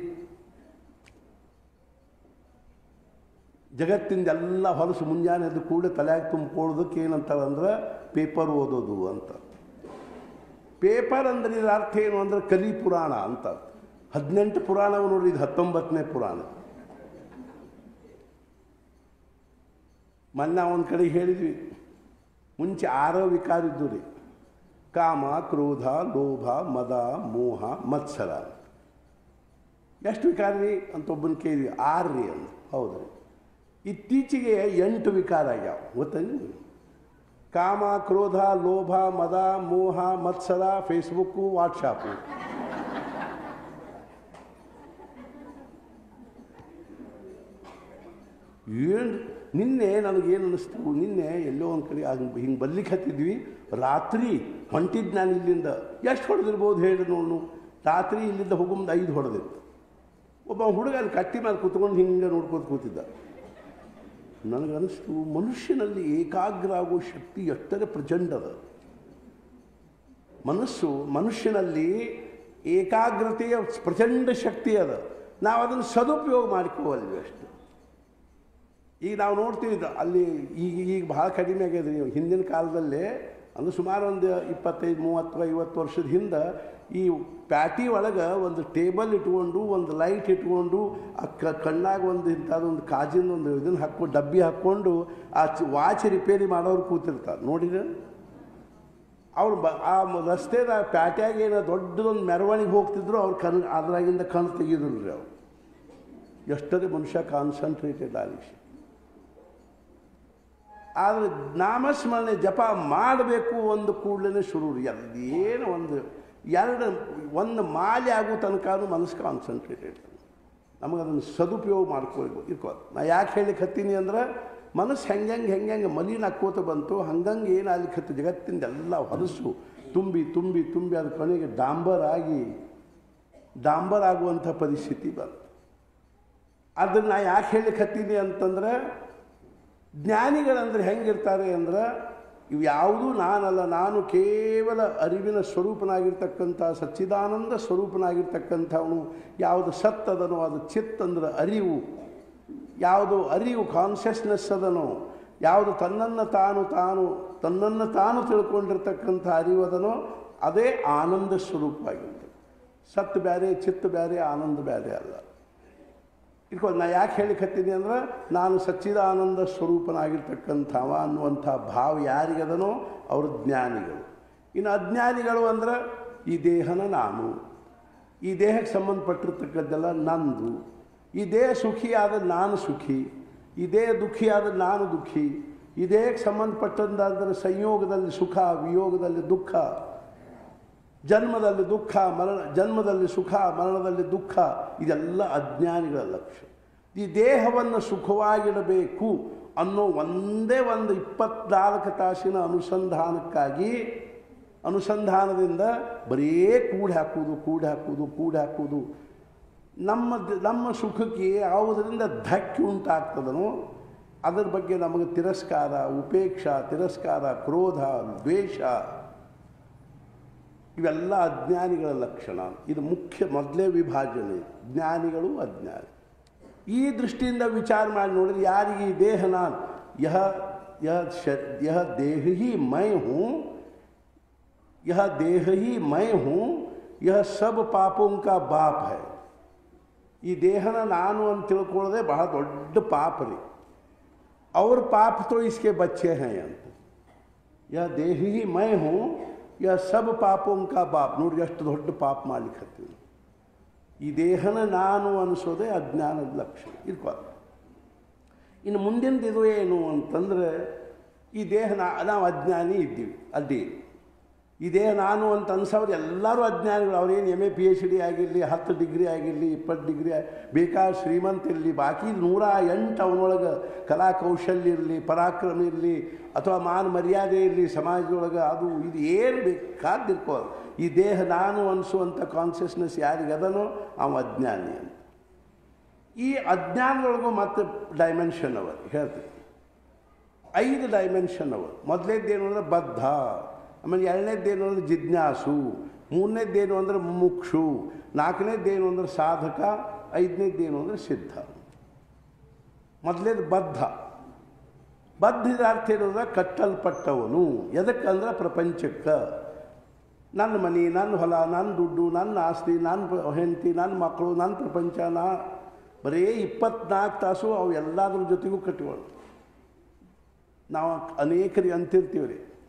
ಜಗತ್ತಿಂದೆಲ್ಲ ಹೊಲಸು ಮುಂಜಾನೆ ಎದ್ದು ಕೂಡಲೇ ತಲೆಯಾಗಿ ತುಂಬಿಕೊಳ್ಳೋದಕ್ಕೆ ಏನಂತಾರೆ ಅಂದ್ರೆ ಪೇಪರ್ ಓದೋದು ಅಂತ. ಪೇಪರ್ ಅಂದ್ರೆ ಇದರ ಅರ್ಥ ಏನು ಅಂದ್ರೆ ಕಲಿ ಪುರಾಣ ಅಂತ. 18 ಪುರಾಣವು ನೋಡಿ, ಇದು 19ನೇ ಪುರಾಣ. ಮೊನ್ನೆ ಒಂದು ಕಡೆ ಹೇಳಿದ್ವಿ, ಮುಂಚೆ 6 ವಿಕಾರ ಇದ್ದು ರೀ. ಕಾಮ, ಕ್ರೋಧ, ಲೋಭ, ಮದ, ಮೋಹ, ಮತ್ಸರ. ಎಷ್ಟು ವಿಕಾರ ರೀ ಅಂತ ಒಬ್ಬನ ಕೇಳಿ 6 ರೀ ಅಂತ. ಹೌದು ರೀ. ಇತ್ತೀಚೆಗೆ 8 ವಿಕಾರ ಆಗ್ಯಾವ ಗೊತ್ತೇನು? ಕಾಮ, ಕ್ರೋಧ, ಲೋಭ, ಮದ, ಮೋಹ, ಮತ್ಸರ, ಫೇಸ್ಬುಕ್ಕು, ವಾಟ್ಸಾಪು. ಏನು ನಿನ್ನೆ ನನಗೇನು ಅನ್ನಿಸ್ತು, ನಿನ್ನೆ ಎಲ್ಲೋ ಒಂದು ಕಡೆ ಹಿಂಗೆ ಬರ್ಲಿಕ್ಕೆ ಹತ್ತಿದ್ವಿ. ರಾತ್ರಿ ಹೊಂಟಿದ್ದು ನಾನು ಇಲ್ಲಿಂದ ಎಷ್ಟು ಹೊಡೆದಿರ್ಬೋದು ಹೇಳಿ ನೋಡು. ರಾತ್ರಿ ಇಲ್ಲಿಂದ ಹೋಗುಂಬ 5 ಹೊಡೆದಿತ್ತು. ಒಬ್ಬ ಹುಡುಗ ಅಲ್ಲಿ ಕಟ್ಟಿ ಮೇಲೆ ಕೂತ್ಕೊಂಡು ಹಿಂಗೆ ನೋಡ್ಕೊಂಡು ಕೂತಿದ್ದ. ನನಗನ್ನಿಸ್ತು, ಮನುಷ್ಯನಲ್ಲಿ ಏಕಾಗ್ರ ಆಗೋ ಶಕ್ತಿ ಎಷ್ಟರೇ ಪ್ರಚಂಡದ. ಮನುಷ್ಯನಲ್ಲಿ ಏಕಾಗ್ರತೆಯ ಪ್ರಚಂಡ ಶಕ್ತಿ ಅದ. ನಾವು ಅದನ್ನು ಸದುಪಯೋಗ ಮಾಡ್ಕೋವಲ್ವಿ ಅಷ್ಟು. ಈಗ ನಾವು ನೋಡ್ತೀವಿ ಅಲ್ಲಿ ಈಗ ಭಾಳ ಕಡಿಮೆ ಆಗ್ಯದ್ರಿ. ಹಿಂದಿನ ಕಾಲದಲ್ಲೇ ಅಂದರೆ ಸುಮಾರು ಒಂದು 25, 30, 50 ವರ್ಷದ ಹಿಂದೆ ಈ ಪ್ಯಾಟಿ ಒಳಗೆ ಒಂದು ಟೇಬಲ್ ಇಟ್ಕೊಂಡು, ಒಂದು ಲೈಟ್ ಇಟ್ಕೊಂಡು, ಆ ಕಣ್ಣಾಗ ಒಂದು ಇಂಥದ್ದೊಂದು ಕಾಜಿಂದ ಒಂದು ಇದನ್ನು ಹಾಕ್ಕೊಂಡು, ಡಬ್ಬಿ ಹಾಕ್ಕೊಂಡು ಆ ವಾಚ್ ರಿಪೇರಿ ಮಾಡೋರು ಕೂತಿರ್ತಾರೆ ನೋಡಿದ್ರೆ. ಅವ್ರು ಆ ರಸ್ತೆದ ಪ್ಯಾಟ್ಯಾಗ ಏನೋ ದೊಡ್ಡದೊಂದು ಮೆರವಣಿಗೆ ಹೋಗ್ತಿದ್ರು. ಅವ್ರು ಅದ್ರಾಗಿಂದ ಕಣ್ಣು ತೆಗೆದ್ರು ರೀ. ಅವ್ರು ಎಷ್ಟದೇ ಮನುಷ್ಯ ಕಾನ್ಸಂಟ್ರೇಟೆಡ್ ಆಗಿ. ಆದರೆ ನಾಮಸ್ಮರಣೆ ಜಪ ಮಾಡಬೇಕು ಒಂದು ಕೂಡಲೇ ಶುರು ರೀ. ಅದೇನು ಒಂದು ಮಾಲೆ ಆಗೋ ತನಕ ಮನಸ್ಸು ಕಾನ್ಸಂಟ್ರೇಟೆಡ್. ನಮಗದನ್ನು ಸದುಪಯೋಗ ಇರ್ಕೋ. ನಾ ಯಾಕೆ ಹೇಳಿಕ್ಕೆ ಹತ್ತೀನಿ ಅಂದ್ರೆ, ಮನಸ್ಸು ಹೆಂಗೆ ಮಲಿನ ಹಾಕ್ಕೋತ ಬಂತು, ಹಂಗಂಗೆ ಏನು ಆಗ್ಲಿಕ್ಕೆ ಹತ್ತು ಜಗತ್ತಿಂದ ಎಲ್ಲ ಹೊಲಸು ತುಂಬಿ ತುಂಬಿ ತುಂಬಿ ಅದು ಕೊನೆಗೆ ಡಾಂಬರ್ ಆಗುವಂಥ ಪರಿಸ್ಥಿತಿ ಬಂತು. ಅದನ್ನು ನಾ ಯಾಕೆ ಹೇಳಿಕ್ಕೆ ಹತ್ತೀನಿ ಅಂತಂದ್ರೆ, ಜ್ಞಾನಿಗಳಂದ್ರೆ ಹೆಂಗಿರ್ತಾರೆ ಅಂದ್ರೆ, ಇವು ಯಾವುದೂ ನಾನಲ್ಲ, ನಾನು ಕೇವಲ ಅರಿವಿನ ಸ್ವರೂಪನಾಗಿರ್ತಕ್ಕಂಥ ಸಚ್ಚಿದಾನಂದ ಸ್ವರೂಪನಾಗಿರ್ತಕ್ಕಂಥವನು. ಯಾವುದು ಸತ್ ಅದನೋ ಅದು ಚಿತ್ ಅಂದ್ರೆ ಅರಿವು. ಯಾವುದು ಅರಿವು ಕಾನ್ಷಿಯಸ್ನೆಸ್ ಅದನೋ, ಯಾವುದು ತನ್ನನ್ನು ತಾನು ತಿಳ್ಕೊಂಡಿರ್ತಕ್ಕಂಥ ಅರಿವದನೋ ಅದೇ ಆನಂದ ಸ್ವರೂಪವಾಗಿರ್ತದೆ. ಸತ್ ಬೇರೆ, ಚಿತ್ತ ಬೇರೆ, ಆನಂದ ಬೇರೆ ಅಲ್ಲ. ಇಟ್ಕೊಂಡು ನಾ ಯಾಕೆ ಹೇಳಿಕತ್ತೀನಿ ಅಂದ್ರೆ, ನಾನು ಸಚ್ಚಿದಾನಂದ ಸ್ವರೂಪನಾಗಿರ್ತಕ್ಕಂಥವ ಅನ್ನುವಂಥ ಭಾವ ಯಾರಿಗದನೋ ಅವರು ಜ್ಞಾನಿಗಳು. ಇನ್ನು ಅಜ್ಞಾನಿಗಳು ಅಂದ್ರೆ, ಈ ದೇಹನ ನಾನು, ಈ ದೇಹಕ್ಕೆ ಸಂಬಂಧಪಟ್ಟಿರ್ತಕ್ಕದ್ದೆಲ್ಲ ನಂದು, ಈ ದೇಹ ಸುಖಿ ಆದರೆ ನಾನು ಸುಖಿ, ಈ ದೇಹ ದುಃಖಿ ಆದರೆ ನಾನು ದುಃಖಿ, ಈ ದೇಹಕ್ಕೆ ಸಂಬಂಧಪಟ್ಟಂದಾದರೆ ಸಂಯೋಗದಲ್ಲಿ ಸುಖ, ವಿಯೋಗದಲ್ಲಿ ದುಃಖ, ಜನ್ಮದಲ್ಲಿ ದುಃಖ, ಜನ್ಮದಲ್ಲಿ ಸುಖ, ಮರಣದಲ್ಲಿ ದುಃಖ. ಇದೆಲ್ಲ ಅಜ್ಞಾನಿಗಳ ಲಕ್ಷ್ಯ. ಈ ದೇಹವನ್ನು ಸುಖವಾಗಿಡಬೇಕು ಅನ್ನೋ ಒಂದೇ ಒಂದು 24 ತಾಸಿನ ಅನುಸಂಧಾನದಿಂದ ಬರೀ ಕೂಡಿ ಹಾಕುವುದು. ನಮ್ಮ ಸುಖಕ್ಕೆ ಯಾವುದರಿಂದ ಧಕ್ಕೆ ಉಂಟಾಗ್ತದನೋ ಅದರ ಬಗ್ಗೆ ನಮಗೆ ತಿರಸ್ಕಾರ, ಉಪೇಕ್ಷಾ, ಕ್ರೋಧ, ದ್ವೇಷ, ಇವೆಲ್ಲ ಅಜ್ಞಾನಿಗಳ ಲಕ್ಷಣ. ಇದು ಮೊದಲೇ ವಿಭಾಜನೆ, ಜ್ಞಾನಿಗಳು ಅಜ್ಞಾನಿ. ಈ ದೃಷ್ಟಿಯಿಂದ ವಿಚಾರ ಮಾಡಿ ನೋಡಿದ್ರೆ, ಯಾರಿಗೆ ಈ ದೇಹ ನಾನು, यह देह ही मैं हूँ, यह सब पापों का बाप है. ಈ ದೇಹನ ನಾನು ಅಂತ ತಿಳ್ಕೊಳ್ಳೋದೇ ಬಹಳ ದೊಡ್ಡ ಪಾಪ ರೀ. ಅವ್ರ ಪಾಪ ತೋ ಇಸ್ಕೆ ಬಚ್ಚೆ ಹೈ ಅಂತ. ಯಹ ದೇಹ ಹಿ ಮೈ ಹೂँ, ಯಹ ಸಬ್ ಪಾಪೋಂ ಕಾ ಬಾಪ್. ನೋಡ್ರಿ ಎಷ್ಟು ದೊಡ್ಡ ಪಾಪ ಮಾಡ್ಲಿಕ್ಕೆ ಹತ್ತೀವಿ. ಈ ದೇಹನ ನಾನು ಅನಿಸೋದೇ ಅಜ್ಞಾನದ ಲಕ್ಷಣ. ಇರ್ಕೋ. ಇನ್ನು ಮುಂದಿನದು ಇದು ಏನು ಅಂತಂದರೆ, ಈ ದೇಹ ನಾವು ಅಜ್ಞಾನಿ ಇದ್ದೀವಿ ಅಡ್ಡಿ. ಈ ದೇಹ ನಾನು ಅಂತ ಅನ್ಸೋರು ಎಲ್ಲರೂ ಅಜ್ಞಾನಿಗಳು. ಅವ್ರೇನು MA PhD ಆಗಿರಲಿ, 10 ಡಿಗ್ರಿ ಆಗಿರಲಿ, 20 ಡಿಗ್ರಿ ಬೇಕಾದ ಶ್ರೀಮಂತ ಇರಲಿ, ಬಾಕಿ 108 ಅವನೊಳಗೆ ಕಲಾ ಕೌಶಲ್ಯ ಇರಲಿ, ಪರಾಕ್ರಮ ಇರಲಿ, ಅಥವಾ ಮಾನ ಮರ್ಯಾದೆ ಇರಲಿ ಸಮಾಜದೊಳಗೆ, ಅದು ಇದು ಏನು ಬೇಕಾದಿರ್ಕೋ. ಈ ದೇಹ ನಾನು ಅನಿಸುವಂಥ ಕಾನ್ಷಿಯಸ್ನೆಸ್ ಯಾರಿಗದನೋ ಅವ ಅಜ್ಞಾನಿ ಅಂತ. ಈ ಅಜ್ಞಾನದೊಳಗೂ ಮತ್ತೆ ಡೈಮೆನ್ಷನ್ ಅವ ಹೇಳ್ತೀವಿ. 5 ಡೈಮೆನ್ಷನ್ ಅವ. ಮೊದಲನೇದ್ದೇನು ಅಂದರೆ ಬದ್ಧ, ಆಮೇಲೆ ಎರಡನೇದ್ದೇನು ಅಂದರೆ ಜಿಜ್ಞಾಸು, ಮೂರನೇದ್ದೇನು ಅಂದರೆ ಮುಮುಕ್ಷು, ನಾಲ್ಕನೇದ್ದೇನು ಅಂದರೆ ಸಾಧಕ, ಐದನೇದ್ದೇನು ಅಂದರೆ ಸಿದ್ಧ. ಮೊದಲನೇದು ಬದ್ಧ. ಬದ್ಧದ ಅರ್ಥ ಏನಂದ್ರೆ ಕಟ್ಟಲ್ಪಟ್ಟವನು. ಎದಕ್ಕಂದ್ರೆ ಪ್ರಪಂಚಕ್ಕೆ. ನನ್ನ ಮನೆ, ನನ್ನ ಹೊಲ, ನನ್ನ ದುಡ್ಡು, ನನ್ನ ಆಸ್ತಿ, ನನ್ನ ಹೆಂಡತಿ, ನನ್ನ ಮಕ್ಕಳು, ನನ್ನ ಪ್ರಪಂಚ, ಬರೀ 24 ತಾಸು ಅವು ಎಲ್ಲದ್ರ ಜೊತೆಗೂ ಕಟ್ಟಿಕೊಂಡು ನಾವು ಅನೇಕರಿಗೆ ಅಂತಿರ್ತೀವಿ ರೀ.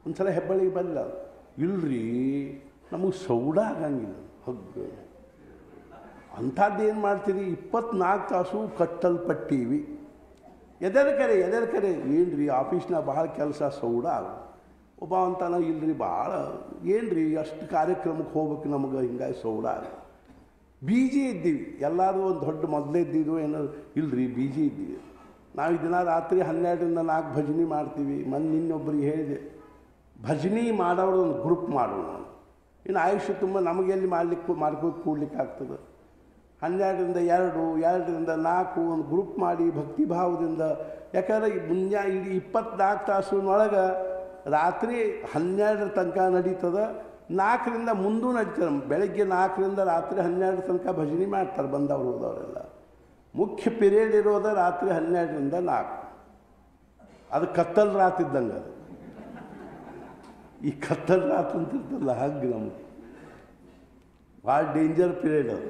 ಒಂದು ಸಲ ಹೆಬ್ಬಳ್ಳಿಗೆ ಬಂದಿಲ್ಲ ಇಲ್ರಿ ನಮಗೆ ಸೌಡ ಆಗಂಗಿಲ್ಲ ಹಗ್ಗ ಅಂಥದ್ದೇನು ಮಾಡ್ತೀರಿ 24 ತಾಸು ಕಟ್ಟಲ್ಪಟ್ಟೀವಿ ಎದೆದಕರೆ ಏನು ರೀ ಆಫೀಸ್ನಾಗ ಭಾಳ ಕೆಲಸ ಸೌಡ ಒಬ್ಬ ಅಂತಾನ ಇಲ್ರಿ ಭಾಳ ಏನು ರೀ ಅಷ್ಟು ಕಾರ್ಯಕ್ರಮಕ್ಕೆ ಹೋಗ್ಬೇಕು ನಮಗೆ ಹಿಂಗಾಗಿ ಸೌಡ ಬೀಜಿ ಇದ್ದೀವಿ ಎಲ್ಲರೂ ಒಂದು ದೊಡ್ಡ ಮೊದಲೇ ಇದ್ದಿದ್ದು ಏನಾದ್ರು ಇಲ್ರಿ ಬೀಜಿ ಇದ್ದೀವಿ ನಾವು ದಿನ ರಾತ್ರಿ 12ರಿಂದ 4 ಭಜನೆ ಮಾಡ್ತೀವಿ ನಿನ್ನೊಬ್ಬರಿಗೆ ಹೇಳಿದೆ ಭಜನೆ ಮಾಡೋರು ಒಂದು ಗ್ರೂಪ್ ಮಾಡೋಣ ಇನ್ನು ಆಯುಷ್ಯ ತುಂಬ ನಮಗೆಲ್ಲಿ ಮಾಡ್ಕೋದು ಕೂಡ್ಲಿಕ್ಕೆ ಆಗ್ತದೆ 12ರಿಂದ 2 2ರಿಂದ 4 ಒಂದು ಗ್ರೂಪ್ ಮಾಡಿ ಭಕ್ತಿ ಭಾವದಿಂದ ಯಾಕಂದ್ರೆ ಮುಂಜಾನೆ ಇಡೀ 24 ತಾಸಿನೊಳಗೆ ರಾತ್ರಿ 12 ತನಕ ನಡೀತದೆ 4ರಿಂದ ಮುಂದೂ ನಡೀತಾರೆ ಬೆಳಗ್ಗೆ 4ರಿಂದ ರಾತ್ರಿ 12 ತನಕ ಭಜನೆ ಮಾಡ್ತಾರೆ ಬಂದವರು ಹೋದವರೆಲ್ಲ ಮುಖ್ಯ ಪಿರಿಯಡ್ ಇರೋದು ರಾತ್ರಿ 12ರಿಂದ 4 ಅದು ಕತ್ತಲ್ ರಾತ್ರಿ ಇದ್ದಂಗೆ ಅದು ಈ ಕತ್ತಲ್ ರಾತ್ರಿ ಅಂತ ಇರ್ತಲ್ಲ ಹಾಗೆ ನಮಗೆ ಭಾಳ ಡೇಂಜರ್ ಪಿರಿಯಡ್ ಅದು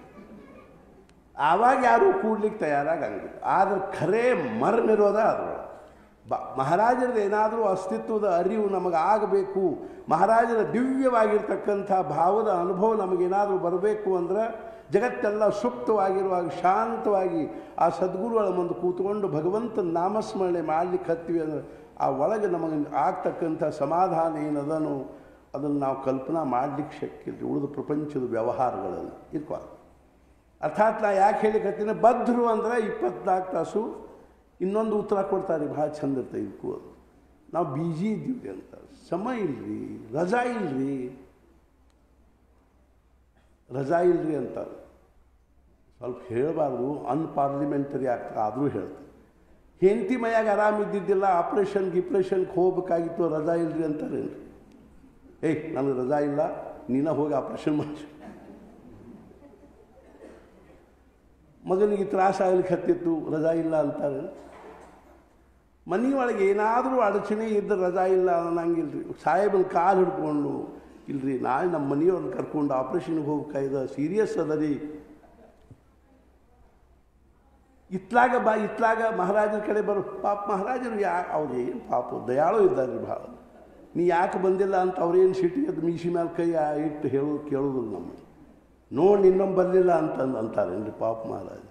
ಆವಾಗ ಯಾರೂ ಕೂಡ್ಲಿಕ್ಕೆ ತಯಾರಾಗಂಗಿಲ್ಲ ಆದರೆ ಖರೇ ಮರ್ಮಿರೋದ ಅದು ಮಹಾರಾಜರದ ಏನಾದರೂ ಅಸ್ತಿತ್ವದ ಅರಿವು ನಮಗೆ ಆಗಬೇಕು ಮಹಾರಾಜರ ದಿವ್ಯವಾಗಿರ್ತಕ್ಕಂಥ ಭಾವದ ಅನುಭವ ನಮಗೇನಾದರೂ ಬರಬೇಕು ಅಂದ್ರೆ ಜಗತ್ತೆಲ್ಲ ಸುಪ್ತವಾಗಿರುವಾಗ ಶಾಂತವಾಗಿ ಆ ಸದ್ಗುರುಗಳ ಮುಂದೆ ಕೂತ್ಕೊಂಡು ಭಗವಂತನ ನಾಮಸ್ಮರಣೆ ಮಾಡಲಿಕ್ಕೆ ಹತ್ತೀವಿ ಅಂದರೆ ಆ ಒಳಗೆ ನಮಗೆ ಆಗ್ತಕ್ಕಂಥ ಸಮಾಧಾನ ಏನದನೋ ಅದನ್ನು ನಾವು ಕಲ್ಪನಾ ಮಾಡಲಿಕ್ಕೆ ಶಕ್ಯ ಇಲ್ಲ ಉಳಿದ ಪ್ರಪಂಚದ ವ್ಯವಹಾರಗಳಲ್ಲಿ ಇರ್ಬಾರ್ದು ಅರ್ಥಾತ್ ನಾ ಯಾಕೆ ಹೇಳಿಕತ್ತೀನಿ ಬದ್ಧರು ಅಂದರೆ 24 ತಾಸು ಇನ್ನೊಂದು ಉತ್ತರ ಕೊಡ್ತಾರೆ ಭಾಳ ಚಂದ ಇರ್ತದೆ ಇದಕ್ಕೂ ಅದು ನಾವು ಬೀಜಿ ಇದ್ದೀವಿ ಅಂತ ಸಮಯ ಇಲ್ರಿ ರಜಾ ಇಲ್ರಿ ಅಂತಾರೆ ಸ್ವಲ್ಪ ಹೇಳಬಾರ್ದು ಅನ್ಪಾರ್ಲಿಮೆಂಟರಿ ಆಗ್ತದೆ ಆದರೂ ಹೇಳ್ತಾರೆ ಹೆಂಡತಿ ಮೈಯಾಗ ಆರಾಮಿದ್ದಿದ್ದಿಲ್ಲ ಗಿಪ್ರೇಷನ್ಗೆ ಹೋಗ್ಬೇಕಾಗಿತ್ತು ರಜಾ ಇಲ್ರಿ ಅಂತಾರೇನ್ರಿ ನನಗೆ ರಜಾ ಇಲ್ಲ ನೀನ ಹೋಗಿ ಆಪ್ರೇಷನ್ ಮಾಡಿ ಮಗನಿಗೆ ತ್ರಾಸ ಆಗ್ಲಿಕ್ಕೆ ಹತ್ತಿತ್ತು ರಜಾ ಇಲ್ಲ ಅಂತಾರೆ ಮನೆಯೊಳಗೆ ಏನಾದರೂ ಅಡಚಣೆ ಇದ್ದರೆ ರಜಾ ಇಲ್ಲ ಅನ್ನಂಗಿಲ್ರಿ ಸಾಹೇಬನ ಕಾಲು ಹಿಡ್ಕೊಂಡು ಇಲ್ರಿ ನಾಳೆ ನಮ್ಮ ಮನೆಯವ್ರನ್ನ ಕರ್ಕೊಂಡು ಆಪ್ರೇಷನ್ಗೆ ಹೋಗ್ಬೇಕಾಯ್ದ ಸೀರಿಯಸ್ ಅದ ರೀ ಇತ್ಲಾಗ ಮಹಾರಾಜರ ಕಡೆ ಬರೋ ಪಾಪ ಮಹಾರಾಜರು ಅವ್ರು ಏನು ಪಾಪ ದಯಾಳು ಇದ್ದಾರೆ ರೀ ಭಾಳ ನೀ ಯಾಕೆ ಬಂದಿಲ್ಲ ಅಂತ ಅವ್ರೇನು ಸಿಟ್ಟಿಗೆ ಅದು ಮೀಸಿ ಮೇಲೆ ಕೈ ಇಟ್ಟು ಕೇಳೋದಿಲ್ಲ ನಮ್ಮನ್ನು ನೋಡಿ ಇನ್ನೊಮ್ಮೆ ಬರಲಿಲ್ಲ ಅಂತಾರೇನ್ರಿ ಪಾಪ ಮಹಾರಾಜ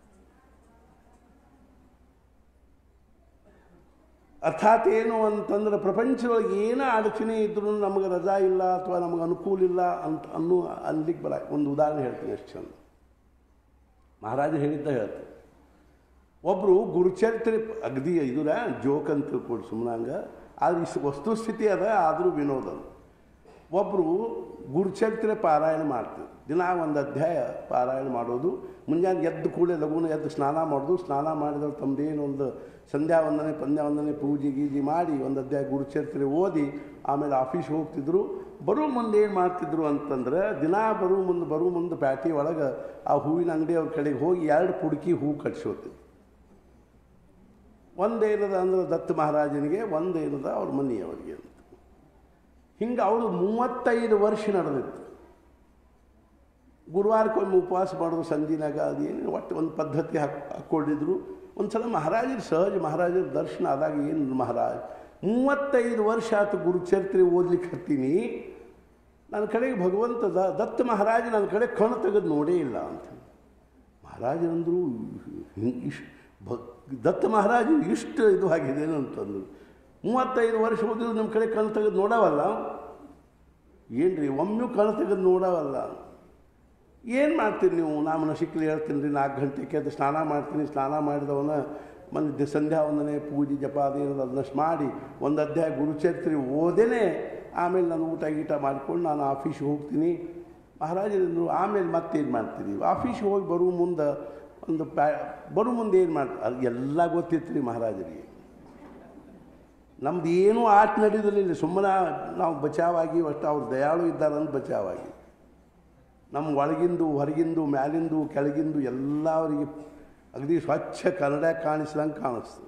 ಅರ್ಥಾತ್ ಏನು ಅಂತಂದ್ರೆ ಪ್ರಪಂಚದೊಳಗೆ ಏನೋ ಅಡಚಣೆ ಇದ್ರೂ ನಮಗೆ ರಜಾ ಇಲ್ಲ ಅಥವಾ ನಮಗೆ ಅನುಕೂಲ ಇಲ್ಲ ಅಂತ ಅನ್ಲಿಕ್ಕೆ ಒಂದು ಉದಾಹರಣೆ ಹೇಳ್ತೀನಿ ಎಷ್ಟು ಚಂದ ಮಹಾರಾಜ ಹೇಳ್ತಾರೆ ಒಬ್ಬರು ಗುರುಚರಿತ್ರೆ ಅಗದಿ ಇದ್ರ ಜೋಕ್ ಅಂತ ತಿಳ್ಕೊಡು ಸುಮ್ಮನಂಗೆ ಆದರೆ ಇಷ್ಟು ವಸ್ತುಸ್ಥಿತಿ ಅದ ಆದರೂ ವಿನೋದ ಒಬ್ಬರು ಗುರುಚರಿತ್ರೆ ಪಾರಾಯಣ ಮಾಡ್ತಾರೆ ದಿನ ಒಂದು ಅಧ್ಯಾಯ ಪಾರಾಯಣ ಮಾಡೋದು ಮುಂಜಾನೆ ಎದ್ದು ಕೂಡಲೇ ಲಘುನ ಎದ್ದು ಸ್ನಾನ ಮಾಡೋದು ಸ್ನಾನ ಮಾಡಿದವ್ರು ತಮ್ಮದೇನು ಒಂದು ಸಂಧ್ಯಾ ವಂದನೆ ಪೂಜೆ ಗೀಜೆ ಮಾಡಿ ಒಂದು ಅಧ್ಯಾಯ ಗುರುಚರಿತ್ರೆ ಓದಿ ಆಮೇಲೆ ಆಫೀಸ್ಗೆ ಹೋಗ್ತಿದ್ರು ಬರೋ ಮುಂದೆ ಏನು ಮಾಡ್ತಿದ್ರು ಅಂತಂದ್ರೆ ದಿನ ಬರೋ ಮುಂದೆ ಪ್ಯಾಟಿ ಒಳಗೆ ಆ ಹೂವಿನ ಅಂಗಡಿಯವ್ರ ಕಡೆಗೆ ಹೋಗಿ 2 ಪುಡುಕಿ ಹೂ ಕಟ್ಸೋತಿದ್ರು ಒಂದೇನದ ಅಂದ್ರೆ ದತ್ತ ಮಹಾರಾಜನಿಗೆ ಒಂದೇನದ ಅವ್ರ ಮನೆಯವರಿಗೆ ಅಂತ ಹಿಂಗೆ ಅವರು 35 ವರ್ಷ ನಡೆದಿತ್ತು ಗುರುವಾರಕ್ಕೊಮ್ಮೆ ಉಪವಾಸ ಮಾಡೋದು ಸಂಧಿನಾಗ ಅದೇನು ಒಟ್ಟು ಒಂದು ಪದ್ಧತಿ ಹಾಕ್ಕೊಂಡಿದ್ರು ಒಂದು ಸಲ ಮಹಾರಾಜರ ದರ್ಶನ ಆದಾಗ ಏನು ಮಹಾರಾಜ್ 35 ವರ್ಷ ಆಯ್ತು ಗುರುಚರಿತ್ರೆ ಓದ್ಲಿಕ್ಕೆ ಹತ್ತೀನಿ ನನ್ನ ಕಡೆಗೆ ಭಗವಂತ ದತ್ತ ಮಹಾರಾಜ ನನ್ನ ಕಡೆ ಕಣ್ಣು ತೆಗೆದು ನೋಡೇ ಇಲ್ಲ ಅಂತ ಮಹಾರಾಜರಂದರು ದತ್ತ ಮಹಾರಾಜ ಇಷ್ಟು ಇದು ಆಗಿದೇನು ಅಂತಂದ್ರು 35 ವರ್ಷ ಓದಿದ್ರು ನಿಮ್ಮ ಕಡೆ ಕಣ್ಣು ತೆಗೆದು ನೋಡವಲ್ಲ ಏನ್ರಿ ಒಮ್ಮೆ ಕಣ್ಣು ತೆಗೆದು ನೋಡವಲ್ಲ ಏನು ಮಾಡ್ತೀರಿ ನೀವು ನಾನು ಸಿಕ್ಕಲಿ ಹೇಳ್ತೀನಿ ರೀ 4 ಗಂಟೆಗೆ ಅದು ಸ್ನಾನ ಮಾಡ್ತೀನಿ ಸ್ನಾನ ಮಾಡಿದವನ ಮನೆ ಸಂಧ್ಯಾ ವಂದನೆ ಪೂಜೆ ಜಪ ಅದೇನದು ಅದನ್ನಷ್ಟು ಮಾಡಿ ಒಂದು ಅಧ್ಯಾಯ ಗುರುಚರಿತ್ರೆ ಓದೇನೆ ಆಮೇಲೆ ನಾನು ಊಟ ಮಾಡ್ಕೊಂಡು ನಾನು ಆಫೀಸ್ಗೆ ಹೋಗ್ತೀನಿ ಮಹಾರಾಜರು ಆಮೇಲೆ ಮತ್ತೇನು ಮಾಡ್ತೀರಿ ಆಫೀಸ್ಗೆ ಹೋಗಿ ಬರೋ ಮುಂದೆ ಏನು ಮಾಡ್ತಾರೆ ಅದು ಎಲ್ಲ ಗೊತ್ತಿತ್ತು ರೀ ಮಹಾರಾಜರಿಗೆ ನಮ್ದು ಏನೂ ಆಟ ನಡೆಯೋದಿಲ್ಲ ಸುಮ್ಮನೆ ನಾವು ಬಚಾವಾಗಿ ಅಷ್ಟು ಅವ್ರು ದಯಾಳು ಇದ್ದಾರಂತ ಬಚಾವಾಗಿ ನಮ್ಮ ಒಳಗಿಂದು ಹೊರಗಿಂದು ಮ್ಯಾಲಿಂದು ಕೆಳಗಿಂದು ಎಲ್ಲ ಅವರಿಗೆ ಅಗದಿ ಸ್ವಚ್ಛ ಕನ್ನಡ ಕಾಣಿಸ್ದಂಗೆ ಕಾಣಿಸ್ತದೆ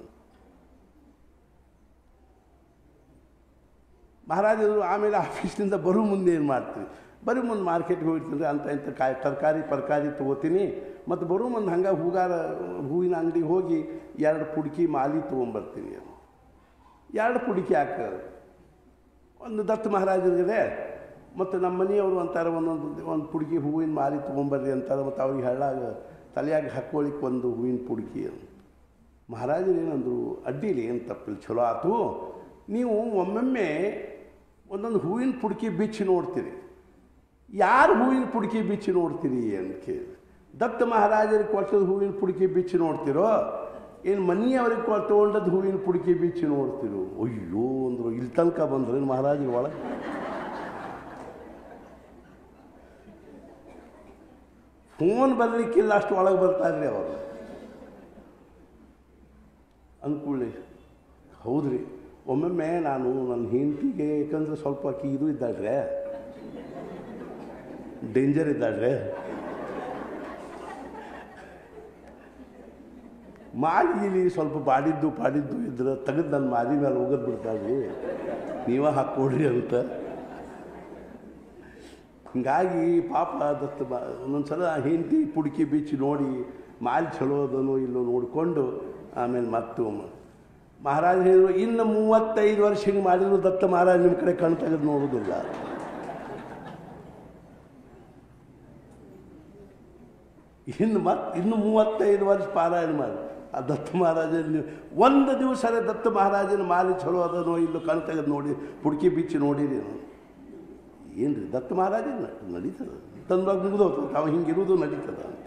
ಮಹಾರಾಜರು ಆಮೇಲೆ ಆಫೀಸ್ನಿಂದ ಬರೋ ಮುಂದೆ ಏನು ಮಾಡ್ತೀವಿ ಬರೀ ಮುಂದೆ ಮಾರ್ಕೆಟ್ಗೆ ಹೋಗ್ತೀನಿ ಅಂತ ತರಕಾರಿ ತೊಗೋತೀನಿ ಮತ್ತು ಬರೋ ಮುಂದೆ ಹಂಗೆ ಹೂವಿನ ಅಂಗಡಿಗೆ ಹೋಗಿ 2 ಪುಡುಕಿ ಮಾಲಿ ತೊಗೊಂಬರ್ತೀನಿ 2 ಪುಡುಕಿ ಹಾಕೋದು ಒಂದು ದತ್ತ ಮಹಾರಾಜರಿಗಿದೆ, ಮತ್ತು ನಮ್ಮ ಮನೆಯವರು ಅಂತಾರೆ ಒಂದು ಪುಡುಕಿ ಹೂವಿನ ಮಾರಿ ತೊಗೊಂಬರ್ರಿ ಅಂತಾರೆ, ಮತ್ತು ಅವ್ರಿಗೆ ಹಳ್ಳಾಗ ತಲೆಯಾಗಿ ಹಾಕ್ಕೊಳ್ಳಿಕ್ಕೆ ಒಂದು ಹೂವಿನ ಪುಡುಕಿ ಅಂತ. ಮಹಾರಾಜರು ಏನಂದರು, ಅಡ್ಡಿಲಿ ಏನು ತಪ್ಪಿಲ್ಲ, ಚಲೋ ಆತು, ನೀವು ಒಮ್ಮೊಮ್ಮೆ ಒಂದೊಂದು ಹೂವಿನ ಪುಡುಕಿ ಬಿಚ್ಚಿ ನೋಡ್ತೀರಿ. ಯಾರು ಹೂವಿನ ಪುಡುಕಿ ಬಿಚ್ಚಿ ನೋಡ್ತೀರಿ ಅಂತ ಕೇಳಿ. ದತ್ತ ಮಹಾರಾಜರಿಗೆ ಕೊಟ್ಟದ್ದು ಹೂವಿನ ಪುಡುಕಿ ಬಿಚ್ಚಿ ನೋಡ್ತಿರೋ, ಏನು ಮನೆಯವ್ರಿಗೆ ತೊಗೊಂಡದ್ದು ಹೂವಿನ ಪುಡುಕಿ ಬಿಚ್ಚಿ ನೋಡ್ತಿರೋ? ಅಯ್ಯೋ ಅಂದರು, ಇಲ್ಲಿ ತನಕ ಬಂದ್ರೆ ಮಹಾರಾಜರ ಒಳಗೆ. ಫೋನ್ ಬರಲಿಕ್ಕಿಲ್ಲ, ಅಷ್ಟು ಒಳಗೆ ಬರ್ತಾರ್ರಿ ಅವರು. ಅಂದ್ಕೊಳ್ಳಿ, ಹೌದ್ರಿ, ಒಮ್ಮೊಮ್ಮೆ ನಾನು ನನ್ನ ಹೆಂಡತಿಗೆ, ಯಾಕಂದ್ರೆ ಸ್ವಲ್ಪ ಆಕಿ ಇದು ಇದ್ದಾಳ್ರೆ, ಡೇಂಜರ್ ಇದ್ದಾಳ್ರೆ, ಮಾಲಿಗಿಲಿ ಸ್ವಲ್ಪ ಬಾಡಿದ್ದು ಇದ್ರೆ ತೆಗೆದು ನನ್ನ ಮಾದಿ ಮೇಲೆ ಹೋಗೋದು ಬಿಡ್ತಾಳ್ರಿ, ನೀವೇ ಹಾಕ್ಕೊಡ್ರಿ ಅಂತ. ಹಿಂಗಾಗಿ ಪಾಪ ದತ್ತ ಒಂದೊಂದು ಸಲ ಹೆಂಡತಿ ಪುಡುಕಿ ಬಿಚ್ಚಿ ನೋಡಿ ಮಾಲಿ ಚಲೋ ಅದನೋ ಇಲ್ಲೋ ನೋಡಿಕೊಂಡು ಆಮೇಲೆ ಮತ್ತು ಮಹಾರಾಜ ಹೇಳಿದ್ರು, ಇನ್ನು 35 ವರ್ಷ ಹಿಂಗೆ ಮಾಡಿದ್ರು ದತ್ತ ಮಹಾರಾಜ್ ನಿಮ್ಮ ಕಡೆ ಕಣ್ಣು ತೆಗೆದು ನೋಡೋದಿಲ್ಲ. ಇನ್ನು 35 ವರ್ಷ ಪಾರಾಯಣ ಮಾಡಿ ಆ ದತ್ತ ಮಹಾರಾಜನ ಒಂದು ದಿವಸ ದತ್ತ ಮಹಾರಾಜನ ಮಾಲಿ ಚಲೋ ಅದನೋ ಇಲ್ಲೋ ಕಣ್ಣು ತೆಗೆದು ನೋಡಿ ಪುಡುಕಿ ಬಿಚ್ಚಿ ನೋಡಿರಿ. ಏನು ರೀ ದತ್ತ ಮಹಾರಾಜ ನಡೀತದೆ, ತಂದಾಗ ಮುಗಿದೋಗ್ತದೆ, ತಾವು ಹಿಂಗಿರುವುದು ನಡೀತದ ಅಂತ.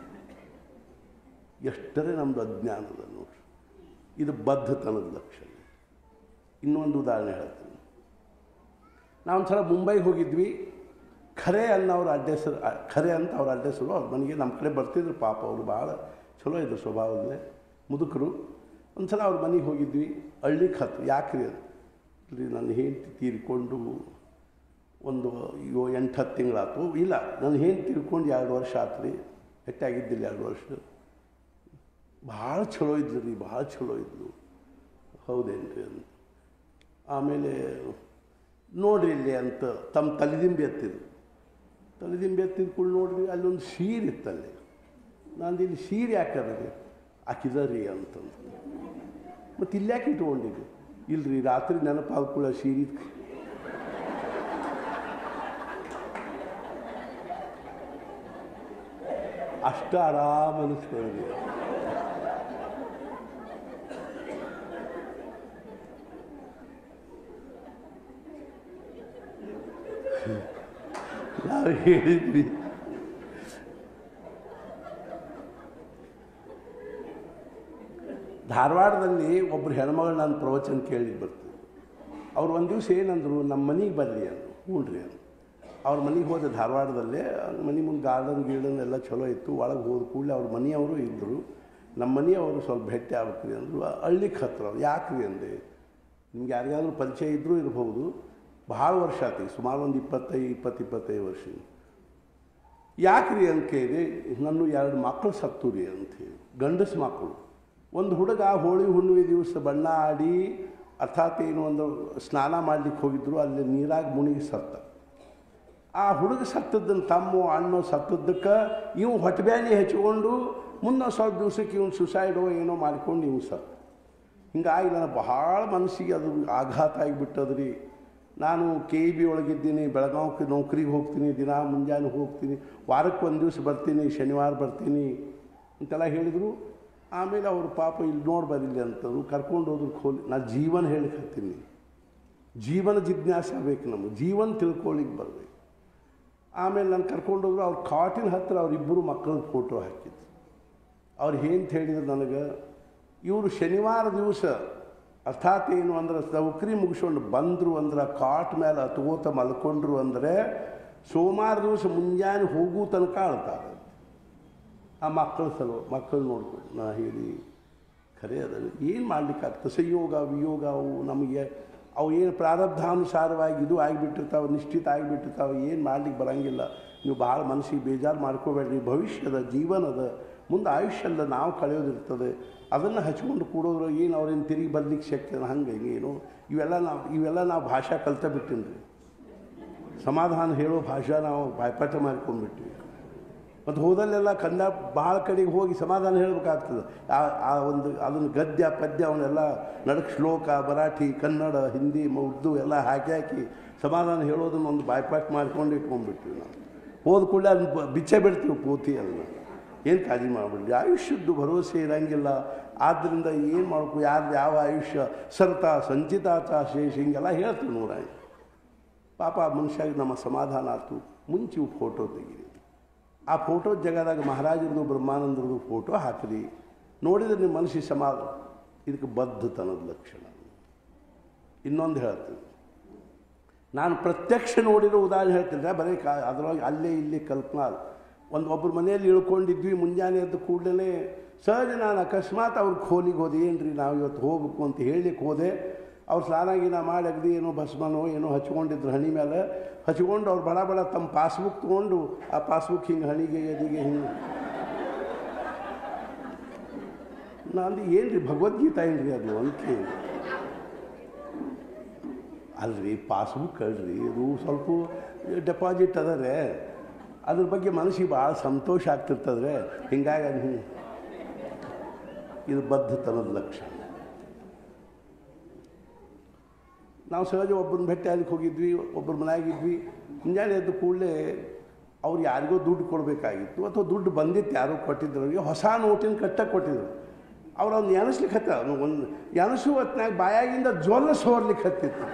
ಎಷ್ಟರೇ ನಮ್ಮದು ಅಜ್ಞಾನದ ನೋಡ್ರಿ, ಇದು ಬದ್ಧತನದ ಲಕ್ಷಣ. ಇನ್ನೊಂದು ಉದಾಹರಣೆ ಹೇಳ್ತೀನಿ. ನಾವು ಒಂದು ಸಲ ಮುಂಬೈಗೆ ಹೋಗಿದ್ವಿ. ಖರೆ ಅನ್ನೋರು ಅಡ್ರೆಸರು, ಖರೆ ಅಂತ ಅವ್ರ ಅಡ್ರೆಸರು, ಅವ್ರ ಮನೆಗೆ ನಮ್ಮ ಕಡೆ ಬರ್ತಿದ್ರು. ಪಾಪ ಅವರು ಭಾಳ ಚಲೋ ಇದ್ರು ಸ್ವಭಾವದಲ್ಲೇ, ಮುದುಕರು. ಒಂದು ಸಲ ಅವ್ರ ಮನೆಗೆ ಹೋಗಿದ್ವಿ. ಹಳ್ಳಿಗೆ ಹತ್ತು. ಯಾಕ್ರಿ ಅಲ್ಲಿ ನನ್ನ ಹೆಂಡತಿ ತೀರಿಕೊಂಡು ಒಂದು 8-10 ತಿಂಗಳಾಯ್ತು. ಇಲ್ಲ, ನನ್ನ ಹೆಂಡತಿ ತೀರ್ಕೊಂಡು 2 ವರ್ಷ ಆಯ್ತು ರೀ, ಹೆಚ್ಚಾಗಿದ್ದಿಲ್ಲ 2 ವರ್ಷ. ಭಾಳ ಚಲೋ ಇದ್ರು ರೀ, ಭಾಳ ಚಲೋ ಇದ್ಲು. ಹೌದೇನ್ರಿ ಅಂತ. ಆಮೇಲೆ ನೋಡ್ರಿ ಇಲ್ಲಿ ಅಂತ ತಮ್ಮ ತಲೆದಿಂಬಿ ಎತ್ತಿದ್ರು. ತಲೆದಿಂಬಿ ಎತ್ತಿದ ಕೂಡ ನೋಡ್ರಿ, ಅಲ್ಲೊಂದು ಸೀರೆ ಇತ್ತಲ್ಲಿ. ನಾನು ಇಲ್ಲಿ ಸೀರೆ ಯಾಕಂದ್ರೆ ಹಾಕಿದ ರೀ ಅಂತಂದು. ಮತ್ತು ಇಲ್ಯಾಕೆ ಇಟ್ಕೊಂಡಿದ್ದೆ? ಇಲ್ರಿ, ರಾತ್ರಿ ನೆನಪಾಗ್ಕೊಳ್ಳೋ ಸೀರೆ ಅಷ್ಟು ಆರಾಮ ಅನಿಸ್ತದೆ. ನಾವು ಹೇಳಿದ್ವಿ, ಧಾರವಾಡದಲ್ಲಿ ಒಬ್ಬರು ಹೆಣ್ಮಗಳು ನಾನು ಪ್ರವಚನ ಕೇಳಿದ್ದು ಬರ್ತೀವಿ. ಅವ್ರು ಒಂದು ದಿವಸ ಏನಂದರು, ನಮ್ಮ ಮನೆಗೆ ಬರ್ರಿ ಅಂದರು. ಹ್ಞೂ ರೀ ಅಂತ. ಅವ್ರ ಮನೆಗೆ ಹೋದೆ ಧಾರವಾಡದಲ್ಲೇ. ಮನೆ ಮುಂದೆ ಗಾರ್ಡನ್ ಎಲ್ಲ ಚಲೋ ಇತ್ತು. ಒಳಗೆ ಹೋದ ಕೂಡಲೇ ಅವ್ರ ಮನೆಯವರು ಇದ್ದರು. ನಮ್ಮ ಮನೆಯವರು ಸ್ವಲ್ಪ ಭೇಟಿ ಆಗ್ಬೇಕ್ರಿ ಅಂದರು. ಹಳ್ಳಿಗೆ ಹತ್ರ. ಅವ್ರು ಯಾಕ್ರಿ ಅಂದೆ, ನಿಮ್ಗೆ ಯಾರಿಗಾದ್ರೂ ಪರಿಚಯ ಇದ್ದರೂ ಇರ್ಬೋದು. ಭಾಳ ವರ್ಷ ಆಯ್ತು, ಸುಮಾರು ಒಂದು 20-25 ವರ್ಷ. ಯಾಕ್ರಿ ಅಂತ ಕೇಳಿ, ನನ್ನ 2 ಮಕ್ಕಳು ಸತ್ತು ರೀ ಅಂಥೇಳಿ, ಗಂಡಸು ಮಕ್ಕಳು. ಒಂದು ಹುಡುಗ ಹೋಳಿ ಹುಣ್ಣಿಮೆ ದಿವಸ ಬಣ್ಣ ಆಡಿ, ಅರ್ಥಾತ್ ಏನು ಒಂದು ಸ್ನಾನ ಮಾಡಲಿಕ್ಕೆ ಹೋಗಿದ್ರು, ಅಲ್ಲಿ ನೀರಾಗಿ ಮುಳುಗಿ ಸತ್ತ. ಆ ಹುಡುಗ ಸತ್ತದ್ದನ್ನು ತಮ್ಮ ಅಣ್ಣೋ ಸತ್ತದ್ದಕ್ಕೆ ಇವು ಹೊಟ್ಟೆಬ್ಯಾನಿ ಹಚ್ಕೊಂಡು ಮುಂದೆ ಸ್ವಲ್ಪ ದಿವಸಕ್ಕೆ ಇವನು ಸುಸೈಡೋ ಏನೋ ಮಾಡ್ಕೊಂಡು ಇವು ಸತ್ತ. ಹಿಂಗಾಗಿ ನನಗೆ ಬಹಳ ಮನಸ್ಸಿಗೆ ಅದು ಆಘಾತ ಆಗಿಬಿಟ್ಟದ್ರಿ. ನಾನು KEB ಒಳಗಿದ್ದೀನಿ, ಬೆಳಗಾವಿಗೆ ನೌಕರಿಗೆ ಹೋಗ್ತೀನಿ, ದಿನ ಮುಂಜಾನೆ ಹೋಗ್ತೀನಿ, ವಾರಕ್ಕೆ 1 ದಿವಸ ಬರ್ತೀನಿ, ಶನಿವಾರ ಬರ್ತೀನಿ ಅಂತೆಲ್ಲ ಹೇಳಿದರು. ಆಮೇಲೆ ಅವರು ಪಾಪ ಇಲ್ಲಿ ನೋಡಿ ಬರಲಿ ಅಂತಂದರು. ಕರ್ಕೊಂಡು ಹೋದ್ರು ನಾನು ಜೀವನ ಹೇಳಿಕತ್ತೀನಿ. ಜೀವನ ಜಿಜ್ಞಾಸೆ ಬೇಕು, ನಮಗೆ ಜೀವನ ತಿಳ್ಕೊಳ್ಳಿಕ್ಕೆ ಬರಬೇಕು. ಆಮೇಲೆ ನಾನು ಕರ್ಕೊಂಡೋದ್ರು. ಅವ್ರ ಕಾಟಿನ ಹತ್ತಿರ ಅವರಿಬ್ಬರು ಮಕ್ಕಳ ಫೋಟೋ ಹಾಕಿದ್ರು. ಅವ್ರು ಏನಂತ ಹೇಳಿದ್ರು ನನಗೆ, ಇವರು ಶನಿವಾರ ದಿವಸ ಅರ್ಥಾತ್ ಏನು ಅಂದ್ರೆ ನೌಕರಿ ಮುಗಿಸ್ಕೊಂಡು ಬಂದರು ಅಂದ್ರೆ ಕಾಟ್ ಮೇಲೆ ಹತ್ಕೋತ ಮಲ್ಕೊಂಡ್ರು ಅಂದರೆ ಸೋಮವಾರ ದಿವಸ ಮುಂಜಾನೆ ಹೋಗೋ ತನಕ ಅಳ್ತಾರೆ. ಆ ಮಕ್ಕಳು ನೋಡ್ಕೊಂಡು ನಾ ಹೇಳಿ ಖರೆ ಅದನ್ನು ಏನು ಮಾಡ್ಲಿಕ್ಕಾಗ್ತದೆ. ಸಂಯೋಗ ವಿಯೋಗ ಅವು ನಮಗೆ ಅವು ಏನು ಪ್ರಾರಬ್ಧಾನುಸಾರವಾಗಿ ಇದು ಆಗಿಬಿಟ್ಟಿರ್ತಾವೆ, ನಿಶ್ಚಿತ ಆಗಿಬಿಟ್ಟಿರ್ತಾವೆ, ಏನು ಮಾಡ್ಲಿಕ್ಕೆ ಬರೋಂಗಿಲ್ಲ. ನೀವು ಭಾಳ ಮನಸ್ಸಿಗೆ ಬೇಜಾರು ಮಾಡ್ಕೋಬೇಡ್ರಿ. ಭವಿಷ್ಯದ ಜೀವನದ ಮುಂದೆ ಆಯುಷ್ಯಲ್ಲ ನಾವು ಕಳೆಯೋದಿರ್ತದೆ. ಅದನ್ನು ಹಚ್ಕೊಂಡು ಕೂಡೋದ್ರು ಏನು ಅವ್ರೇನು ತಿರುಗಿ ಬರ್ಲಿಕ್ಕೆ ಶಕ್ತಿ ಹಂಗೆ ಏನು ಇವೆಲ್ಲ ನಾವು ಭಾಷಾ ಕಲ್ತ ಬಿಟ್ಟಿನ್ರಿ. ಸಮಾಧಾನ ಹೇಳೋ ಭಾಷಾ ನಾವು ಬಾಯ್ಪಾಠ ಮಾಡ್ಕೊಂಡ್ಬಿಟ್ವಿ. ಮತ್ತು ಹೋದಲ್ಲೆಲ್ಲ ಕನ್ನಡ ಭಾಳ ಕಡೆಗೆ ಹೋಗಿ ಸಮಾಧಾನ ಹೇಳಬೇಕಾಗ್ತದೆ. ಆ ಒಂದು ಅದನ್ನು ಗದ್ಯ ಪದ್ಯ ಅವನ್ನೆಲ್ಲ ನಡಕ್ಕೆ ಶ್ಲೋಕ ಮರಾಠಿ ಕನ್ನಡ ಹಿಂದಿ ಉರ್ದು ಎಲ್ಲ ಹಾಕಿ ಸಮಾಧಾನ ಹೇಳೋದನ್ನು ಒಂದು ಬಾಯ್ಪಾಟ್ ಮಾಡ್ಕೊಂಡು ಇಟ್ಕೊಂಡ್ಬಿಟ್ವಿ ನಾವು. ಹೋದ ಕೂಡಲೇ ಅದನ್ನು ಬಿಚ್ಚೇ ಬಿಡ್ತೀವಿ ಪೂರ್ತಿ. ಅದನ್ನು ಏನು ಕಾಳಜಿ ಮಾಡಿಬಿಡ್ಲಿ. ಆಯುಷ್ಯದ್ದು ಭರವಸೆ ಇರೋಂಗಿಲ್ಲ. ಆದ್ದರಿಂದ ಏನು ಮಾಡ್ಬೇಕು, ಯಾರ್ದು ಯಾವ ಆಯುಷ್ಯ ಸರ್ತ ಸಂಚಿತಾತ ಶೇಷ ಹಿಂಗೆಲ್ಲ ಹೇಳ್ತೀವಿ ನೂರಾಯಿ. ಪಾಪ ಮನುಷ್ಯಾಗ ನಮ್ಮ ಸಮಾಧಾನ ಆಯ್ತು. ಮುಂಚೆ ಫೋಟೋ ತೆಗೀರಿ. ಆ ಫೋಟೋ ಜಾಗದಾಗ ಮಹಾರಾಜರದು ಬ್ರಹ್ಮಾನಂದರದು ಫೋಟೋ ಹಾಕಿರಿ. ನೋಡಿದರೆ ನಿಮ್ಮ ಮನಸ್ಸಿಗೆ ಸಮಾಧಾನ. ಇದಕ್ಕೆ ಬದ್ಧತನದ ಲಕ್ಷಣ. ಇನ್ನೊಂದು ಹೇಳ್ತೀನಿ, ನಾನು ಪ್ರತ್ಯಕ್ಷ ನೋಡಿರೋ ಉದಾಹರಣೆ ಹೇಳ್ತೀನಿ. ಬರೀ ಅದರೊಳಗೆ ಅಲ್ಲೇ ಇಲ್ಲಿ ಕಲ್ಪನಾ. ಒಬ್ಬರು ಮನೆಯಲ್ಲಿ ಇಳ್ಕೊಂಡಿದ್ವಿ. ಮುಂಜಾನೆ ಎದ್ದು ಕೂಡಲೇ ಸಹಜ ನಾನು ಅಕಸ್ಮಾತ್ ಅವ್ರ ಖೋಲಿಗೆ ಹೋದೆ. ಏನು ರೀ ನಾವು ಇವತ್ತು ಹೋಗ್ಬೇಕು ಅಂತ ಹೇಳಲಿಕ್ಕೆ ಹೋದೆ. ಅವ್ರು ಸ್ನಾನಾಗಿನ ಮಾಡಿ ಅಗದಿ ಏನೋ ಭಸ್ಮನೋ ಏನೋ ಹಚ್ಕೊಂಡಿದ್ರು ಹಣಿ ಮೇಲೆ. ಹಚ್ಕೊಂಡು ಅವ್ರು ಬಡ ಬಡ ತಮ್ಮ ಪಾಸ್ಬುಕ್ ತೊಗೊಂಡು ಆ ಪಾಸ್ಬುಕ್ ಹಿಂಗೆ ಹಣಿಗೆ ಎದಿಗೆ ಹಿಂಗೆ. ನಾನು ಏನು ರೀ ಭಗವದ್ಗೀತಾ ಏನು ರೀ ಅದು ಅಂಕೆ ಅಲ್ರಿ ಪಾಸ್ಬುಕ್ ಅಲ್ರಿ. ಅದು ಸ್ವಲ್ಪ ಡೆಪಾಸಿಟ್ ಅದರೇ ಅದ್ರ ಬಗ್ಗೆ ಮನಸ್ಸಿಗೆ ಭಾಳ ಸಂತೋಷ ಆಗ್ತಿರ್ತದ್ರೆ. ಹಿಂಗಾಗಿ ಅದು ಹಿಂಗೆ ಇದು ಬದ್ಧತನದ ಲಕ್ಷಣ. ನಾವು ಸಹಜ ಒಬ್ಬರನ್ನ ಭೇಟಿ ಅದಕ್ಕೆ ಹೋಗಿದ್ವಿ. ಒಬ್ಬರ ಮನೆಯಾಗಿದ್ವಿ. ಮುಂಜಾನೆ ಎದ್ದು ಕೂಡಲೇ ಅವ್ರು ಯಾರಿಗೋ ದುಡ್ಡು ಕೊಡಬೇಕಾಗಿತ್ತು ಅಥವಾ ದುಡ್ಡು ಬಂದಿತ್ತು, ಯಾರೋ ಕೊಟ್ಟಿದ್ರು. ಅವರಿಗೆ ಹೊಸ ನೋಟಿನ ಕಟ್ಟಕ್ಕೆ ಕೊಟ್ಟಿದ್ರು. ಅವ್ರು ಅವ್ನು ಎನಿಸ್ಲಿಕ್ಕೆ ಹತ್ತ ಒಂದು ಎನಸು ಹೊತ್ನಾಗ ಬಾಯಾಗಿಂದ ಜೋಲ ಸೋರ್ಲಿಕ್ಕೆ ಹತ್ತಿತ್ತು.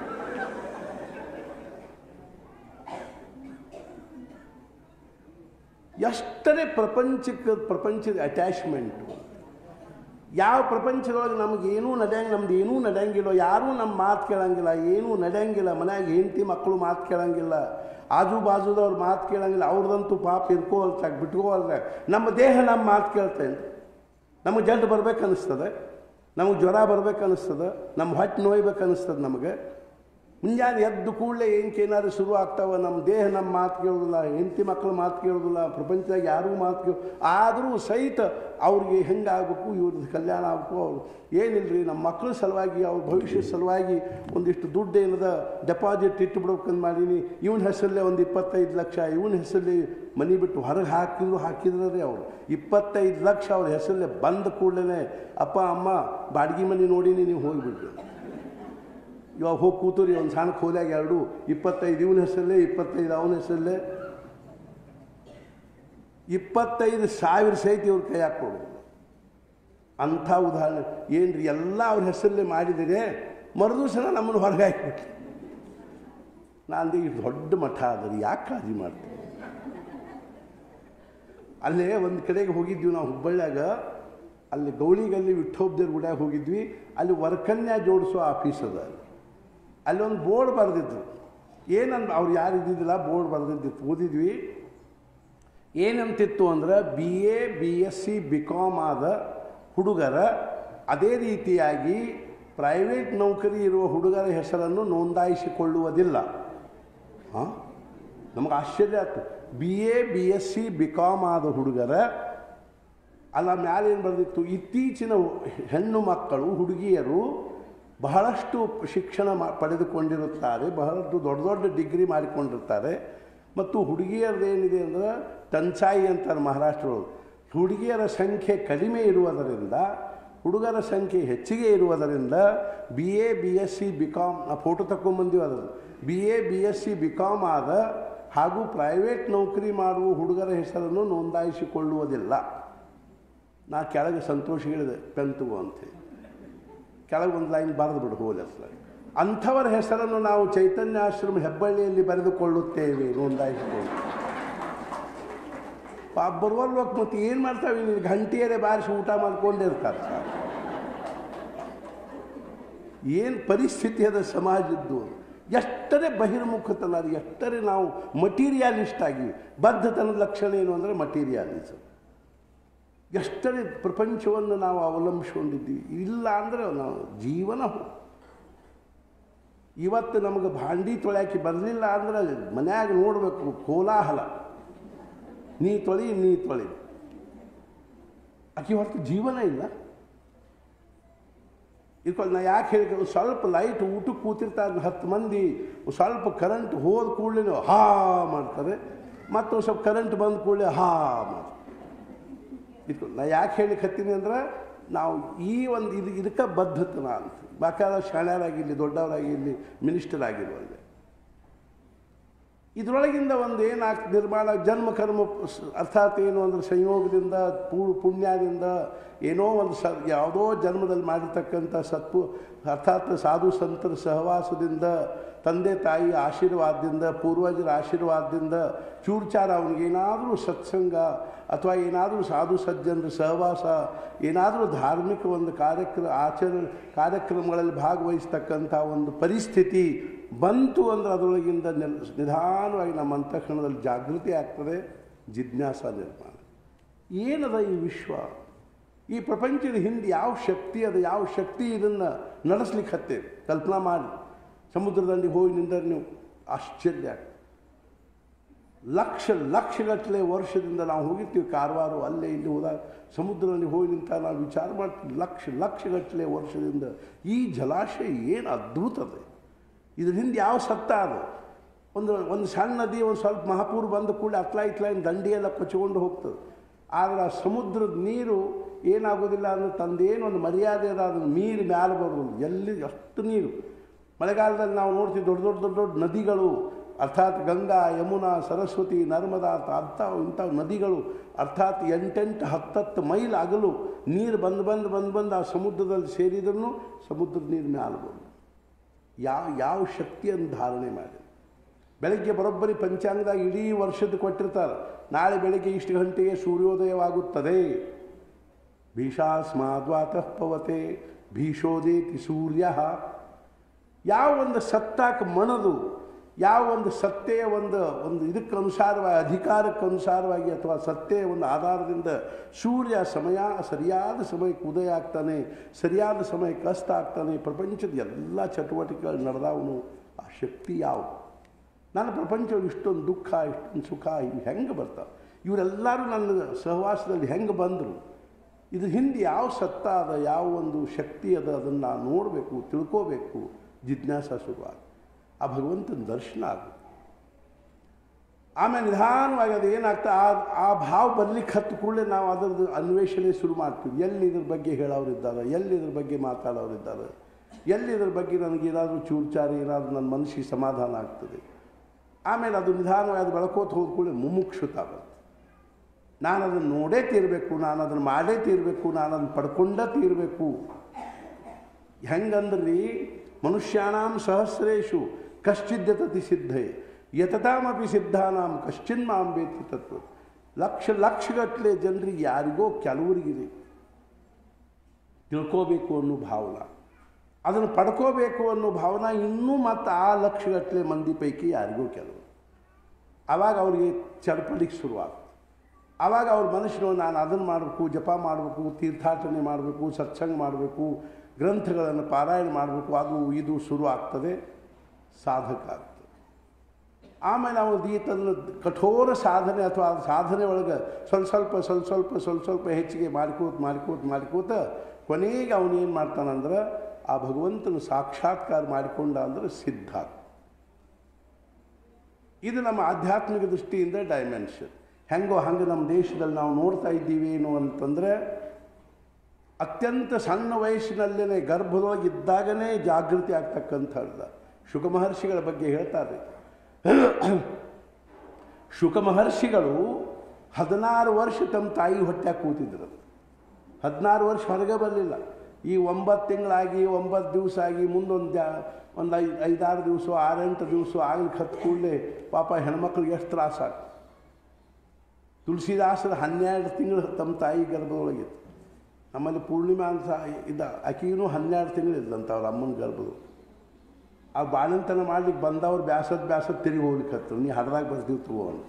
ಎಷ್ಟರೇ ಪ್ರಪಂಚದ ಅಟ್ಯಾಚ್ಮೆಂಟು. ಯಾವ ಪ್ರಪಂಚದೊಳಗೆ ನಮಗೇನೂ ನಮ್ದು ಏನೂ ನಡೆಯಂಗಿಲ್ಲ. ಯಾರೂ ನಮ್ಮ ಮಾತು ಕೇಳಂಗಿಲ್ಲ, ಏನೂ ನಡೆಯಂಗಿಲ್ಲ. ಮನ್ಯಾಗ ಹೆಂಡತಿ ಮಕ್ಕಳು ಮಾತು ಕೇಳಂಗಿಲ್ಲ, ಆಜು ಬಾಜುದವ್ರು ಮಾತು ಕೇಳಂಗಿಲ್ಲ. ಅವ್ರದಂತೂ ಪಾಪ ಇರ್ಕೋವಲ್ತಾಗ ಬಿಟ್ಕೋವಲ್ತಾಗ ನಮ್ಮ ದೇಹ ನಮ್ಮ ಮಾತು ಕೇಳ್ತೇನೆ. ನಮಗೆ ಜಡ್ಡು ಬರ್ಬೇಕು ಅನ್ನಿಸ್ತದೆ, ನಮಗೆ ಜ್ವರ ಬರ್ಬೇಕು ಅನ್ನಿಸ್ತದೆ, ನಮ್ಮ ಹೊಟ್ಟೆ ನೋಯ್ಬೇಕು ಅನ್ನಿಸ್ತದೆ. ನಮಗೆ ಮುಂಜಾನೆ ಎದ್ದು ಕೂಡಲೇ ಏನಾದ್ರು ಶುರು ಆಗ್ತಾವೆ. ನಮ್ಮ ದೇಹ ನಮ್ಮ ಮಾತು ಕೇಳೋದಿಲ್ಲ, ಹೆಂಡತಿ ಮಕ್ಕಳು ಮಾತು ಕೇಳೋದಿಲ್ಲ, ಪ್ರಪಂಚದಾಗ ಯಾರೂ ಮಾತು ಆದರೂ ಸಹಿತ ಅವ್ರಿಗೆ ಹೆಂಗಾಗಬೇಕು, ಇವ್ರದ್ದು ಕಲ್ಯಾಣ ಆಗಬೇಕು. ಅವ್ರು ಏನಿಲ್ಲರಿ ನಮ್ಮ ಮಕ್ಕಳ ಸಲುವಾಗಿ ಅವ್ರ ಭವಿಷ್ಯದ ಸಲುವಾಗಿ ಒಂದಿಷ್ಟು ದುಡ್ಡು ಏನದ ಡೆಪಾಸಿಟ್ ಇಟ್ಟುಬಿಡ್ಬೇಕಂತ ಮಾಡೀನಿ. ಇವನ ಹೆಸರಲ್ಲೇ ಒಂದು 25 ಲಕ್ಷ, ಇವನ ಹೆಸರಲ್ಲಿ ಮನೆ ಬಿಟ್ಟು ಹೊರಗೆ ಹಾಕಿದ್ರೆ ಅವರು 25 ಲಕ್ಷ ಅವ್ರ ಹೆಸರಲ್ಲೇ ಬಂದ ಕೂಡಲೇ ಅಪ್ಪ ಅಮ್ಮ ಬಾಡಿಗೆ ಮನೆ ನೋಡೀನಿ, ನೀವು ಹೋಗಿಬಿಡ್ರಿ. ಇವಾಗ ಹೋಗಿ ಕೂತುರಿ ಒಂದು ಸಣ್ಣ ಖೋಲ್ಯಾಗ 25 ಇವನ ಹೆಸರಲ್ಲೇ 25 ಅವನ ಹೆಸರಲ್ಲೇ 25,000 ಸಹಿತ ಇವ್ರ ಕೈ ಹಾಕ್ಕೊಡು. ಅಂಥ ಉದಾಹರಣೆ ಏನು ರೀ. ಎಲ್ಲ ಅವ್ರ ಹೆಸರಲ್ಲೇ ಮಾಡಿದರೆ ಮರುದಿವಸ ನಮ್ಮನ್ನು ಹೊರಗೆ ಹಾಕಿಬಿಟ್ರಿ. ನಾನು ಈಗ ದೊಡ್ಡ ಮಠ ಅದರಿ ಯಾಕೆ ಕಾಳಜಿ ಮಾಡ್ತೀವಿ. ಅಲ್ಲೇ ಒಂದು ಕಡೆಗೆ ಹೋಗಿದ್ವಿ ನಾವು ಹುಬ್ಬಳ್ಳಿಯಾಗ. ಅಲ್ಲಿ ಗೌಳಿಗಲ್ಲಿ ವಿಠೋಬ್ದೇವ್ರ ಗುಡ್ಯಾಗ ಹೋಗಿದ್ವಿ. ಅಲ್ಲಿ ವರ್ಕನ್ಯಾ ಜೋಡಿಸೋ ಆಫೀಸ್ ಅದ. ಅಲ್ಲೊಂದು ಬೋರ್ಡ್ ಬರೆದಿದ್ರು. ಅವ್ರು ಯಾರು ಇದ್ದಿದ್ದಿಲ್ಲ, ಬೋರ್ಡ್ ಬರೆದಿದ್ದಿತ್ತು. ಓದಿದ್ವಿ. ಏನಂತಿತ್ತು ಅಂದ್ರೆ BA BSc BCom ಆದ ಹುಡುಗರ, ಅದೇ ರೀತಿಯಾಗಿ ಪ್ರೈವೇಟ್ ನೌಕರಿ ಇರುವ ಹುಡುಗರ ಹೆಸರನ್ನು ನೋಂದಾಯಿಸಿಕೊಳ್ಳುವುದಿಲ್ಲ. ಹಾಂ, ನಮಗೆ ಆಶ್ಚರ್ಯ ಆಯ್ತು. BA BSc BCom ಆದ ಹುಡುಗರ ಅಲ್ಲ ಮ್ಯಾಲೇನು ಬರೆದಿತ್ತು, ಇತ್ತೀಚಿನ ಹೆಣ್ಣು ಮಕ್ಕಳು ಹುಡುಗಿಯರು ಬಹಳಷ್ಟು ಶಿಕ್ಷಣ ಪಡೆದುಕೊಂಡಿರುತ್ತಾರೆ, ಬಹಳಷ್ಟು ದೊಡ್ಡ ದೊಡ್ಡ ಡಿಗ್ರಿ ಮಾಡಿಕೊಂಡಿರ್ತಾರೆ. ಮತ್ತು ಹುಡುಗಿಯರದೇನಿದೆ ಅಂದರೆ ಟಂಚಾಯಿ ಅಂತಾರೆ ಮಹಾರಾಷ್ಟ್ರದವರು. ಹುಡುಗಿಯರ ಸಂಖ್ಯೆ ಕಡಿಮೆ ಇರುವುದರಿಂದ, ಹುಡುಗರ ಸಂಖ್ಯೆ ಹೆಚ್ಚಿಗೆ ಇರುವುದರಿಂದ BA BSc BCom ಫೋಟೋ ತಗೊಂಡ್ಬಂದೀವಿ. ಅದನ್ನು BA BSc BCom ಆದ ಹಾಗೂ ಪ್ರೈವೇಟ್ ನೌಕರಿ ಮಾಡುವ ಹುಡುಗರ ಹೆಸರನ್ನು ನೋಂದಾಯಿಸಿಕೊಳ್ಳುವುದಿಲ್ಲ. ನಾ ಕೆಳಗೆ ಸಂತೋಷ ಹೇಳಿದೆ, ಪೆನ್ ತಗೋ ಅಂತೇಳಿ ಕೆಳಗೆ ಒಂದು ಲೈನ್ ಬರೆದು ಬಿಡು ಹೋದ. ಅಂಥವರ ಹೆಸರನ್ನು ನಾವು ಚೈತನ್ಯಾಶ್ರಮ ಹೆಬ್ಬಳ್ಳಿಯಲ್ಲಿ ಬರೆದುಕೊಳ್ಳುತ್ತೇವೆ, ನೋಂದಾಯಿಸಿಕೊಂಡು. ಪಾಪ ಬರುವಲ್ವಕ್ಕೆ ಮತ್ತು ಏನು ಮಾಡ್ತಾವೆ, ನೀನು ಗಂಟೆಯರೇ ಬಾರಿಸಿ ಊಟ ಮಾಡ್ಕೊಂಡಿರ್ತಾರೆ ಸರ್. ಏನು ಪರಿಸ್ಥಿತಿ ಅದ ಸಮಾಜದ್ದು. ಎಷ್ಟರೇ ಬಹಿರ್ಮುಖತನ, ಎಷ್ಟರೇ ನಾವು ಮಟೀರಿಯಾಲಿಸ್ಟ್ ಆಗಿವಿ. ಬದ್ಧತನದ ಲಕ್ಷಣ ಏನು ಅಂದರೆ ಮಟೀರಿಯಾಲಿಸಮ್. ಎಷ್ಟರೇ ಪ್ರಪಂಚವನ್ನು ನಾವು ಅವಲಂಬಿಸ್ಕೊಂಡಿದ್ದೀವಿ. ಇಲ್ಲ ಅಂದರೆ ನಾವು ಜೀವನ ಇವತ್ತು ನಮಗೆ ಭಾಂಡಿ ತೊಳ್ಯಾಕೆ ಬರಲಿಲ್ಲ ಅಂದ್ರೆ ಮನ್ಯಾಗ ನೋಡಬೇಕು ಕೋಲಾಹಲ. ನೀ ತೊಳಿ ಆಕೆ ಹೊರತು ಜೀವನ ಇಲ್ಲ. ಇದಕ್ಕೆ ನಾ ಯಾಕೆ ಹೇಳಿದ್ರು, ಸ್ವಲ್ಪ ಲೈಟ್ ಊಟಕ್ಕೆ ಕೂತಿರ್ತಾರೆ 10 ಮಂದಿ, ಸ್ವಲ್ಪ ಕರೆಂಟ್ ಹೋದ ಕೂಡಲೇ ಹಾ ಮಾಡ್ತಾರೆ. ಮತ್ತು ಸ್ವಲ್ಪ ಕರೆಂಟ್ ಬಂದ ಕೂಡಲೇ ಇದು ನಾ ಯಾಕೆ ಹೇಳಿಕ್ಕೆ ಹತ್ತೀನಿ ಅಂದ್ರೆ ನಾವು ಈ ಒಂದು ಇದಕ್ಕೆ ಬದ್ಧತನ ಅಂತ ಬೇಕಾದ್ರೆ ಶಾಣ್ಯರಾಗಿರಲಿ ದೊಡ್ಡವರಾಗಿರಲಿ ಮಿನಿಸ್ಟರ್ ಆಗಿರುವಲ್ಲಿ ಇದರೊಳಗಿಂದ ಒಂದು ಏನಾಗ್ತದೆ ನಿರ್ಮಾಣ ಜನ್ಮ ಕರ್ಮ ಅರ್ಥಾತ್ ಏನು ಅಂದರೆ ಸಂಯೋಗದಿಂದ ಪುಣ್ಯದಿಂದ ಏನೋ ಒಂದು ಯಾವುದೋ ಜನ್ಮದಲ್ಲಿ ಮಾಡಿರ್ತಕ್ಕಂಥ ಅರ್ಥಾತ್ ಸಾಧು ಸಂತರ ಸಹವಾಸದಿಂದ ತಂದೆ ತಾಯಿ ಆಶೀರ್ವಾದದಿಂದ ಪೂರ್ವಜರ ಆಶೀರ್ವಾದದಿಂದ ಚೂರ್ಚಾರ ಅವನಿಗೇನಾದರೂ ಸತ್ಸಂಗ ಅಥವಾ ಏನಾದರೂ ಸಾಧು ಸಜ್ಜನರ ಸಹವಾಸ ಏನಾದರೂ ಧಾರ್ಮಿಕ ಒಂದು ಕಾರ್ಯಕ್ರಮಗಳಲ್ಲಿ ಭಾಗವಹಿಸ್ತಕ್ಕಂಥ ಒಂದು ಪರಿಸ್ಥಿತಿ ಬಂತು ಅಂದರೆ ಅದರೊಳಗಿಂದ ನಿಧಾನವಾಗಿ ನಮ್ಮ ಅಂತಃಕರಣದಲ್ಲಿ ಜಾಗೃತಿ ಆಗ್ತದೆ, ಜಿಜ್ಞಾಸ ನಿರ್ಮಾಣ. ಏನದ ಈ ವಿಶ್ವ, ಈ ಪ್ರಪಂಚದ ಹಿಂದೆ ಯಾವ ಶಕ್ತಿ ಅದ, ಯಾವ ಶಕ್ತಿ ಇದನ್ನು ನಡೆಸ್ಲಿಕ್ಕೆ ಹತ್ತೇವೆ ಕಲ್ಪನಾ ಮಾಡಿ. ಸಮುದ್ರದಲ್ಲಿ ಹೋಗಿ ನಿಂದರೆ ನೀವು ಆಶ್ಚರ್ಯ ಆಗ್ತದೆ. ಲಕ್ಷಗಟ್ಟಲೆ ವರ್ಷದಿಂದ ನಾವು ಹೋಗಿರ್ತೀವಿ ಕಾರವಾರ ಅಲ್ಲೇ ಇಲ್ಲಿ ಹೋದಾಗ ಸಮುದ್ರದಲ್ಲಿ ಹೋಗಿ ನಿಂತ ನಾವು ವಿಚಾರ ಮಾಡ್ತೀವಿ. ಲಕ್ಷಗಟ್ಟಲೆ ವರ್ಷದಿಂದ ಈ ಜಲಾಶಯ ಏನು ಅದ್ಭುತದೆ, ಇದ್ರ ಹಿಂದೆ ಯಾವ ಸತ್ತ ಅದು. ಒಂದು ಸಣ್ಣ ನದಿ ಒಂದು ಸ್ವಲ್ಪ ಮಹಾಪೂರ್ ಬಂದ ಕೂಡಲೇ ಇತ್ಲಾಯಿನ ದಂಡಿಯೆಲ್ಲ ಕೊಚ್ಚಿಕೊಂಡು ಹೋಗ್ತದೆ. ಆದರೆ ಆ ಸಮುದ್ರದ ನೀರು ಏನಾಗೋದಿಲ್ಲ ಅಂದರೆ ತಂದೇನು ಒಂದು ಮರ್ಯಾದೆ ಅದ, ಅದನ್ನು ಮೀರಿ ಮ್ಯಾಲೆ ಬರೋದು. ಎಲ್ಲಿ ಅಷ್ಟು ನೀರು ಮಳೆಗಾಲದಲ್ಲಿ ನಾವು ನೋಡ್ತೀವಿ ದೊಡ್ಡ ನದಿಗಳು, ಅರ್ಥಾತ್ ಗಂಗಾ, ಯಮುನಾ, ಸರಸ್ವತಿ, ನರ್ಮದಾ ಇಂಥ ನದಿಗಳು ಅರ್ಥಾತ್ 8-10 ಮೈಲ್ ಅಗಲು ನೀರು ಬಂದು ಆ ಸಮುದ್ರದಲ್ಲಿ ಸೇರಿದ್ರೂ ಸಮುದ್ರದ ನೀರು ಮ್ಯಾಲೆ ಬರೋದು. ಯಾವ ಶಕ್ತಿಯನ್ನು ಧಾರಣೆ ಮಾಡಿ ಬೆಳಗ್ಗೆ ಬರೋಬ್ಬರಿ ಪಂಚಾಂಗದಾಗ ಇಡೀ ವರ್ಷದ ಕೊಟ್ಟಿರ್ತಾರೆ. ನಾಳೆ ಬೆಳಗ್ಗೆ ಇಷ್ಟು ಗಂಟೆಗೆ ಸೂರ್ಯೋದಯವಾಗುತ್ತದೆ. ಭೀಷಾಸ್ಮಾದ್ವಾತಃ ಪವತೆ ಭೀಷೋದೇತಿ ಸೂರ್ಯ. ಯಾವ ಒಂದು ಸತ್ತಾಕ ಮನದು, ಯಾವ ಒಂದು ಸತ್ತೆಯ ಒಂದು ಇದಕ್ಕೆ ಅನುಸಾರವಾಗಿ ಅಧಿಕಾರಕ್ಕೆ ಅನುಸಾರವಾಗಿ ಅಥವಾ ಸತ್ತೆಯ ಒಂದು ಆಧಾರದಿಂದ ಸೂರ್ಯ ಸರಿಯಾದ ಸಮಯಕ್ಕೆ ಉದಯ ಆಗ್ತಾನೆ, ಸರಿಯಾದ ಸಮಯಕ್ಕೆ ಅಸ್ತ ಆಗ್ತಾನೆ. ಪ್ರಪಂಚದ ಎಲ್ಲ ಚಟುವಟಿಕೆಗಳು ನಡೆದವನು ಆ ಶಕ್ತಿ ಯಾವುದು. ನನ್ನ ಪ್ರಪಂಚವು ಇಷ್ಟೊಂದು ದುಃಖ, ಇಷ್ಟೊಂದು ಸುಖ ಹೆಂಗೆ ಬರ್ತಾವೆ, ಇವರೆಲ್ಲರೂ ನನ್ನ ಸಹವಾಸದಲ್ಲಿ ಹೆಂಗೆ ಬಂದರು, ಇದ್ರ ಹಿಂದೆ ಯಾವ ಸತ್ತ ಅದ, ಯಾವ ಒಂದು ಶಕ್ತಿ ಅದ, ಅದನ್ನು ನಾನು ನೋಡಬೇಕು, ತಿಳ್ಕೋಬೇಕು. ಜಿಜ್ಞಾಸ ಶುರುವಾದ ಆ ಭಗವಂತನ ದರ್ಶನ ಆಗುತ್ತೆ. ಆಮೇಲೆ ನಿಧಾನವಾಗಿ ಅದು ಏನಾಗ್ತಾ ಆ ಭಾವ ಬರ್ಲಿಕ್ಕೆ ಹತ್ತು ಕೂಡಲೇ ನಾವು ಅದರದ್ದು ಅನ್ವೇಷಣೆ ಶುರು ಮಾಡ್ತೀವಿ. ಎಲ್ಲಿ ಇದ್ರ ಬಗ್ಗೆ ಹೇಳೋರಿದ್ದಾರೆ, ಎಲ್ಲಿ ಇದ್ರ ಬಗ್ಗೆ ಮಾತಾಡೋರಿದ್ದಾರೆ, ಎಲ್ಲಿ ಇದ್ರ ಬಗ್ಗೆ ನನಗೇನಾದರೂ ಚೂರ್ಚಾರಿ ಏನಾದರೂ ನನ್ನ ಮನಸ್ಸಿಗೆ ಸಮಾಧಾನ ಆಗ್ತದೆ. ಆಮೇಲೆ ಅದು ನಿಧಾನವಾಗಿ ಅದು ಬೆಳ್ಕೋತ ಹೋದ ಕೂಡಲೇ ಮುಮುಕ್ಷುತ ಬರುತ್ತೆ. ನಾನು ಅದನ್ನು ನೋಡೇ ತೀರಬೇಕು, ನಾನು ಅದನ್ನು ಮಾಡೇ ತೀರಬೇಕು, ನಾನು ಅದನ್ನು ಪಡ್ಕೊಂಡೇ ತೀರಬೇಕು. ಹೆಂಗಂದ್ರಿ ಮನುಷ್ಯಾನಾಂ ಸಹಸ್ರೇಶು ಕಶ್ಚಿದ್ಯತತಿ ಸಿದ್ಧೇ ಯತತಾಮಪಿ ಸಿದ್ಧಾನಾಂ ಕಶ್ಚಿನ್ ಮಾಂ ವೇತ್ತಿ ತತ್ವ. ಲಕ್ಷಗಟ್ಟಲೆ ಜನರಿಗೆ ಯಾರಿಗೋ ಕೆಲವರಿಗಿದೆ ತಿಳ್ಕೋಬೇಕು ಅನ್ನೋ ಭಾವನೆ, ಅದನ್ನು ಪಡ್ಕೋಬೇಕು ಅನ್ನೋ ಭಾವನೆ ಇನ್ನೂ ಮತ್ತು ಆ ಲಕ್ಷಗಟ್ಟಲೆ ಮಂದಿ ಪೈಕಿ ಯಾರಿಗೋ ಕೆಲವರು. ಆವಾಗ ಅವರಿಗೆ ಚಡಪಡಿಗೆ ಶುರುವಾಗ್ತದೆ. ಆವಾಗ ಅವ್ರ ಮನುಷ್ಯನು ನಾನು ಅದನ್ನು ಮಾಡಬೇಕು, ಜಪ ಮಾಡಬೇಕು, ತೀರ್ಥಾಟನೆ ಮಾಡಬೇಕು, ಸತ್ಸಂಗ ಮಾಡಬೇಕು, ಗ್ರಂಥಗಳನ್ನು ಪಾರಾಯಣ ಮಾಡಬೇಕು, ಅದು ಇದು ಶುರು ಆಗ್ತದೆ, ಸಾಧಕ ಆಗ್ತದೆ. ಆಮೇಲೆ ಅವನು ತನ್ನ ಕಠೋರ ಸಾಧನೆ ಅಥವಾ ಸಾಧನೆ ಒಳಗೆ ಸ್ವಲ್ಪ ಹೆಚ್ಚಿಗೆ ಮಾಡ್ಕೋತ ಕೊನೆಗೆ ಅವನೇನು ಮಾಡ್ತಾನಂದ್ರೆ ಆ ಭಗವಂತನ ಸಾಕ್ಷಾತ್ಕಾರ ಮಾಡಿಕೊಂಡ ಅಂದರೆ ಸಿದ್ಧ. ಇದು ನಮ್ಮ ಆಧ್ಯಾತ್ಮಿಕ ದೃಷ್ಟಿಯಿಂದ ಡೈಮೆನ್ಷನ್. ಹಂಗೆ ನಮ್ಮ ದೇಶದಲ್ಲಿ ನಾವು ನೋಡ್ತಾ ಇದ್ದೀವಿ ಏನು ಅಂತಂದರೆ ಅತ್ಯಂತ ಸಣ್ಣ ವಯಸ್ಸಿನಲ್ಲೇ ಗರ್ಭದೊಳಗಿದ್ದಾಗನೇ ಜಾಗೃತಿ ಆಗ್ತಕ್ಕಂಥದ್ದು. ಶುಕ ಮಹರ್ಷಿಗಳ ಬಗ್ಗೆ ಹೇಳ್ತಾರೆ. ಶುಕ ಮಹರ್ಷಿಗಳು 16 ವರ್ಷ ತಮ್ಮ ತಾಯಿ ಹೊಟ್ಟೆ ಕೂತಿದ್ರು. 16 ವರ್ಷ ಹೊರಗೆ ಬರಲಿಲ್ಲ. ಈ 9 ತಿಂಗಳಾಗಿ 9 ದಿವಸ ಆಗಿ ಮುಂದೊಂದು 5-6 ದಿವಸ 6-8 ದಿವಸ ಆಗ್ಲಿಕ್ಕೆ ಹತ್ತು ಕೂಡಲೇ ಪಾಪ ಹೆಣ್ಮಕ್ಳಿಗೆ ಎಷ್ಟು ತ್ರಾಸಾಗ್ತದೆ. ತುಳಸಿದಾಸರ 12 ತಿಂಗಳು ತಮ್ಮ ತಾಯಿ ಗರ್ಭದೊಳಗಿತ್ತು. ನಮ್ಮಲ್ಲಿ ಪೂರ್ಣಿಮಾ ಅಂತ ಇದ್ದ ಆಕೆಗೂ 12 ತಿಂಗಳು ಇದ್ದಂತ ಅವ್ರ ಅಮ್ಮನ ಗರ್ಭದೊಳಗೆ. ಆ ಬಾಣಂತನ ಮಾಡ್ಲಿಕ್ಕೆ ಬಂದವ್ರು ಬ್ಯಾಸದ್ ತಿರುಗಿ ಹೋಗ್ಲಿಕ್ಕೆ ಹತ್ತರು. ನೀ ಹಡ್ದಾಗ ಬರ್ತೀವಿ ತಗೋ ಅಂತ.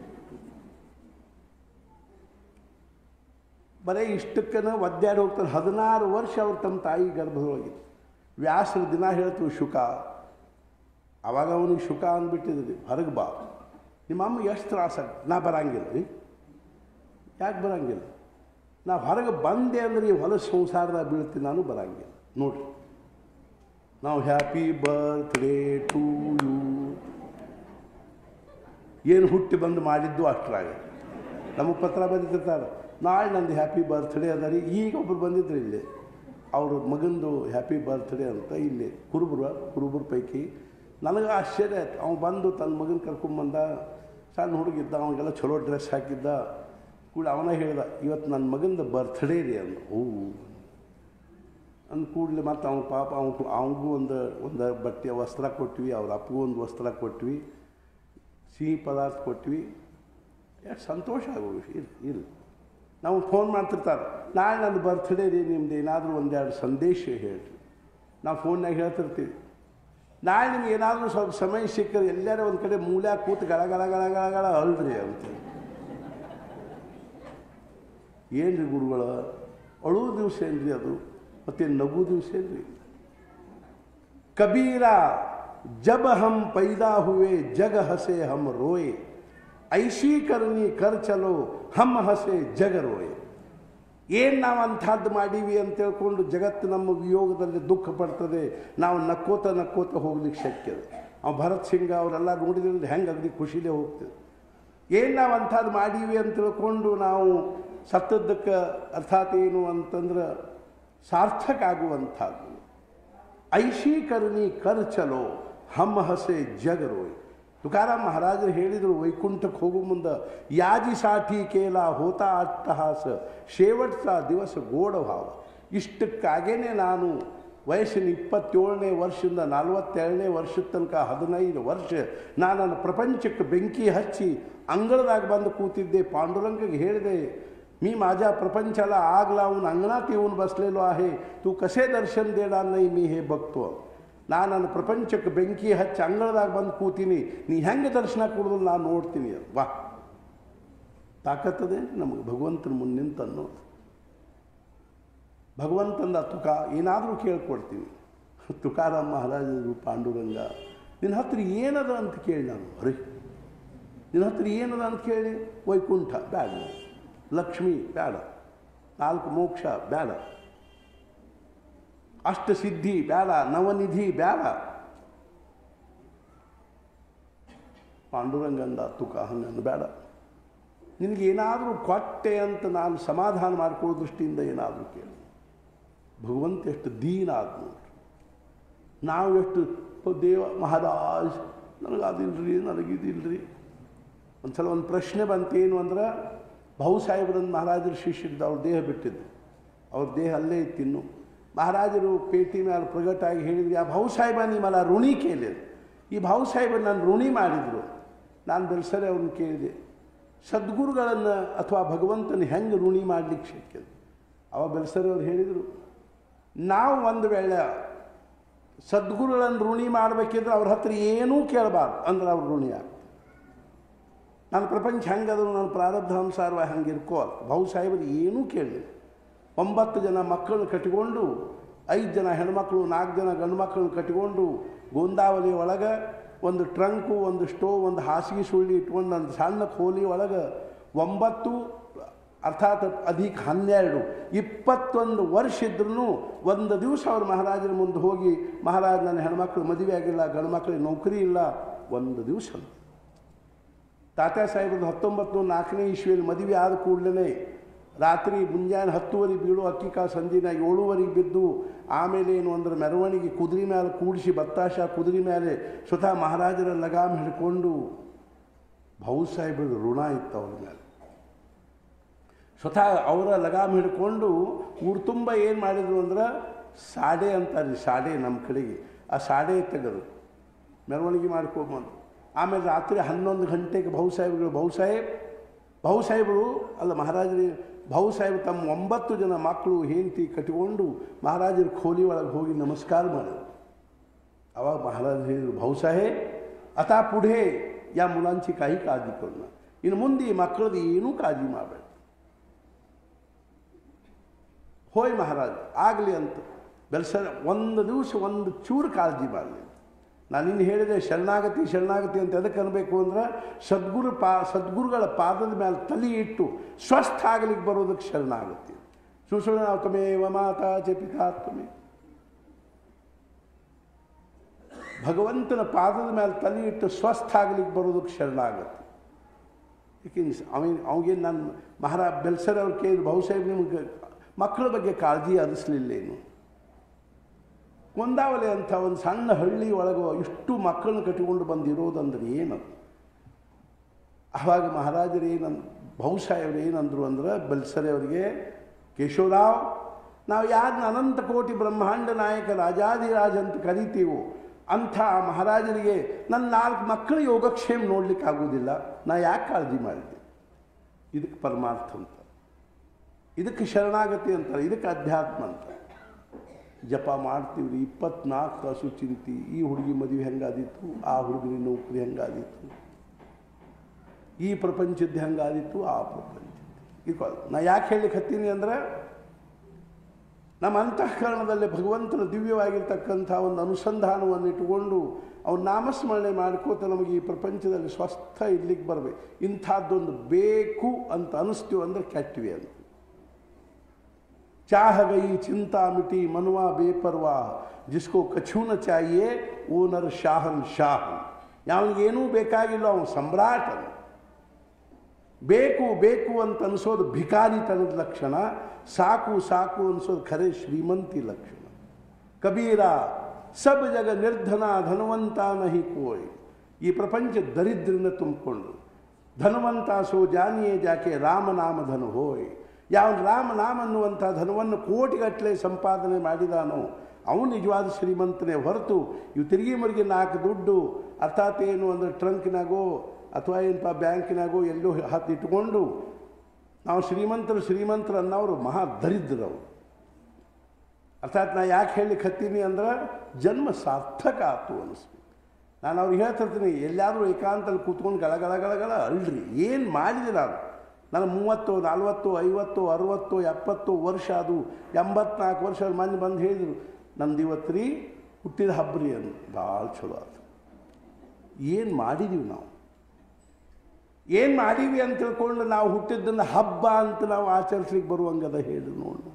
ಬರೀ ಇಷ್ಟಕ್ಕನ ಒದ್ದಾಡಿ ಹೋಗ್ತಾರೆ. 16 ವರ್ಷ ಅವ್ರು ತಮ್ಮ ತಾಯಿ ಗರ್ಭದೊಳಗಿತ್ತು. ವ್ಯಾಸರ ದಿನ ಹೇಳ್ತೀವಿ ಶುಕ. ಆವಾಗ ಅವನಿಗೆ ಶುಕ ಅಂದ್ಬಿಟ್ಟಿದ್ರಿ, ಹೊರಗೆ ಬಾ, ನಿಮ್ಮ ಅಮ್ಮಗೆ ಎಷ್ಟು ತ್ರಾಸಾಗ್ತದೆ. ನಾ ಬರಂಗಿಲ್ಲ ರೀ. ಯಾಕೆ ಬರಂಗಿಲ್ಲ? ನಾ ಹೊರಗೆ ಬಂದೆ ಅಂದರೆ ಈ ಹೊಲಸು ಸಂಸಾರದಾಗ ಬೀಳ್ತೀನಿ, ನಾನು ಬರಂಗಿಲ್ಲ. ನೋಡ್ರಿ, ನಾವು ಹ್ಯಾಪಿ ಬರ್ತ್ಡೇ ಟು ಯು ಏನು ಹುಟ್ಟಿ ಬಂದು ಮಾಡಿದ್ದು ಅಷ್ಟರಾಗ ನಮಗೆ ಪತ್ರ ಬಂದಿರ್ತಾರೆ, ನಾಳೆ ನಂದು ಹ್ಯಾಪಿ ಬರ್ತ್ಡೇ ಅದ ರೀ. ಈಗ ಒಬ್ರು ಬಂದಿದ್ರು ಇಲ್ಲಿ, ಅವ್ರ ಮಗಂದು ಹ್ಯಾಪಿ ಬರ್ತ್ಡೇ ಅಂತ ಇಲ್ಲಿ ಕುರುಬರ ಪೈಕಿ. ನನಗೆ ಆಶ್ಚರ್ಯ ಆಯ್ತು. ಅವ್ನು ಬಂದು ತನ್ನ ಮಗನ ಕರ್ಕೊಂಬಂದ, ಸಣ್ಣ ಹುಡುಗಿದ್ದ, ಅವನಿಗೆಲ್ಲ ಚಲೋ ಡ್ರೆಸ್ ಹಾಕಿದ್ದ. ಕೂಡ ಅವನ ಹೇಳ್ದ, ಇವತ್ತು ನನ್ನ ಮಗಂದು ಬರ್ತ್ಡೇ ರೀ ಅಂದ. ಅಂದ ಕೂಡಲೇ ಮತ್ತು ಅವ್ನ ಪಾಪ ಅವನಿಗೂ ಒಂದು ಬಟ್ಟೆ ವಸ್ತ್ರ ಕೊಟ್ವಿ, ಅವ್ರ ಅಪ್ಪಗೂ ಒಂದು ವಸ್ತ್ರ ಕೊಟ್ವಿ, ಸಿಹಿ ಪದಾರ್ಥ ಕೊಟ್ವಿ. ಎಷ್ಟು ಸಂತೋಷ ಆಗೋಗಿ ಇಲ್ಲಿ ನಾವು ಫೋನ್ ಮಾಡ್ತಿರ್ತಾರೆ, ನಾಳೆ ನನ್ನ ಬರ್ತ್ಡೇ ರೀ, ನಿಮ್ದು ಏನಾದರೂ ಒಂದೆರಡು ಸಂದೇಶ ಹೇಳ್ರಿ. ನಾವು ಫೋನ್ನಾಗ ಹೇಳ್ತಿರ್ತೀವಿ, ನಾಳೆ ನಿಮ್ಗೆ ಏನಾದರೂ ಸ್ವಲ್ಪ ಸಮಯ ಸಿಕ್ಕರೆ ಎಲ್ಲರೂ ಒಂದು ಕಡೆ ಮೂಲ್ಯಾಗ ಕೂತು ಗಳ ಅಳ್ರಿ ಅಂತ. ಏನು ರೀ ಗುರುಗಳ, ಅಳೂ ದಿವಸ ಏನ್ರಿ ಅದು, ಮತ್ತು ನಗು ದಿವಸ ಏನ್ರಿ. ಕಬೀರ ಜಬ್ ಹಮ್ ಪೈದಾ ಹುವೆ ಜಗ ಹಸೆ ಹಮ್ ರೋಯೆ, ಐಶಿ ಕರ್ನಿ ಕರ್ ಚಲೋ ಹಮ್ ಹಸೆ ಜಗ ರೋಯೆ. ಏನು ನಾವು ಅಂಥದ್ದು ಮಾಡೀವಿ ಅಂತ ಹೇಳ್ಕೊಂಡು ಜಗತ್ತು ನಮ್ಮ ವಿಯೋಗದಲ್ಲಿ ದುಃಖ ಪಡ್ತದೆ, ನಾವು ನಕ್ಕೋತ ಹೋಗ್ಲಿಕ್ಕೆ ಶಕ್ಯ. ಅವು ಭರತ್ ಸಿಂಗ್ ಅವರೆಲ್ಲ ನೋಡಿದ್ರೆ ಹೆಂಗೆ ಅಗದಿ ಖುಷಿಲೇ ಹೋಗ್ತದೆ. ಏನು ನಾವು ಅಂಥದ್ದು ಮಾಡೀವಿ ಅಂತ ತಿಳ್ಕೊಂಡು ನಾವು ಸತ್ತದ್ದಕ್ಕೆ ಅರ್ಥಾತ್ ಏನು ಅಂತಂದ್ರೆ ಸಾರ್ಥಕ ಆಗುವಂಥದ್ದು. ಐಶಿ ಕರ್ನಿ ಕರ್ ಚಲೋ ಹಮ್ ಹಸೆ ಜಗ ರೋಯ್. ತುಕಾರಾಮ್ ಮಹಾರಾಜರು ಹೇಳಿದರು, ವೈಕುಂಠಕ್ಕೆ ಹೋಗೋ ಮುಂದೆ ಯಾಜಿ ಸಾಠಿ ಕೇಲ ಹೋತಾ ಅಟ್ಟಹಾಸ ಶೇವಟ್ಸ ದಿವಸ ಗೋಡ ಭಾವ. ಇಷ್ಟಕ್ಕಾಗೇ ನಾನು ವಯಸ್ಸಿನ 27ನೇ ವರ್ಷದಿಂದ 42ನೇ ವರ್ಷದ ತನಕ 15 ವರ್ಷ ನಾನು ಪ್ರಪಂಚಕ್ಕೆ ಬೆಂಕಿ ಹಚ್ಚಿ ಅಂಗಳದಾಗ ಬಂದು ಕೂತಿದ್ದೆ. ಪಾಂಡುರಂಗಗೆ ಹೇಳಿದೆ, मी माझ्या प्रपंचाला आग लावून अंगणात येऊन बसलेलो आहे, तू कसे दर्शन देणार नाही मी हे बघतो. ನಾನು ನನ್ನ ಪ್ರಪಂಚಕ್ಕೆ ಬೆಂಕಿ ಹಚ್ಚಿ ಅಂಗಳದಾಗ ಬಂದು ಕೂತೀನಿ, ನೀ ಹೆಂಗೆ ದರ್ಶನ ಕೊಡೋದು ನಾನು ನೋಡ್ತೀನಿ. ವಾ, ತಾಕತ್ತದೆ ನಮಗೆ ಭಗವಂತನ ಮುಂದೆ ನಿಂತು ಅನ್ನೋದು. ಭಗವಂತಂದ ತುಕ ಏನಾದರೂ ಕೇಳ್ಕೊಡ್ತೀವಿ. ತುಕಾರಾಮ್ ಮಹಾರಾಜರು ಪಾಂಡುರಂಗ, ನಿನ್ನ ಹತ್ರ ಏನದ ಅಂತ ಕೇಳಿ ನಾನು, ಅರೆ ನಿನ್ನ ಹತ್ರ ಏನದ ಅಂತ ಕೇಳಿ, ವೈಕುಂಠ ಬೇಡ, ಲಕ್ಷ್ಮಿ ಬೇಡ, 4 ಮೋಕ್ಷ ಬೇಡ, ಅಷ್ಟಸಿದ್ಧಿ ಬೇಡ, ನವನಿಧಿ ಬೇಡ. ಪಾಂಡುರಂಗಂದ ತುಕ ಹಂಗಂದು ಬೇಡ, ನಿನಗೇನಾದರೂ ಕೊಟ್ಟೆ ಅಂತ ನಾನು ಸಮಾಧಾನ ಮಾಡ್ಕೊಳ್ಳೋ ದೃಷ್ಟಿಯಿಂದ ಏನಾದರೂ ಕೇಳಿ. ಭಗವಂತ ಎಷ್ಟು ದೀನ ಆದ ನೋಡ್ರಿ. ನಾವು ಎಷ್ಟು ದೇವ ಮಹಾರಾಜ್ ನನಗದಿಲ್ಲರಿ ನನಗಿದಿಲ್ಲರಿ. ಒಂದು ಸಲ ಒಂದು ಪ್ರಶ್ನೆ ಬಂತೇನು ಅಂದ್ರೆ, ಭಾವು ಸಾಹೇಬ್ರಂದು ಮಹಾರಾಜರು ಶಿಷ್ಯರಿದ್ದ, ಅವ್ರ ದೇಹ ಬಿಟ್ಟಿದ್ದು, ಅವ್ರ ದೇಹ ಅಲ್ಲೇ ಇತ್ತಿನ್ನು. ಮಹಾರಾಜರು ಪೇಟಿ ಮೇಲೆ ಪ್ರಗಟಾಗಿ ಹೇಳಿದ್ರು, ಆ ಭಾವು ಸಾಹೇಬ ನಿಮ್ಮಲ್ಲ ಋಣಿ ಕೇಳಿದ್ರು. ಈ ಭಾವು ಸಾಹೇಬರು ನಾನು ಋಣಿ ಮಾಡಿದರು. ನಾನು ಬೆಲ್ಸರೆ ಅವ್ರನ್ನ ಕೇಳಿದೆ, ಸದ್ಗುರುಗಳನ್ನು ಅಥವಾ ಭಗವಂತನ ಹೆಂಗೆ ಋಣಿ ಮಾಡಲಿಕ್ಕೆ ಶಕ್ಯ? ಅವ ಬೆಲ್ಸರೆ ಅವ್ರು ಹೇಳಿದರು, ನಾವು ಒಂದು ವೇಳೆ ಸದ್ಗುರುಗಳನ್ನು ಋಣಿ ಮಾಡಬೇಕಿದ್ರೆ ಅವ್ರ ಹತ್ರ ಏನೂ ಕೇಳಬಾರ್ದು, ಅಂದ್ರೆ ಅವ್ರು ಋಣಿ ಆಗ್ತದೆ. ನನ್ನ ಪ್ರಪಂಚ ಹೆಂಗದ್ರು, ನನ್ನ ಪ್ರಾರಬ್ಧಾನುಸಾರವಾಗಿ ಹಂಗೆ ಇರ್ಕೋ. ಭಾವು ಸಾಹೇಬರು ಏನೂ ಕೇಳಲಿಲ್ಲ. 9 ಜನ ಮಕ್ಕಳನ್ನ ಕಟ್ಟಿಕೊಂಡು, 5 ಜನ ಹೆಣ್ಮಕ್ಳು 4 ಜನ ಗಂಡು ಮಕ್ಕಳನ್ನ ಕಟ್ಟಿಕೊಂಡು, ಗೋಂದಾವಲಿ ಒಳಗೆ ಒಂದು ಟ್ರಂಕು, ಒಂದು ಸ್ಟೋವ್, ಒಂದು ಹಾಸಿಗೆ ಸುಳ್ಳಿ ಇಟ್ಕೊಂಡು ಒಂದು ಸಣ್ಣ ಕೋಲಿ ಒಳಗೆ 9 ಅರ್ಥಾತ್ ಅಧಿಕ 12 21 ವರ್ಷ ಇದ್ರೂ ಒಂದು ದಿವಸ ಅವ್ರು ಮಹಾರಾಜರ ಮುಂದೆ ಹೋಗಿ, ಮಹಾರಾಜ ನನ್ನ ಹೆಣ್ಮಕ್ಳು ಮದುವೆ ಆಗಿಲ್ಲ, ಗಂಡು ಮಕ್ಕಳಿಗೆ ನೌಕರಿ ಇಲ್ಲ, ಒಂದು ದಿವಸ. ತಾತ್ಯಾ ಸಾಹೇಬ್ರದ್ದು 1904ನೇ ಇಸ್ವಿಯಲ್ಲಿ ಮದುವೆ ಆದ ಕೂಡಲೇ ರಾತ್ರಿ ಮುಂಜಾನೆ 10 ಬೀಳು ಅಕ್ಕಿಕ ಸಂಜಿನ 7 ಬಿದ್ದು, ಆಮೇಲೆ ಏನು ಅಂದ್ರೆ ಮೆರವಣಿಗೆ ಕುದುರೆ ಮೇಲೆ ಕೂಡಿಸಿ ಬತ್ತಾಶ ಕುದುರೆ ಮೇಲೆ ಸ್ವತಃ ಮಹಾರಾಜರ ಲಗಾಮ್ ಹಿಡ್ಕೊಂಡು, ಭಾವು ಸಾಹೇಬ್ರ ಋಣ ಇತ್ತು ಅವ್ರ ಮೇಲೆ. ಸ್ವತಃ ಅವರ ಲಗಾಮ್ ಹಿಡ್ಕೊಂಡು ಊರು ತುಂಬ ಏನು ಮಾಡಿದ್ರು ಅಂದ್ರೆ ಸಾಡೆ ಅಂತಾರೆ, ಸಾಡೆ ನಮ್ಮ ಕಡೆಗೆ ಆ ಸಾಡೆ ತೆಗೆದು ಮೆರವಣಿಗೆ ಮಾಡ್ಕೊಂಬಂದು, ಆಮೇಲೆ ರಾತ್ರಿ 11 ಗಂಟೆಗೆ ಭಾವು ಸಾಹೇಬರು ಅಲ್ಲ ಮಹಾರಾಜರು, ಭಾವು ಸಾಹೇಬ್ ತಮ್ಮ 9 ಜನ ಮಕ್ಕಳು ಹೆಂಡತಿ ಕಟ್ಟಿಕೊಂಡು ಮಹಾರಾಜರ ಖೋಲಿ ಒಳಗೆ ಹೋಗಿ ನಮಸ್ಕಾರ ಮಾಡಿದ್ರು. आवाज महाराज हे भाऊसाहेब आता पुढे या मुलांची काही काळजी करू नका ಇನ್ನು ಮುಂದೆ ಮಕ್ಕಳದು ಏನೂ ಕಾಳಜಿ ಮಾಡಬೇಡ ಹೋಯ್ ಮಹಾರಾಜ್ ಆಗಲಿ ಅಂತ ಬೆಲ್ಸರ ಒಂದು ದಿವಸ ಒಂದು ಚೂರು ಕಾಳಜಿ ಮಾಡಲಿ ನಾನು ಇನ್ನು ಹೇಳಿದೆ ಶರಣಾಗತಿ ಶರಣಾಗತಿ ಅಂತ ಎದಕ್ಕೆ ಅನ್ಬೇಕು ಅಂದ್ರೆ ಸದ್ಗುರುಗಳ ಪಾದದ ಮೇಲೆ ತಲೆ ಇಟ್ಟು ಸ್ವಸ್ಥ ಆಗಲಿಕ್ಕೆ ಬರೋದಕ್ಕೆ ಶರಣಾಗತಿ ಸುಸುಣ ತಮೇವ ಮಾತಾ ಚ ಪಿತಾ ತಮೇ ಭಗವಂತನ ಪಾದದ ಮೇಲೆ ತಲೆ ಇಟ್ಟು ಸ್ವಸ್ಥ ಆಗಲಿಕ್ಕೆ ಬರೋದಕ್ಕೆ ಶರಣಾಗತಿ ಅವಾಗೇನು ನಾನು ಬೆಲ್ಸರ್ ಅವ್ರು ಕೇಳಿದ್ರು, ಬಹುಶಃ ನಿಮ್ಗೆ ಮಕ್ಕಳ ಬಗ್ಗೆ ಕಾಳಜಿ ಅನಿಸ್ಲಿಲ್ಲೇನು? ಕೊಂದಾವಲೆ ಅಂತ ಒಂದು ಸಣ್ಣ ಹಳ್ಳಿ ಒಳಗೆ ಇಷ್ಟು ಮಕ್ಕಳನ್ನ ಕಟ್ಟಿಕೊಂಡು ಬಂದಿರೋದಂದ್ರೆ ಏನದು? ಆವಾಗ ಮಹಾರಾಜರು ಬಹುಶಃ ಅವರು ಏನಂದರು ಅಂದ್ರೆ ಬೆಲ್ಸರೆ ಅವರಿಗೆ, ಕೇಶವರಾವ್, ನಾವು ಯಾರನ್ನ ಅನಂತ ಕೋಟಿ ಬ್ರಹ್ಮಾಂಡ ನಾಯಕ ರಾಜಾದಿರಾಜ ಅಂತ ಕರಿತೀವೋ ಅಂಥ ಮಹಾರಾಜರಿಗೆ ನನ್ನ 4 ಮಕ್ಕಳ ಯೋಗಕ್ಷೇಮ ನೋಡ್ಲಿಕ್ಕೆ ಆಗೋದಿಲ್ಲ, ನಾ ಯಾಕೆ ಕಾಳಜಿ ಮಾಡಿದೆ? ಇದಕ್ಕೆ ಪರಮಾರ್ಥ ಅಂತ, ಇದಕ್ಕೆ ಶರಣಾಗತಿ ಅಂತಾರೆ, ಇದಕ್ಕೆ ಅಧ್ಯಾತ್ಮ ಅಂತ. ಜಪ ಮಾಡ್ತೀವ್ರಿ 24 ತಾಸು ಚಿಂತಿ, ಈ ಹುಡುಗಿ ಮದುವೆ ಹೆಂಗಾದಿತ್ತು, ಆ ಹುಡುಗನ ನೌಕರಿ ಹೆಂಗಾದಿತ್ತು, ಈ ಪ್ರಪಂಚದ್ದು ಹೆಂಗಾದಿತ್ತು, ಆ ಪ್ರಪಂಚದ್ದು. ನಾ ಯಾಕೆ ಹೇಳಲಿಕ್ಕೆ ಹತ್ತೀನಿ ಅಂದ್ರೆ, ನಮ್ಮ ಅಂತಃಕರಣದಲ್ಲಿ ಭಗವಂತನ ದಿವ್ಯವಾಗಿರ್ತಕ್ಕಂಥ ಒಂದು ಅನುಸಂಧಾನವನ್ನು ಇಟ್ಟುಕೊಂಡು ಅವ್ನ ನಾಮಸ್ಮರಣೆ ಮಾಡ್ಕೋತ ನಮಗೆ ಈ ಪ್ರಪಂಚದಲ್ಲಿ ಸ್ವಸ್ಥ ಇರ್ಲಿಕ್ಕೆ ಬರಬೇಕು. ಇಂಥದ್ದೊಂದು ಬೇಕು ಅಂತ ಅನಿಸ್ತೀವಿ ಅಂದರೆ ಕೆಟ್ಟಿವೆ ಅಂತ. चाह गई चिंता मिटी मनवा बेपरवाह, जिसको कछु न चाहिए वो नर शाहन शाहन. ಯಾವನಿಗೇನೂ ಬೇಕಾಗಿಲ್ಲ, ಅವನು ಸಮ್ರಾಟ. ಬೇಕು ಬೇಕು ಅಂತ ಅನಿಸೋದು ಭಿಕಾರಿತನದ ಲಕ್ಷಣ, ಸಾಕು ಸಾಕು ಅನಿಸೋದು ಖರೆ ಶ್ರೀಮಂತಿ ಲಕ್ಷಣ. ಕಬೀರ ಸಬ್ ಜಗ ನಿರ್ಧನ ಧನವಂತ ನಹಿ ಕೋಯ್. ಈ ಪ್ರಪಂಚ ದರಿದ್ರನ ತುಂಬಿಕೊಂಡು, ಧನವಂತ ಸೋ ಜಾನಿಯೇ ಜಾಕೆ ರಾಮನಾಮ ಧನ ಹೋಯ್. ಯಾವ ರಾಮನಾಮ ಅನ್ನುವಂಥ ಧನವನ್ನು ಕೋಟಿಗಟ್ಟಲೆ ಸಂಪಾದನೆ ಮಾಡಿದಾನೋ ಅವನು ನಿಜವಾದ ಶ್ರೀಮಂತನೇ ಹೊರತು ಇವು ತಿರುಗಿ ಮರುಗಿ 4 ದುಡ್ಡು ಅರ್ಥಾತ್ ಏನು ಅಂದರೆ ಟ್ರಂಕ್ನಾಗೋ ಅಥವಾ ಏನಪ್ಪ ಬ್ಯಾಂಕಿನಾಗೋ ಎಲ್ಲೋ ಇಟ್ಕೊಂಡು ನಾವು ಶ್ರೀಮಂತರು ಅನ್ನೋರು ಮಹಾ ದರಿದ್ರವರು. ಅರ್ಥಾತ್ ನಾ ಯಾಕೆ ಹೇಳಲಿಕ್ಕೆ ಹತ್ತೀನಿ ಅಂದ್ರೆ ಜನ್ಮ ಸಾರ್ಥಕ ಆಯ್ತು ಅನಿಸ್ಬೇಕು. ನಾನು ಅವ್ರಿಗೆ ಹೇಳ್ತಿರ್ತೀನಿ, ಎಲ್ಲಾದರೂ ಏಕಾಂತಲ್ಲಿ ಕೂತ್ಕೊಂಡು ಗಳಗಳ ಅಳ್ರಿ, ಏನು ಮಾಡಿದೆ ನಾನು 30, 40, 50, 60, 70 ವರ್ಷ, ಅದು 84 ವರ್ಷ ಮಂದಿ ಬಂದು ಹೇಳಿದರು, ನಮ್ದು ಇವತ್ತು ರೀ ಹುಟ್ಟಿದ ಹಬ್ಬರಿ ಅಂದು. ಭಾಳ ಚಲೋ ಆಯ್ತು. ಏನು ಮಾಡಿದೀವಿ ನಾವು, ಏನು ಮಾಡೀವಿ ಅಂತ ತಿಳ್ಕೊಂಡು ನಾವು ಹುಟ್ಟಿದ್ದನ್ನು ಹಬ್ಬ ಅಂತ ನಾವು ಆಚರಿಸ್ಲಿಕ್ಕೆ ಬರುವಂಗದ ಹೇಳಿ ನೋಡು.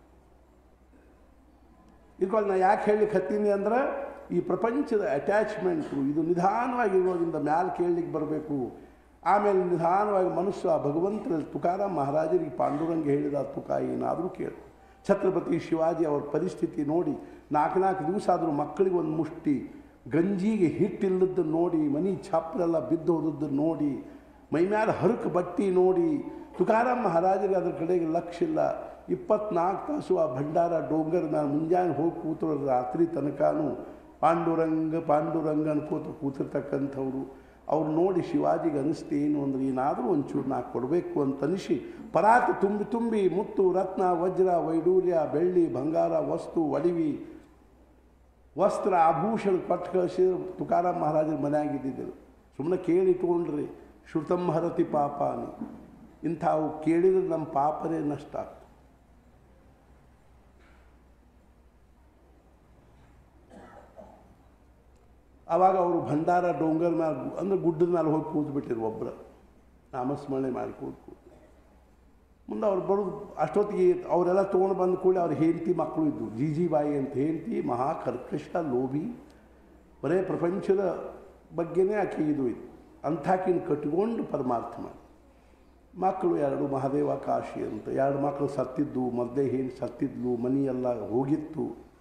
ಇದಕ್ಕೆ ನಾ ಯಾಕೆ ಹೇಳಲಿಕ್ಕೆ ಹತ್ತೀನಿ ಅಂದ್ರೆ ಈ ಪ್ರಪಂಚದ ಅಟ್ಯಾಚ್ಮೆಂಟು ಇದು ನಿಧಾನವಾಗಿರೋದ್ರಿಂದ ಮ್ಯಾಲೆ ಕೇಳಲಿಕ್ಕೆ ಬರಬೇಕು. ಆಮೇಲೆ ನಿಧಾನವಾಗಿ ಮನುಷ್ಯ ಭಗವಂತನಲ್ಲಿ ತುಕಾರಾಮ್ ಮಹಾರಾಜರಿಗೆ ಪಾಂಡುರಂಗ ಹೇಳಿದ ತುಕ ಏನಾದರೂ ಕೇಳು. ಛತ್ರಪತಿ ಶಿವಾಜಿ ಅವ್ರ ಪರಿಸ್ಥಿತಿ ನೋಡಿ 4 ದಿವಸ ಆದರೂ ಮಕ್ಕಳಿಗೆ ಒಂದು ಮುಷ್ಟಿ ಗಂಜಿಗೆ ಹಿಟ್ಟಿಲ್ಲದನ್ನು ನೋಡಿ, ಮನೆ ಛಾಪ್ರೆಲ್ಲ ಬಿದ್ದು ಹೋದದ್ದನ್ನು ನೋಡಿ, ಮೈಮ್ಯಾಲ ಹರಕು ಬಟ್ಟಿ ನೋಡಿ, ತುಕಾರಾಮ್ ಮಹಾರಾಜರಿಗೆ ಅದ್ರ ಕಡೆಗೆ ಲಕ್ಷ್ಯ ಇಲ್ಲ. 24 ತಾಸು ಆ ಭಂಡಾರ ಡೋಂಗರ್ ನಾನು ಮುಂಜಾನೆ ಹೋಗಿ ಕೂತರು ರಾತ್ರಿ ತನಕನೂ ಪಾಂಡುರಂಗ ಅನ್ಕೋತ ಕೂತಿರ್ತಕ್ಕಂಥವ್ರು. ಅವ್ರು ನೋಡಿ ಶಿವಾಜಿಗೆ ಅನಿಸ್ತು ಏನು ಅಂದರೆ ಏನಾದರೂ ಒಂಚೂರು ನಾ ಕೊಡಬೇಕು ಅಂತ ಅನಿಸಿ ಪರಾತ ತುಂಬಿ ಮುತ್ತು ರತ್ನ ವಜ್ರ ವೈಡೂರ್ಯ ಬೆಳ್ಳಿ ಬಂಗಾರ ವಸ್ತು ಒಡವಿ ವಸ್ತ್ರ ಆಭೂಷಣ ಕೊಟ್ಟು ಕಳಿಸಿದ್ರು. ತುಕಾರಾಮ್ ಮಹಾರಾಜರು ಮನೆಯಾಗಿದ್ದಿದ್ದರು. ಸುಮ್ಮನೆ ಕೇಳಿಟ್ಕೊಂಡ್ರಿ, ಶ್ರುತಂ ಹರತಿ ಪಾಪಾನಿ, ಇಂಥವು ಕೇಳಿದ್ರೆ ನಮ್ಮ ಪಾಪನೇ ನಷ್ಟ ಆಗ್ತದೆ. ಆವಾಗ ಅವರು ಭಂಡಾರ ಡೋಂಗರ್ ಮೇಲೆ ಅಂದರೆ ಗುಡ್ಡದ ಮೇಲೆ ಹೋಗಿ ಕೂತ್ಬಿಟ್ಟಿರು, ಒಬ್ಬರು ನಾಮಸ್ಮರಣೆ ಮಾಡಿ ಕೂತು. ಮುಂದೆ ಅವ್ರು ಬರೋದು ಅಷ್ಟೊತ್ತಿಗೆ ಅವರೆಲ್ಲ ತೊಗೊಂಡು ಬಂದ ಕೂಡಲೇ ಅವ್ರ ಹೆಂಡತಿ ಮಕ್ಕಳು ಇದ್ದರು. ಜೀಜಿಬಾಯಿ ಅಂತ ಹೆಂಡತಿ, ಮಹಾ ಕರ್ಕಶ ಲೋಭಿ, ಬರೇ ಪ್ರಪಂಚದ ಬಗ್ಗೆನೇ ಆಕೆ ಇದು ಇತ್ತು. ಅಂಥಾಕಿನ ಕಟ್ಕೊಂಡು ಪರಮಾರ್ಥ ಮಾಡಿ ಮಕ್ಕಳು 2 ಮಹಾದೇವ ಕಾಶಿ ಅಂತ 2 ಮಕ್ಕಳು ಸತ್ತಿದ್ದು, ಮೊದಲೇ ಏನು ಸತ್ತಿದ್ಲು, ಮನೆಯೆಲ್ಲ ಹೋಗಿತ್ತು.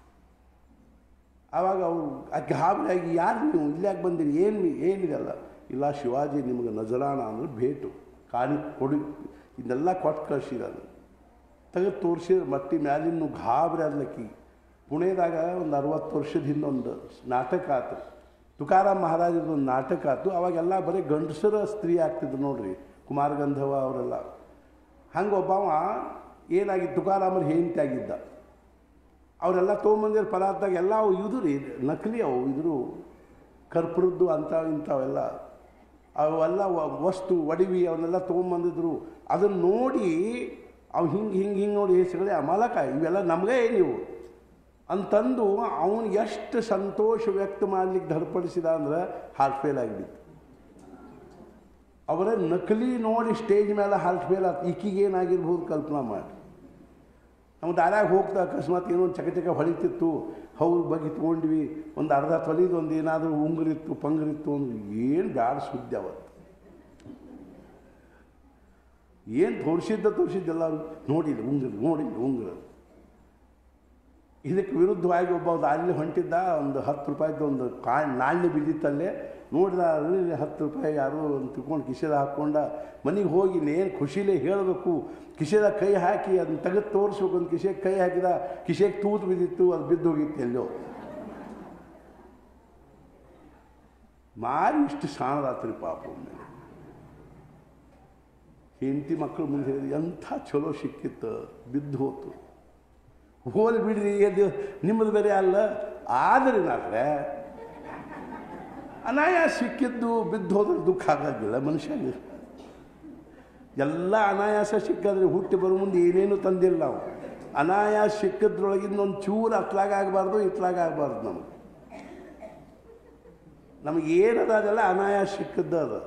ಆವಾಗ ಅವರು ಆಕೆ ಹಾಗಾಗಿ, ಯಾರು ನೀವು ಇಲ್ಲಾಕೆ ಬಂದಿರಿ, ಏನಿದೆಲ್ಲ ಇಲ್ಲ, ಶಿವಾಜಿ ನಿಮಗೆ ನಜರಾಣ ಅಂದ್ರೆ ಭೇಟು ಕಾಣಿ ಕೊಡಿ ಇದೆಲ್ಲ ಕೊಟ್ಟು ಕಳಿಸಿದಾನೆ. ತೆಗೆದು ತೋರಿಸಿದ್ರೆ ಮಟ್ಟಿ ಮ್ಯಾಲಿನ ಗಾಬರಿ ಅದ್ಲಕ್ಕಿ. ಪುಣೆದಾಗ ಒಂದು 60 ವರ್ಷದ ಹಿಂದೊಂದು ನಾಟಕ ಆಯ್ತು, ತುಕಾರಾಮ್ ಮಹಾರಾಜರದೊಂದು ನಾಟಕ ಆಯ್ತು. ಅವಾಗೆಲ್ಲ ಬರೀ ಗಂಡಸರ ಸ್ತ್ರೀ ಆಗ್ತಿದ್ರು ನೋಡ್ರಿ, ಕುಮಾರ ಗಂಧವ ಅವರೆಲ್ಲ. ಹಂಗೆ ಒಬ್ಬವ ಏನಾಗಿದ್ದು ತುಕಾರಾಮರ ಹೆಂಡತಿ ಆಗಿದ್ದ. ಅವರೆಲ್ಲ ತೊಗೊಂಬಂದಿರೋ ಪದಾರ್ಥದಾಗ ಎಲ್ಲ ಅವು ಇದು ರೀ ನಕಲಿ, ಅವು ಇದ್ರು ಕರ್ಪುರದ್ದು ಇಂಥವೆಲ್ಲ ಅವೆಲ್ಲ ವಸ್ತು ಒಡವಿ ಅವನ್ನೆಲ್ಲ ತೊಗೊಂಬಂದಿದ್ರು. ಅದನ್ನು ನೋಡಿ ಅವು ಹಿಂಗೆ ನೋಡಿ ಹೆಸರುಗಳೇ ಅಮಲಕ ಇವೆಲ್ಲ ನಮಗೇ ನೀವು ಅಂತಂದು ಅವನಿಗೆ ಎಷ್ಟು ಸಂತೋಷ ವ್ಯಕ್ತ ಮಾಡಲಿಕ್ಕೆ ಧರ್ಪಡಿಸಿದ ಅಂದ್ರೆ ಹಾರ್ಟ್ ಫೇಲ್ ಆಗಿಬಿಟ್ಟು. ಅವರೇ ನಕಲಿ ನೋಡಿ ಸ್ಟೇಜ್ ಮೇಲೆ ಹಾರ್ಟ್ ಫೇಲ್ ಆಯ್ತು. ಈಕಿಗೇನಾಗಿರ್ಬೋದು ಕಲ್ಪನಾ ಮಾಡಿ. ನಮ್ಮ ದಾರ್ಯಾಗ ಹೋಗ್ತಾ ಅಕಸ್ಮಾತ್ ಏನೋ ಒಂದು ಚಕ ಹೊಳಿತಿತ್ತು, ಅವ್ರ ಬಗ್ಗೆ ತೊಗೊಂಡ್ವಿ, ಒಂದು ಅರ್ಧ ತೊಲಿದು ಒಂದು ಏನಾದರೂ ಉಂಗುರಿತ್ತು ಪಂಗುರಿತ್ತು ಅಂದ್ರೆ ಏನು ಬ್ಯಾಡ ಸುದ್ದಿ ಅವತ್ತು. ಏನು ತೋರಿಸಿದ್ದೆಲ್ಲ ನೋಡಿಲ್ಲ ಉಂಗ್ರ ಇದಕ್ಕೆ ವಿರುದ್ಧವಾಗಿ ಒಬ್ಬ ಅಲ್ಲಿ ಹೊಂಟಿದ್ದ, ಒಂದು 10 ರೂಪಾಯಿದ್ದು ಒಂದು ನಾಣ್ಯ ಬಿದ್ದಿತ್ತಲ್ಲೇ, ನೋಡಿದ ಅಲ್ಲಿ 10 ರೂಪಾಯಿ ಯಾರು ಅಂತ ತಿಳ್ಕೊಂಡು ಕಿಶೆದ ಹಾಕ್ಕೊಂಡ ಮನೆಗೆ ಹೋಗಿ ಏನು ಖುಷಿಲೇ ಹೇಳಬೇಕು, ಕಿಶೆದ ಕೈ ಹಾಕಿ ಅದನ್ನ ತೆಗೆದು ತೋರಿಸ್ಬೇಕು. ಒಂದು ಕಿಶೆಗೆ ಕೈ ಹಾಕಿದ, ಕಿಶೆಗೆ ತೂತು ಬಿದ್ದಿತ್ತು, ಅದು ಬಿದ್ದು ಹೋಗಿತ್ತು ಎಲ್ಲೋ. ಮಾರಿ ಇಷ್ಟು ಶಾಣರಾತ್ರಿ ಪಾಪ. ಒಮ್ಮೆ ಹೆಂಡತಿ ಮಕ್ಕಳು ಮುಂದೆ ಹೇಳಿದ್ರು, ಎಂಥ ಚಲೋ ಸಿಕ್ಕಿತ್ತು, ಬಿದ್ದು ಹೋತು. ಹೋಲಿ ಬಿಡ್ರಿ, ನಿಮ್ಮದು ಬೇರೆ ಅಲ್ಲ. ಆದರೆ ನಾದ್ರೆ ಅನಾಯಾಸ ಸಿಕ್ಕಿದ್ದು ಬಿದ್ದು ಹೋದ್ರೆ ದುಃಖ ಆಗೋದಿಲ್ಲ ಮನುಷ್ಯನಿಗೆ. ಎಲ್ಲ ಅನಾಯಾಸ ಸಿಕ್ಕಾದ್ರೆ ಹುಟ್ಟಿ ಬರೋ ಮುಂದೆ ಏನೇನು ತಂದಿಲ್ಲ ನಾವು. ಅನಾಯಾಸ ಸಿಕ್ಕಿದ್ರೊಳಗಿಂದ ಒಂದು ಚೂರು ಅತ್ಲಾಗ ಆಗಬಾರ್ದು, ಇತ್ಲಾಗ ಆಗಬಾರ್ದು. ನಮಗೆ ಏನದ ಅದೆಲ್ಲ ಅನಾಯಾಸ ಸಿಕ್ಕಿದ್ದು ಅದು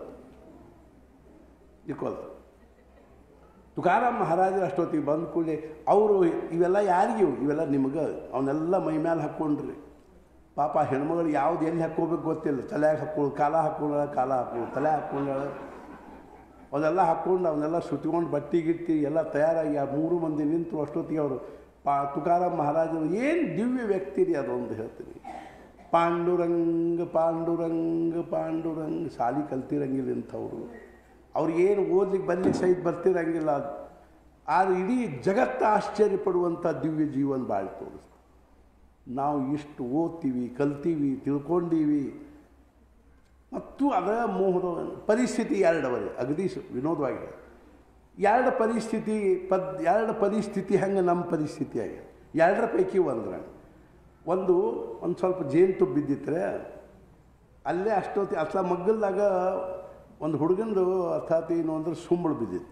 ಇಕ್ಕೋದು. ತುಕಾರಾಮ್ ಮಹಾರಾಜರು ಅಷ್ಟೊತ್ತಿಗೆ ಬಂದ ಕೂಡಲೇ ಅವರು ಇವೆಲ್ಲ ಯಾರಿಗೂ, ಇವೆಲ್ಲ ನಿಮಗೆ, ಅವನ್ನೆಲ್ಲ ಮೈ ಮೇಲೆ ಹಾಕ್ಕೊಂಡ್ರಿ. ಪಾಪ ಹೆಣ್ಮಗಳು ಯಾವ್ದು ಎಲ್ಲಿ ಹಾಕ್ಕೋಬೇಕು ಗೊತ್ತಿಲ್ಲ. ತಲೆಯಾಗ ಹಾಕ್ಕೊಳ್ಳು, ಕಾಲ ಹಾಕ್ಕೊಳ್ಳು, ತಲೆ ಹಾಕ್ಕೊಂಡಾಳ. ಅದೆಲ್ಲ ಹಾಕ್ಕೊಂಡು ಅವನ್ನೆಲ್ಲ ಸುತ್ಕೊಂಡು ಬಟ್ಟೆಗಿಟ್ಟು ಎಲ್ಲ ತಯಾರಾಗಿ ಆ 3 ಮಂದಿ ನಿಂತು ಅಷ್ಟೊತ್ತಿಗೆ ಅವರು ತುಕಾರಾಮ್ ಮಹಾರಾಜರು ಏನು ದಿವ್ಯ ವ್ಯಕ್ತಿ ರೀ ಅದೊಂದು ಹೇಳ್ತೀನಿ. ಪಾಂಡುರಂಗ ಪಾಂಡುರಂಗ ಪಾಂಡುರಂಗ ಸಾಲಿ ಕಲ್ತಿರಂಗಿಲ್ಲ ಇಂಥವ್ರು. ಅವ್ರಿಗೇನು ಓದ್ಲಿಕ್ಕೆ ಬರ್ಲಿಕ್ಕೆ ಸಹಿತ ಬರ್ತಿರಂಗಿಲ್ಲ. ಆದರೆ ಇಡೀ ಜಗತ್ತು ಆಶ್ಚರ್ಯಪಡುವಂಥ ದಿವ್ಯ ಜೀವನ ಬಾಳಿ ತೋರಿಸ್ತಾರೆ. ನಾವು ಇಷ್ಟು ಓದ್ತೀವಿ, ಕಲ್ತೀವಿ, ತಿಳ್ಕೊಂಡೀವಿ. ಮತ್ತು ಅದರ ಮೋಹದ ಪರಿಸ್ಥಿತಿ 2 ಅಗದಿ ವಿನೋದವಾಗಿ. 2 ಪರಿಸ್ಥಿತಿ ಹೆಂಗೆ ನಮ್ಮ ಪರಿಸ್ಥಿತಿ ಆಗಿದೆ. 2ರ ಪೈಕಿ ಒಂದು ಸ್ವಲ್ಪ ಜೇನುತುಪ್ಪ ಬಿದ್ದಿತ್ತರೆ ಅಲ್ಲೇ ಅಷ್ಟೊತ್ತಿ ಮಗ್ಗಲ್ದಾಗ ಒಂದು ಹುಡುಗಂದು ಅರ್ಥಾತ್ ಏನು ಅಂದ್ರೆ ಸುಂಬಳು ಬಿದ್ದಿತ್ತು.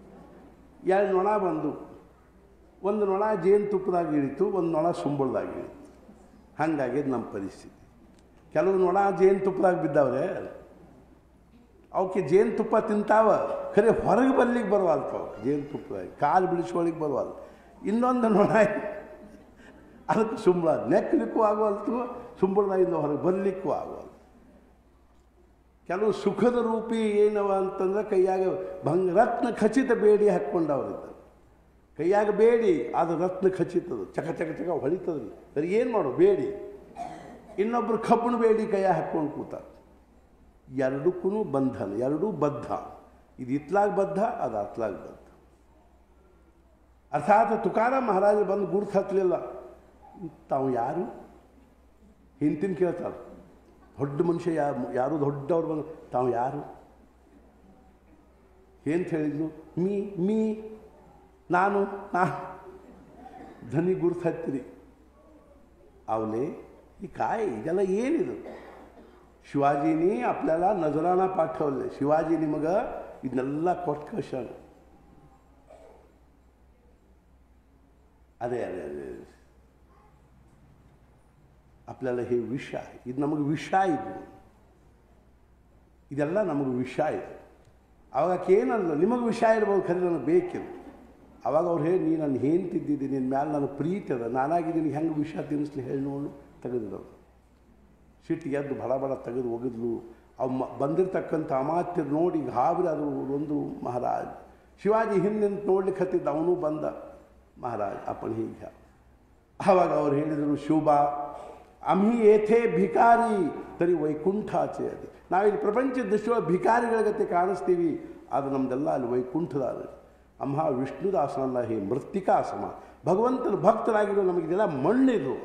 2 ನೊಣ ಬಂದು, ಒಂದು ನೊಣ ಜೇನುತುಪ್ಪದಾಗ ಇಳಿತು, ಒಂದು ನೊಣ ಸುಂಬಳದಾಗ ಇಳಿತು. ಹಂಗಾಗಿದ್ದು ನಮ್ಮ ಪರಿಸ್ಥಿತಿ. ಕೆಲವು ನೊಣ ಜೇನುತುಪ್ಪದಾಗ ಬಿದ್ದಾವ್ರೆ, ಅವಕ್ಕೆ ಜೇನುತುಪ್ಪ ತಿಂತಾವ, ಖರೆ ಹೊರಗೆ ಬರ್ಲಿಕ್ಕೆ ಬರುವಲ್ತವ. ಜೇನುತುಪ್ಪದಾಗ ಕಾಲು ಬಿಡಿಸ್ಕೊಳ್ಳಿಕ್ಕೆ ಬರುವಲ್ಲ. ಇನ್ನೊಂದು ನೊಣ ಅದಕ್ಕೆ ಸುಂಬಳ ನೆಕ್ಕಲಿಕ್ಕೂ ಆಗೋಲ್ತು, ಸುಂಬಳದಾಗಿಂದ ಹೊರಗೆ ಬರಲಿಕ್ಕೂ ಆಗೋಲ್ಲ. ಕೆಲವು ಸುಖದ ರೂಪಿ ಏನವ ಅಂತಂದ್ರೆ ಕೈಯಾಗ ರತ್ನ ಖಚಿತ ಬೇಡಿ ಹಾಕ್ಕೊಂಡವ್ರಿದ್ದಾರೆ. ಕೈಯಾಗ ಬೇಡಿ ಅದು ರತ್ನ ಖಚಿತದ, ಚಕ ಚಕ ಚಕ ಹೊಳಿತದ್ರಿ. ಸರಿ ಏನು ಮಾಡು ಬೇಡಿ. ಇನ್ನೊಬ್ರು ಕಬ್ಬಣ ಬೇಡಿ ಕೈಯಾಗ ಹಾಕ್ಕೊಂಡು ಕೂತಾರೆ. ಎರಡಕ್ಕೂ ಬಂಧನ, ಎರಡೂ ಬದ್ಧ. ಇದು ಇತ್ಲಾಗ ಬದ್ಧ, ಅದು ಅತ್ಲಾಗ ಬದ್ಧ. ಅರ್ಥಾತ್ ತುಕಾರಾಮ್ ಮಹಾರಾಜರು ಬಂದು ಗುರುತು ಹತ್ತಲಿಲ್ಲ. ತಾವು ಯಾರು ಹಿಂತಿನ ಕೇಳ್ತಾರೆ. ದೊಡ್ಡ ಮನುಷ್ಯ ಯಾರು ದೊಡ್ಡವ್ರು ಬಂದು ತಾವು ಯಾರು ಏನಂತ ಹೇಳಿದ್ಲು. ಮೀ ನಾನು ಧನಿ ಗುರುತು ಹತ್ತಿರಿ. आवले ही काय ಇದೆಲ್ಲ ಏನಿದು. ಶಿವಾಜಿನಿ आपल्याला नजराना पाठवले. शिवाजी ನಿಮಗ ಇದನ್ನೆಲ್ಲ ಕೊಟ್ಟು ಕಳ್ಸ್ಯಾನ. अरे अरे अरे आपल्याला हे विष आहे. ಇದು ನಮಗೆ ವಿಷ. ಇದೆಲ್ಲ ನಮಗೆ ವಿಷ ಇದೆ. ಅವಾಗ ಏನಲ್ಲ ನಿಮಗೆ ವಿಷ ಇರ್ಬೋದು, ಖರೆ ನನಗೆ ಬೇಕಿಲ್ಲ. ಅವಾಗ ಅವ್ರು ಹೇಳಿ, ನೀ ನಾನು ಹೇಳ್ತಿದ್ದಿದ್ದೀನಿ, ನಿನ್ನ ಮ್ಯಾಲೆ ನನಗೆ ಪ್ರೀತಿ ಅದ, ನಾನಾಗಿದ್ದೀನಿ, ಹೆಂಗೆ ವಿಷ ತಿನ್ನಿಸ್ಲಿ ಹೇಳಿ ನೋಡು. ತೆಗೆದಿದ್ದವು ಸಿಟ್ಟಿಗೆ ಎದ್ದು ಬಡ ಬಡ ತೆಗೆದು ಒಗೆದ್ಲು. ಅವು ಬಂದಿರತಕ್ಕಂಥ ಅಮಾತ್ಯರು ನೋಡಿ ಗಾಬರಿ ಅದು. ಒಂದು ಮಹಾರಾಜ್ ಶಿವಾಜಿ ಹಿಂದೆ ನೋಡ್ಲಿಕ್ಕೆ ಹತ್ತಿದ್ದ, ಅವನು ಬಂದ. ಮಹಾರಾಜ್ आपण ಹೀಗೆ. ಆವಾಗ ಅವ್ರು ಹೇಳಿದರು, ಶಿವಬಾ आम्ही येथे भिकारी तरी वैकुंठाचे ಅದೇ. ನಾವಿಲ್ಲಿ ಪ್ರಪಂಚದ ದೃಷ್ಟಿಯೊಳಗೆ ಭಿಕಾರಿಗಳ ಗತೆ ಕಾಣಿಸ್ತೀವಿ, ಅದು ನಮ್ಮದೆಲ್ಲ ಅಲ್ಲಿ ವೈಕುಂಠದ. ಅಮ್ಮ ವಿಷ್ಣುದಾಸನಲ್ಲ, ಹೇ ಮೃತ್ತಿಕಾ ಸಮ. ಭಗವಂತನ ಭಕ್ತರಾಗಿರೋ ನಮಗಿದೆಲ್ಲ ಮಣ್ಣಿರು.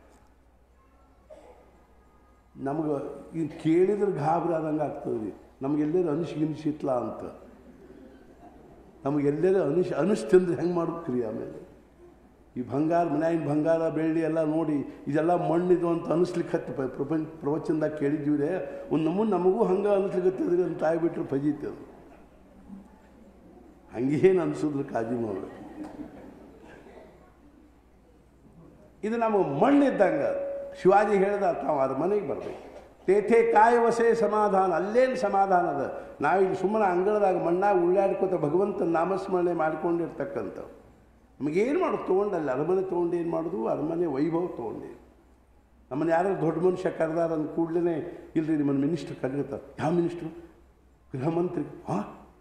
ನಮಗೆ ಇದು ಕೇಳಿದ್ರೆ ಗಾಬರಿ ಆದಂಗೆ ಆಗ್ತದೆ ರೀ. ನಮಗೆಲ್ಲರೂ ಅನಿಸಿಗಿನಿಸಿತ್ಲ ಅಂತ. ನಮಗೆಲ್ಲರೂ ಅನಿಸ್ತಂದ್ರೆ ಹೆಂಗೆ ಮಾಡ್ಬೇಕ್ರಿ. ಆಮೇಲೆ ಈ ಬಂಗಾರ ಮನ್ಯಾಗಿನ ಬಂಗಾರ ಬೆಳ್ಳಿ ಎಲ್ಲ ನೋಡಿ ಇದೆಲ್ಲ ಮಣ್ಣಿದು ಅಂತ ಅನಿಸ್ಲಿಕ್ಕೆ ಹತ್ತಿ ಪ್ರವಚನದಾಗ ಕೇಳಿದ್ದೀವಿ ರೇ. ಒಂದು ನಮಗೂ ಹಂಗೆ ಅನಿಸ್ಲಿಕ್ಕೆ ಅಂತ ಆಗ್ಬಿಟ್ರೆ ಫಜೀತಿ ಅದು. ಹಂಗೇನು ಅನಿಸಿದ್ರು ಕಾಜಿ ಮಾಡಬೇಕು. ಇದು ನಮಗೆ ಮಣ್ಣಿದ್ದಂಗೆ. ಶಿವಾಜಿ ಹೇಳ್ದ, ತಾವು ಅರಮನೆಗೆ ಬರಬೇಕು. ತೇಥೆ ಕಾಯವಸೆ ಸಮಾಧಾನ. ಅಲ್ಲೇನು ಸಮಾಧಾನ ಅದ. ನಾವಿಲ್ಲಿ ಸುಮ್ಮನೆ ಅಂಗಳದಾಗ ಮಣ್ಣಾಗ ಉಳ್ಳಾಡ್ಕೋತ ಭಗವಂತನ ನಾಮಸ್ಮರಣೆ ಮಾಡ್ಕೊಂಡಿರ್ತಕ್ಕಂಥವು. ನಮಗೇನು ಮಾಡೋದು ತೊಗೊಂಡಲ್ಲ. ಅರಮನೆ ತೊಗೊಂಡು ಏನು ಮಾಡೋದು, ಅರಮನೆ ವೈಭವ ತೊಗೊಂಡು. ನಮ್ಮನ್ನು ಯಾರು ದೊಡ್ಡ ಮನುಷ್ಯ ಕರೆದಾರ ಅಂದ ಕೂಡಲೇ, ಇಲ್ಲರಿ ನಿಮ್ಮನ್ನು ಮಿನಿಸ್ಟ್ರ್ ಕರೀತಾರೆ. ಯಾವ ಮಿನಿಸ್ಟ್ರು? ಗೃಹ ಮಂತ್ರಿ. ಹಾಂ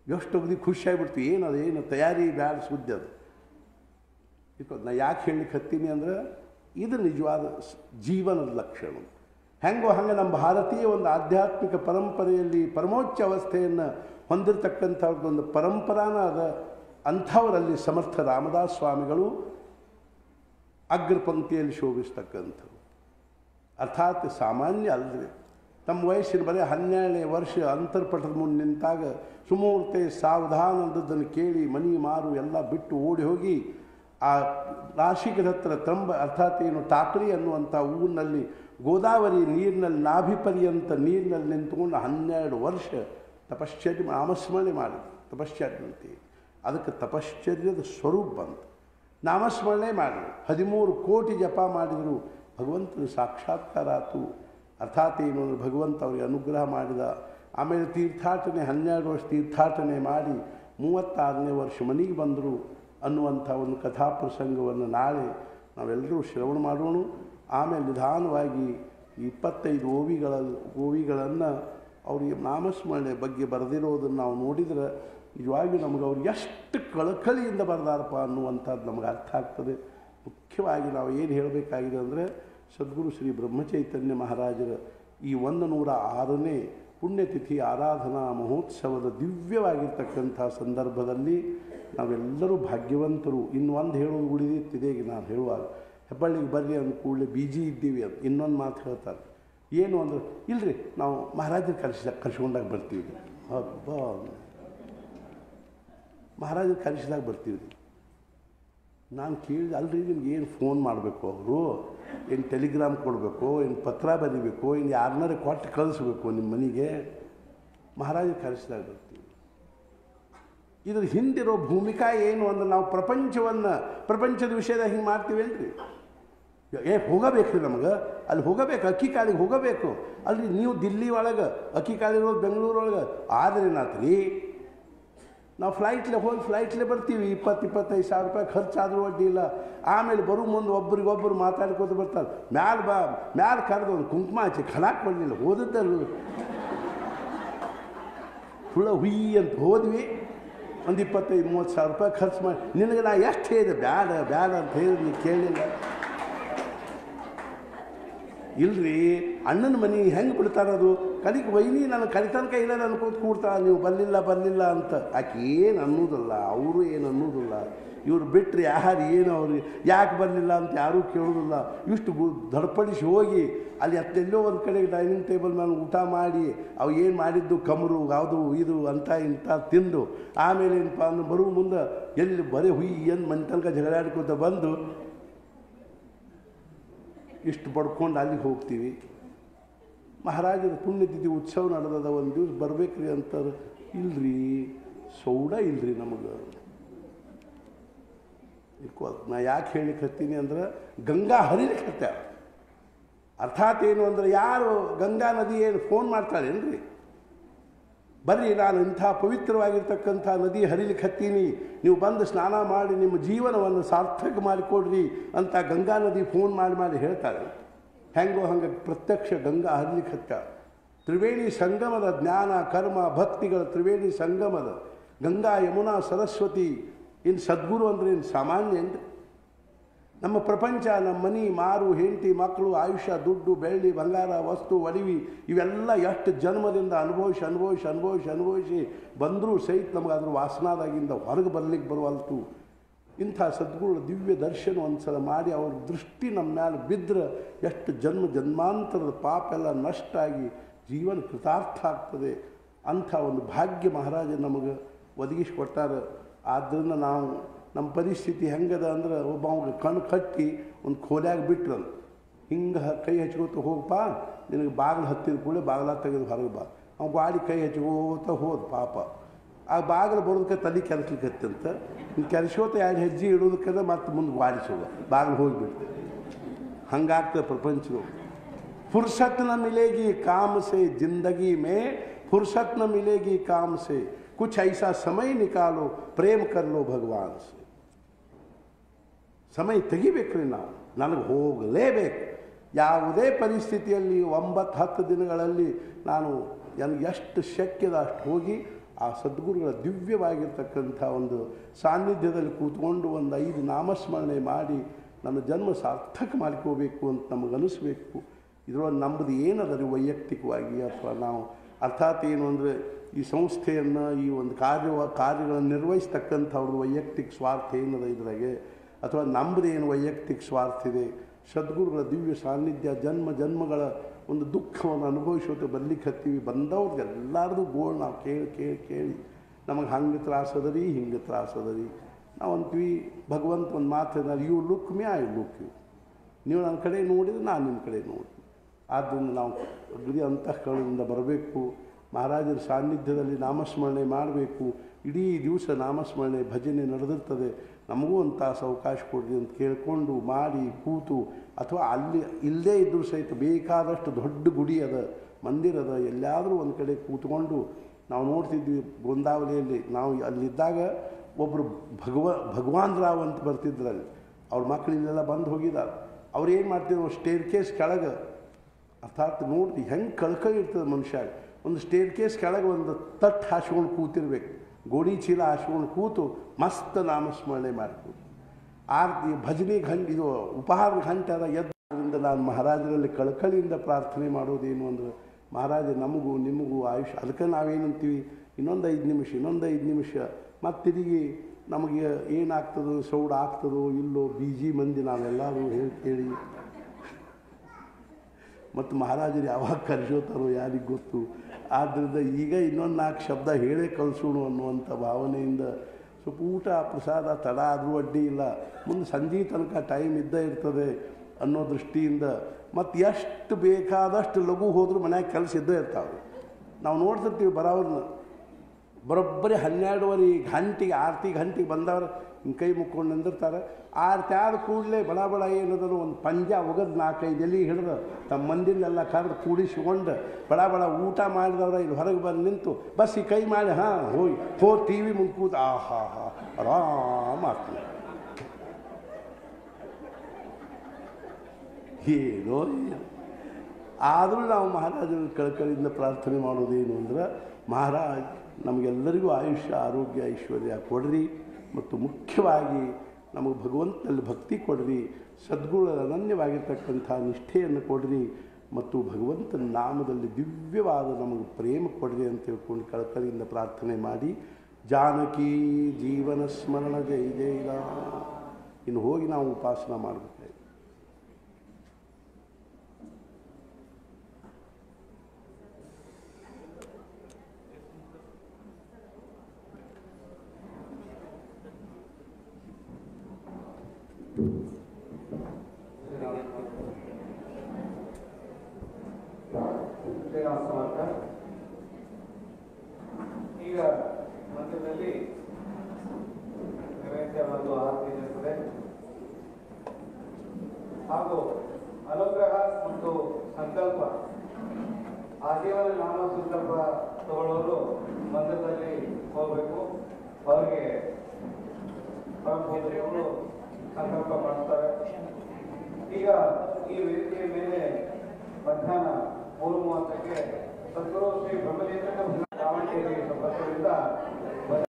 ಎಷ್ಟು ಹೋಗಿ ಖುಷಿಯಾಗಿಬಿಡ್ತು. ಏನು ತಯಾರಿ ಬ್ಯಾಡ ಸುದ್ದಿ ಅದು. ನಾ ಯಾಕೆ ಹೇಳಲಿಕ್ಕೆ ಹತ್ತೀನಿ ಅಂದ್ರೆ ಇದು ನಿಜವಾದ ಜೀವನದ ಲಕ್ಷಣ. ಹೆಂಗೋ ಹಂಗೆ ನಮ್ಮ ಭಾರತೀಯ ಒಂದು ಆಧ್ಯಾತ್ಮಿಕ ಪರಂಪರೆಯಲ್ಲಿ ಪರಮೋಚ್ಚ ಅವಸ್ಥೆಯನ್ನು ಹೊಂದಿರತಕ್ಕಂಥವ್ರದ್ದೊಂದು ಪರಂಪರಾನ ಅದ. ಅಂಥವರಲ್ಲಿ ಸಮರ್ಥ ರಾಮದಾಸ್ ಸ್ವಾಮಿಗಳು ಅಗ್ರ ಪಂಕ್ತಿಯಲ್ಲಿ ಶೋಭಿಸ್ತಕ್ಕಂಥವು. ಅರ್ಥಾತ್ ಸಾಮಾನ್ಯ ಅಲ್ಲದೆ ತಮ್ಮ ವಯಸ್ಸಿನ ಬರೀ 12ನೇ ವರ್ಷ ಅಂತರ್ಪಟದ ಮುಂದೆ ನಿಂತಾಗ ಸುಮೂರ್ತೆ ಸಾವಧಾನ ಅಂದದ್ದನ್ನು ಕೇಳಿ ಮನಿ ಮಾರು ಎಲ್ಲ ಬಿಟ್ಟು ಓಡಿ ಹೋಗಿ ಆ ನಾಸಿಕದ ಹತ್ತಿರ ಅರ್ಥಾತ್ ಏನು ಟಾಕಳಿ ಅನ್ನುವಂಥ ಊರಿನಲ್ಲಿ ಗೋದಾವರಿ ನೀರಿನಲ್ಲಿ ನಾಭಿಪರ್ಯಂತ ನೀರಿನಲ್ಲಿ ನಿಂತ್ಕೊಂಡು 12 ವರ್ಷ ತಪಶ್ಚರ್ಯ ನಾಮಸ್ಮರಣೆ ಮಾಡಿ ತಪಶ್ಚರ್ಯ ಅಂತೀವಿ. ಅದಕ್ಕೆ ತಪಶ್ಚರ್ಯದ ಸ್ವರೂಪ ಬಂತು. ನಾಮಸ್ಮರಣೆ ಮಾಡಿದರು, 13 ಕೋಟಿ ಜಪ ಮಾಡಿದರು, ಭಗವಂತನ ಸಾಕ್ಷಾತ್ಕಾರ ಆಯಿತು. ಅರ್ಥಾತ್ ಏನು ಅಂದರೆ ಭಗವಂತ ಅವರಿಗೆ ಅನುಗ್ರಹ ಮಾಡಿದ. ಆಮೇಲೆ ತೀರ್ಥಾಟನೆ 12 ವರ್ಷ ತೀರ್ಥಾಟನೆ ಮಾಡಿ 36ನೇ ವರ್ಷ ಮನೆಗೆ ಬಂದರು ಅನ್ನುವಂಥ ಒಂದು ಕಥಾಪ್ರಸಂಗವನ್ನು ನಾಳೆ ನಾವೆಲ್ಲರೂ ಶ್ರವಣ ಮಾಡೋಣ. ಆಮೇಲೆ ನಿಧಾನವಾಗಿ 25 ಓವಿಗಳನ್ನು ಅವರಿಗೆ ನಾಮಸ್ಮರಣೆ ಬಗ್ಗೆ ಬರೆದಿರೋದನ್ನು ನಾವು ನೋಡಿದರೆ ನಿಜವಾಗಿ ನಮಗೆ ಅವ್ರು ಎಷ್ಟು ಕಳಕಳಿಯಿಂದ ಬರೆದಾರಪ್ಪ ಅನ್ನುವಂಥದ್ದು ನಮಗೆ ಅರ್ಥ ಆಗ್ತದೆ. ಮುಖ್ಯವಾಗಿ ನಾವು ಏನು ಹೇಳಬೇಕಾಗಿದೆ ಅಂದರೆ ಸದ್ಗುರು ಶ್ರೀ ಬ್ರಹ್ಮಚೈತನ್ಯ ಮಹಾರಾಜರ ಈ 106ನೇ ಪುಣ್ಯತಿಥಿ ಆರಾಧನಾ ಮಹೋತ್ಸವದ ದಿವ್ಯವಾಗಿರ್ತಕ್ಕಂಥ ಸಂದರ್ಭದಲ್ಲಿ ನಾವೆಲ್ಲರೂ ಭಾಗ್ಯವಂತರು. ಇನ್ನೊಂದು ಹೇಳೋದು ಉಳಿದಿತ್ತಿದೆ. ಈಗ ನಾನು ಹೇಳುವಾಗ ಹೆಬ್ಬಳ್ಳಿಗೆ ಬರ್ರಿ ಅಂದ ಕೂಡಲೇ ಬಿಜಿ ಇದ್ದೀವಿ ಅಂತ ಇನ್ನೊಂದು ಮಾತು ಹೇಳ್ತಾರೆ. ಏನು ಅಂದ್ರೆ ಇಲ್ಲರಿ ನಾವು ಮಹಾರಾಜರು ಕರ್ಸ್ಕೊಂಡಾಗ ಬರ್ತೀವಿ. ಹಬ್ಬ ಮಹಾರಾಜರು ಕರೆಸಿದಾಗ ಬರ್ತೀವಿ. ನಾನು ಕೇಳಿದೆ ಅಲ್ರಿ ನಿಮ್ಗೆ ಏನು ಫೋನ್ ಮಾಡಬೇಕು, ಅವರು ಏನು ಟೆಲಿಗ್ರಾಮ್ ಕೊಡಬೇಕು, ಏನು ಪತ್ರ ಬರೀಬೇಕು, ಇನ್ನು ಯಾರನ್ನಾರು ಕೊಟ್ಟು ಕಳಿಸ್ಬೇಕು ನಿಮ್ಮ ಮನೆಗೆ? ಮಹಾರಾಜರು ಕರೆಸಿದಾಗ ಬರ್ತೀವಿ. ಇದ್ರ ಹಿಂದಿರೋ ಭೂಮಿಕಾ ಏನು ಅಂದ್ರೆ ನಾವು ಪ್ರಪಂಚದ ವಿಷಯದಾಗ ಹಿಂಗೆ ಮಾಡ್ತೀವೇನ್ರಿ? ಹೋಗಬೇಕು ನಮಗೆ ಅಲ್ಲಿ ಹೋಗಬೇಕು, ಅಕ್ಕಿ ಕಾಳಿಗೆ ಹೋಗಬೇಕು ಅಲ್ರಿ. ನೀವು ದಿಲ್ಲಿ ಒಳಗೆ ಅಕ್ಕಿ ಕಾಳಿರೋದು ಬೆಂಗಳೂರೊಳಗೆ ಆದರೆ ನಾತ್ರಿ ನಾವು ಫ್ಲೈಟ್ಲೆ ಬರ್ತೀವಿ. 20-25 ಸಾವಿರ ರೂಪಾಯಿ ಖರ್ಚಾದರೂ ಅಡ್ಡಿ ಇಲ್ಲ. ಆಮೇಲೆ ಬರೋ ಮುಂದೆ ಒಬ್ರಿಗೊಬ್ಬರು ಮಾತಾಡ್ಕೋತ ಬರ್ತಾರೆ. ಮ್ಯಾಲೆ ಕರೆದು ಒಂದು ಕುಂಕುಮ ಹಚ್ಚಿ ಖಡಾಕ್ ಬರಲಿಲ್ಲ, ಹೋದದ್ದಲ್ಲೂ ಹುಳ ಹುಯಿ ಅಂತ ಹೋದ್ವಿ. ಒಂದು 25-30 ಸಾವಿರ ರೂಪಾಯಿ ಖರ್ಚು ಮಾಡಿ ನಿನಗೆ ನಾ ಎಷ್ಟು ಹೇಳಿದೆ ಬ್ಯಾಡ ಅಂತ ಹೇಳಿ ನೀನು ಕೇಳಿಲ್ಲ. ಇಲ್ರಿ ಅಣ್ಣನ ಮನೆ ಹೆಂಗೆ ಬಿಡ್ತಾರದು? ಕಲಿಗೆ ವೈನಿ ನನ್ನ ಕಲಿತನಕ ಇಲ್ಲ ಅನ್ಕೋತ ಕೂಡ್ತಾಳೆ, ನೀವು ಬರಲಿಲ್ಲ ಅಂತ. ಆಕೆ ಏನು ಅನ್ನೋದಿಲ್ಲ, ಅವರು ಏನು ಅನ್ನೋದಿಲ್ಲ. ಇವ್ರು ಬಿಟ್ಟರೆ ಯಾರು ಏನು ಅವ್ರಿಗೆ ಯಾಕೆ ಬರಲಿಲ್ಲ ಅಂತ ಯಾರೂ ಕೇಳೋದಿಲ್ಲ. ಇಷ್ಟು ದಡ್ಪಡಿಸಿ ಹೋಗಿ ಅಲ್ಲಿ ಅತ್ತೆಲ್ಲೋ ಒಂದು ಕಡೆ ಡೈನಿಂಗ್ ಟೇಬಲ್ ಮೇಲೆ ಊಟ ಮಾಡಿ ಅವು ಏನು ಮಾಡಿದ್ದು ಕಮರು ಅದು ಇದು ಅಂತ ಇಂಥ ತಿಂದು ಆಮೇಲೆ ಏನಪ್ಪ ಅಂದ್ರೆ ಬರುವ ಮುಂದೆ ಎಲ್ಲಿ ಬರೀ ಹುಯಿ ಏನು ಮನೆ ತನಕ ಜಗಳಾಡ್ಕೊತ ಬಂದು ಇಷ್ಟು ಬಡ್ಕೊಂಡು ಅಲ್ಲಿಗೆ ಹೋಗ್ತೀವಿ. ಮಹಾರಾಜರ ಪುಣ್ಯತಿಥಿ ಉತ್ಸವ ನಡೆದದ, ಒಂದು ದಿವಸ ಬರ್ಬೇಕ್ರಿ ಅಂತಾರೆ. ಇಲ್ರಿ ಸೌಡ ಇಲ್ರಿ ನಮಗೆ. ನಾ ಯಾಕೆ ಹೇಳಿಕ್ಕೆ ಹತ್ತೀನಿ ಅಂದ್ರೆ ಗಂಗಾ ಹರಿಲಿಕ್ಕೆ ಹತ್ಯಾರ. ಅರ್ಥಾತ್ ಏನು ಅಂದರೆ ಯಾರು ಗಂಗಾ ನದಿ ಏನು ಫೋನ್ ಮಾಡ್ತಾಳೇನ್ರಿ? ಬರ್ರಿ ನಾನು ಇಂಥ ಪವಿತ್ರವಾಗಿರ್ತಕ್ಕಂಥ ನದಿ ಹರಿಲಿಕ್ಕೆ ಹತ್ತೀನಿ, ನೀವು ಬಂದು ಸ್ನಾನ ಮಾಡಿ ನಿಮ್ಮ ಜೀವನವನ್ನು ಸಾರ್ಥಕ ಮಾಡಿಕೊಡ್ರಿ ಅಂತ ಗಂಗಾ ನದಿ ಫೋನ್ ಮಾಡಿ ಹೇಳ್ತಾಳೆ. ಹೆಂಗೋ ಹಂಗೆ ಪ್ರತ್ಯಕ್ಷ ಗಂಗಾ ಹರಿಲಿಕ್ಕೆ ಹತ್ಯಾಳ. ತ್ರಿವೇಣಿ ಸಂಗಮದ ಜ್ಞಾನ ಕರ್ಮ ಭಕ್ತಿಗಳ ತ್ರಿವೇಣಿ ಸಂಗಮದ ಗಂಗಾ ಯಮುನಾ ಸರಸ್ವತಿ. ಇನ್ನು ಸದ್ಗುರು ಅಂದರೆ ಇನ್ನು ಸಾಮಾನ್ಯ ಏನ್ರಿ? ನಮ್ಮ ಪ್ರಪಂಚ, ನಮ್ಮ ಮನೆ ಮಾರು ಹೆಂಡತಿ ಮಕ್ಕಳು ಆಯುಷ್ಯ ದುಡ್ಡು ಬೆಳ್ಳಿ ಬಂಗಾರ ವಸ್ತು ಒಡವಿ ಇವೆಲ್ಲ ಎಷ್ಟು ಜನ್ಮದಿಂದ ಅನುಭವಿಸಿ ಬಂದರೂ ಸಹಿತ ನಮಗೆ ಅದ್ರ ವಾಸನಾದಾಗಿಂದ ಹೊರಗೆ ಬರಲಿಕ್ಕೆ ಬರುವಲ್ತು. ಇಂಥ ಸದ್ಗುರುಗಳ ದಿವ್ಯ ದರ್ಶನ ಒಂದು ಸಲ ಮಾಡಿ ಅವ್ರ ದೃಷ್ಟಿ ನಮ್ಮ ಮೇಲೆ ಬಿದ್ದರೆ ಎಷ್ಟು ಜನ್ಮಾಂತರದ ಪಾಪ ಎಲ್ಲ ನಷ್ಟ ಆಗಿ ಜೀವನ ಕೃತಾರ್ಥ ಆಗ್ತದೆ. ಅಂಥ ಒಂದು ಭಾಗ್ಯ ಮಹಾರಾಜ ನಮಗೆ ಒದಗಿಸಿಕೊಟ್ಟಾರೆ. ಆದ್ದರಿಂದ ನಾವು ನಮ್ಮ ಪರಿಸ್ಥಿತಿ ಹೆಂಗದ ಅಂದ್ರೆ ಒಬ್ಬ ಅವ್ಗೆ ಕಣ್ಣು ಕಟ್ಟಿ ಒಂದು ಖೋಲ್ಯಾಗ ಬಿಟ್ರಂತ ಹಿಂಗೆ ಕೈ ಹಚ್ಕೋತ ಹೋಗಪ್ಪ, ನಿನಗೆ ಬಾಗಿಲು ಹತ್ತಿದ ಕೂಡಲೇ ಬಾಗಿಲ ತೆಗೆದು ಹೊರಗೆ ಬಾ. ಅವ್ನು ಗಾಡಿ ಕೈ ಹಚ್ಕೋತ ಹೋದ ಪಾಪ. ಆ ಬಾಗಿಲು ಬರೋದಕ್ಕೆ ತಲೆ ಕೆರೆಸ್ಲಿಕ್ಕತ್ತಂತ ಇನ್ನು ಕೆರೆಸ್ಕೋತ 2 ಹೆಜ್ಜೆ ಇಡೋದಕ್ಕೆ ಮತ್ತೆ ಮುಂದೆ ಗಾಡಿಸೋಗ ಬಾಗಿಲು ಹೋಗಿಬಿಡ್ತು. ಹಂಗಾಗ್ತದೆ ಪ್ರಪಂಚವು. फुर्सत न मिलेगी काम से जिंदगी में, फुर्सत न मिलेगी काम से, कुछ ऐसा समय निकालो प्रेम कर लो भगवान से. ಸಮಯ ತೆಗಿಬೇಕ್ರಿ ನಾವು, ನನಗೆ ಹೋಗಲೇಬೇಕು. ಯಾವುದೇ ಪರಿಸ್ಥಿತಿಯಲ್ಲಿ 9-10 ದಿನಗಳಲ್ಲಿ ನಾನು ನನಗೆ ಎಷ್ಟು ಶಕ್ಯದ ಅಷ್ಟು ಹೋಗಿ ಆ ಸದ್ಗುರುಗಳ ದಿವ್ಯವಾಗಿರ್ತಕ್ಕಂಥ ಒಂದು ಸಾನ್ನಿಧ್ಯದಲ್ಲಿ ಕೂತ್ಕೊಂಡು ಒಂದು 5 ನಾಮಸ್ಮರಣೆ ಮಾಡಿ ನನ್ನ ಜನ್ಮ ಸಾರ್ಥಕ ಮಾಡ್ಕೋಬೇಕು ಅಂತ ನಮಗನಿಸ್ಬೇಕು. ಇದರೊಳಗೆ ನಮ್ಮದು ಏನದ ರೀ ವೈಯಕ್ತಿಕವಾಗಿ, ಅಥವಾ ನಾವು ಅರ್ಥಾತ್ ಏನು ಅಂದರೆ ಈ ಸಂಸ್ಥೆಯನ್ನು ಈ ಒಂದು ಕಾರ್ಯಗಳನ್ನು ನಿರ್ವಹಿಸ್ತಕ್ಕಂಥವ್ರದ್ದು ವೈಯಕ್ತಿಕ ಸ್ವಾರ್ಥ ಏನದ ಇದ್ರಾಗೆ, ಅಥವಾ ನಮ್ಮದು ಏನು ವೈಯಕ್ತಿಕ ಸ್ವಾರ್ಥ ಇದೆ. ಸದ್ಗುರುಗಳ ದಿವ್ಯ ಸಾನ್ನಿಧ್ಯ ಜನ್ಮಗಳ ಒಂದು ದುಃಖವನ್ನು ಅನುಭವಿಸೋದು ಬರ್ಲಿಕ್ಕೆ ಹತ್ತೀವಿ. ಬಂದವ್ರದ್ದು ಎಲ್ಲರದು ಗೋಳು ನಾವು ಕೇಳಿ ನಮಗೆ ಹಂಗೆ ತ್ರಾಸದ ರೀ, ಹಿಂಗೆ ತ್ರಾಸದ ರೀ. ನಾವು ಅಂತೀವಿ ಭಗವಂತ ಒಂದು ಮಾತು, you look me I look you. ನೀವು ನನ್ನ ಕಡೆ ನೋಡಿದ್ರೆ ನಾನು ನಿಮ್ಮ ಕಡೆ ನೋಡ್ತೀನಿ. ಆದ್ದರಿಂದ ನಾವು ಅಗ್ರಿ ಅಂತಃಕರಣದಿಂದ ಬರಬೇಕು. ಮಹಾರಾಜರ ಸಾನ್ನಿಧ್ಯದಲ್ಲಿ ನಾಮಸ್ಮರಣೆ ಮಾಡಬೇಕು. ಇಡೀ ದಿವಸ ನಾಮಸ್ಮರಣೆ ಭಜನೆ ನಡೆದಿರ್ತದೆ. ನಮಗೂ ಒಂದು ತಾಸು ಅವಕಾಶ ಕೊಡ್ರಿ ಅಂತ ಕೇಳಿಕೊಂಡು ಮಾಡಿ ಕೂತು, ಅಥವಾ ಅಲ್ಲಿ ಇಲ್ಲದೇ ಇದ್ದರೂ ಸಹಿತ ಬೇಕಾದಷ್ಟು ದೊಡ್ಡ ಗುಡಿ ಅದ, ಮಂದಿರ ಅದ, ಎಲ್ಲಾದರೂ ಒಂದು ಕಡೆ ಕೂತ್ಕೊಂಡು ನಾವು ನೋಡ್ತಿದ್ವಿ. ಬೃಂದಾವಲಿಯಲ್ಲಿ ನಾವು ಅಲ್ಲಿದ್ದಾಗ ಒಬ್ಬರು ಭಗವಾನ್ ರಾವ್ ಅಂತ ಬರ್ತಿದ್ರಲ್ಲಿ, ಅವ್ರ ಮಕ್ಕಳಿಲ್ಲೆಲ್ಲ ಬಂದು ಹೋಗಿದ್ದಾರೆ. ಅವ್ರು ಏನು ಮಾಡ್ತಿದ್ರು, ಸ್ಟೇರ್ ಕೇಸ್ ಕೆಳಗೆ, ಅರ್ಥಾತ್ ನೋಡ್ತಿ ಹೆಂಗೆ ಕಳ್ಕೊಂಡಿರ್ತದೆ ಮನುಷ್ಯ. ಒಂದು ಸ್ಟೇರ್ ಕೇಸ್ ಕೆಳಗೆ ಒಂದು ತಟ್ಟು ಹಾಸ್ಕೊಂಡು ಕೂತಿರ್ಬೇಕು, ಗೋಣಿ ಚೀಲ ಹಾಸ್ಕೊಂಡು ಕೂತು ಮಸ್ತ್ ನಾಮಸ್ಮರಣೆ ಮಾಡ್ಬೋದು. ಆರತಿ ಭಜನೆ ಗಂಟೆ, ಇದು ಉಪಹಾರ ಗಂಟೆ ಅದ. ಎದ್ದರಿಂದ ನಾನು ಮಹಾರಾಜರಲ್ಲಿ ಕಳಕಳಿಯಿಂದ ಪ್ರಾರ್ಥನೆ ಮಾಡೋದೇನು ಅಂದರೆ, ಮಹಾರಾಜ ನಮಗೂ ನಿಮಗೂ ಆಯುಷ್ಯ. ಅದಕ್ಕೆ ನಾವೇನಂತೀವಿ, ಇನ್ನೊಂದು 5 ನಿಮಿಷ ಮತ್ತು ತಿರುಗಿ ನಮಗೆ ಏನಾಗ್ತದೋ ಸೌಡ್ ಆಗ್ತದೋ ಇಲ್ಲೋ ಬೀಜಿ ಮಂದಿ ನಾವೆಲ್ಲರೂ ಕೇಳಿ ಮತ್ತು ಮಹಾರಾಜರು ಯಾವಾಗ ಕರೆಸೋತಾರೋ ಯಾರಿಗೆ ಗೊತ್ತು. ಆದ್ದರಿಂದ ಈಗ ಇನ್ನೊಂದು 4 ಶಬ್ದ ಹೇಳೇ ಕಳಿಸೋಣ ಅನ್ನುವಂಥ ಭಾವನೆಯಿಂದ ಸ್ವಲ್ಪ ಊಟ ಪ್ರಸಾದ ತಡ ಆದರೂ ಅಡ್ಡಿ ಇಲ್ಲ, ಮುಂದೆ ಸಂಜೆ ತನಕ ಟೈಮ್ ಇದ್ದೇ ಇರ್ತದೆ ಅನ್ನೋ ದೃಷ್ಟಿಯಿಂದ, ಮತ್ತು ಎಷ್ಟು ಬೇಕಾದಷ್ಟು ಲಘು ಹೋದರೂ ಮನ್ಯಾಗ ಕೆಲಸ ಇದ್ದೇ ಇರ್ತಾವೆ. ನಾವು ನೋಡ್ತಿರ್ತೀವಿ ಬರೋವ್ರನ್ನ ಬರೋಬ್ಬರಿ 12:30 ಗಂಟೆಗೆ ಆರತಿ ಗಂಟೆಗೆ ಬಂದವ್ರು ಹಿಂಗೆ ಕೈ ಮುಕ್ಕೊಂಡು ನಿಂದಿರ್ತಾರೆ. ಆರತಿ ಆದ ಕೂಡಲೇ ಬಡ ಏನದನ್ನು ಒಂದು ಪಂಜ ಒಗದು 4-5 ಎಲೆ ಹಿಡಿದು ತಮ್ಮ ಮಂದಿಲೆಲ್ಲ ಕರೆದು ಕೂಡಿಸಿಕೊಂಡು ಬಡ ಊಟ ಮಾಡಿದವ್ರ ಇಲ್ಲಿ ಹೊರಗೆ ಬಂದು ನಿಂತು ಬಸ್ ಈ ಕೈ ಮಾಡಿ ಹೋ ಟಿ ವಿ ಮುಂದೆ ಕೂತು ಆರಾಮ ಆಗ್ತದೆ. ಏನೋ ಆದರೂ ನಾವು ಮಹಾರಾಜರ ಕಳಕಳಿಯಿಂದ ಪ್ರಾರ್ಥನೆ ಮಾಡೋದೇನು ಅಂದ್ರೆ, ಮಹಾರಾಜ್ ನಮಗೆಲ್ಲರಿಗೂ ಆಯುಷ್ಯ ಆರೋಗ್ಯ ಐಶ್ವರ್ಯ ಕೊಡ್ರಿ, ಮತ್ತು ಮುಖ್ಯವಾಗಿ ನಮಗೆ ಭಗವಂತನಲ್ಲಿ ಭಕ್ತಿ ಕೊಡ್ರಿ, ಸದ್ಗುಣ ಅನನ್ಯವಾಗಿರ್ತಕ್ಕಂಥ ನಿಷ್ಠೆಯನ್ನು ಕೊಡ್ರಿ, ಮತ್ತು ಭಗವಂತನ ನಾಮದಲ್ಲಿ ದಿವ್ಯವಾದ ನಮಗೆ ಪ್ರೇಮ ಕೊಡ್ರಿ ಅಂತ ತಿಳ್ಕೊಂಡು ಕಳಕಳಿಯಿಂದ ಪ್ರಾರ್ಥನೆ ಮಾಡಿ, ಜಾನಕಿ ಜೀವನ ಸ್ಮರಣ ಜೈ ಜೈಲ. ಇನ್ನು ಹೋಗಿ ನಾವು ಉಪಾಸನ ಮಾಡಬೇಕು. ಈಗ ಮಧ್ಯದಲ್ಲಿ ನೈವೇದ್ಯ ಮತ್ತು ಆರತಿ ಇರುತ್ತದೆ, ಹಾಗೂ ಅನುಗ್ರಹ ಮತ್ತು ಸಂಕಲ್ಪ ಆಜೀವನ ನಾಮ ಸಂಕಲ್ಪ ತಗೊಳ್ಳೋರು ಮಂದಿರದಲ್ಲಿ ಹೋಗಬೇಕು. ಅವರಿಗೆ ಪರಮಪೂಜ್ಯರು ಸಂಕಲ್ಪ ಮಾಡ್ತಾರೆ. ಈಗ ಈ ವೇದಿಕೆಯ ಮೇಲೆ ಮಧ್ಯಾಹ್ನ 3:30ಕ್ಕೆ ಸದ್ಗುರು ಶ್ರೀ ಬ್ರಹ್ಮದೇಂದ್ರ ದಾವಣಗೆರೆ ಸಂಪರ್ಕದಿಂದ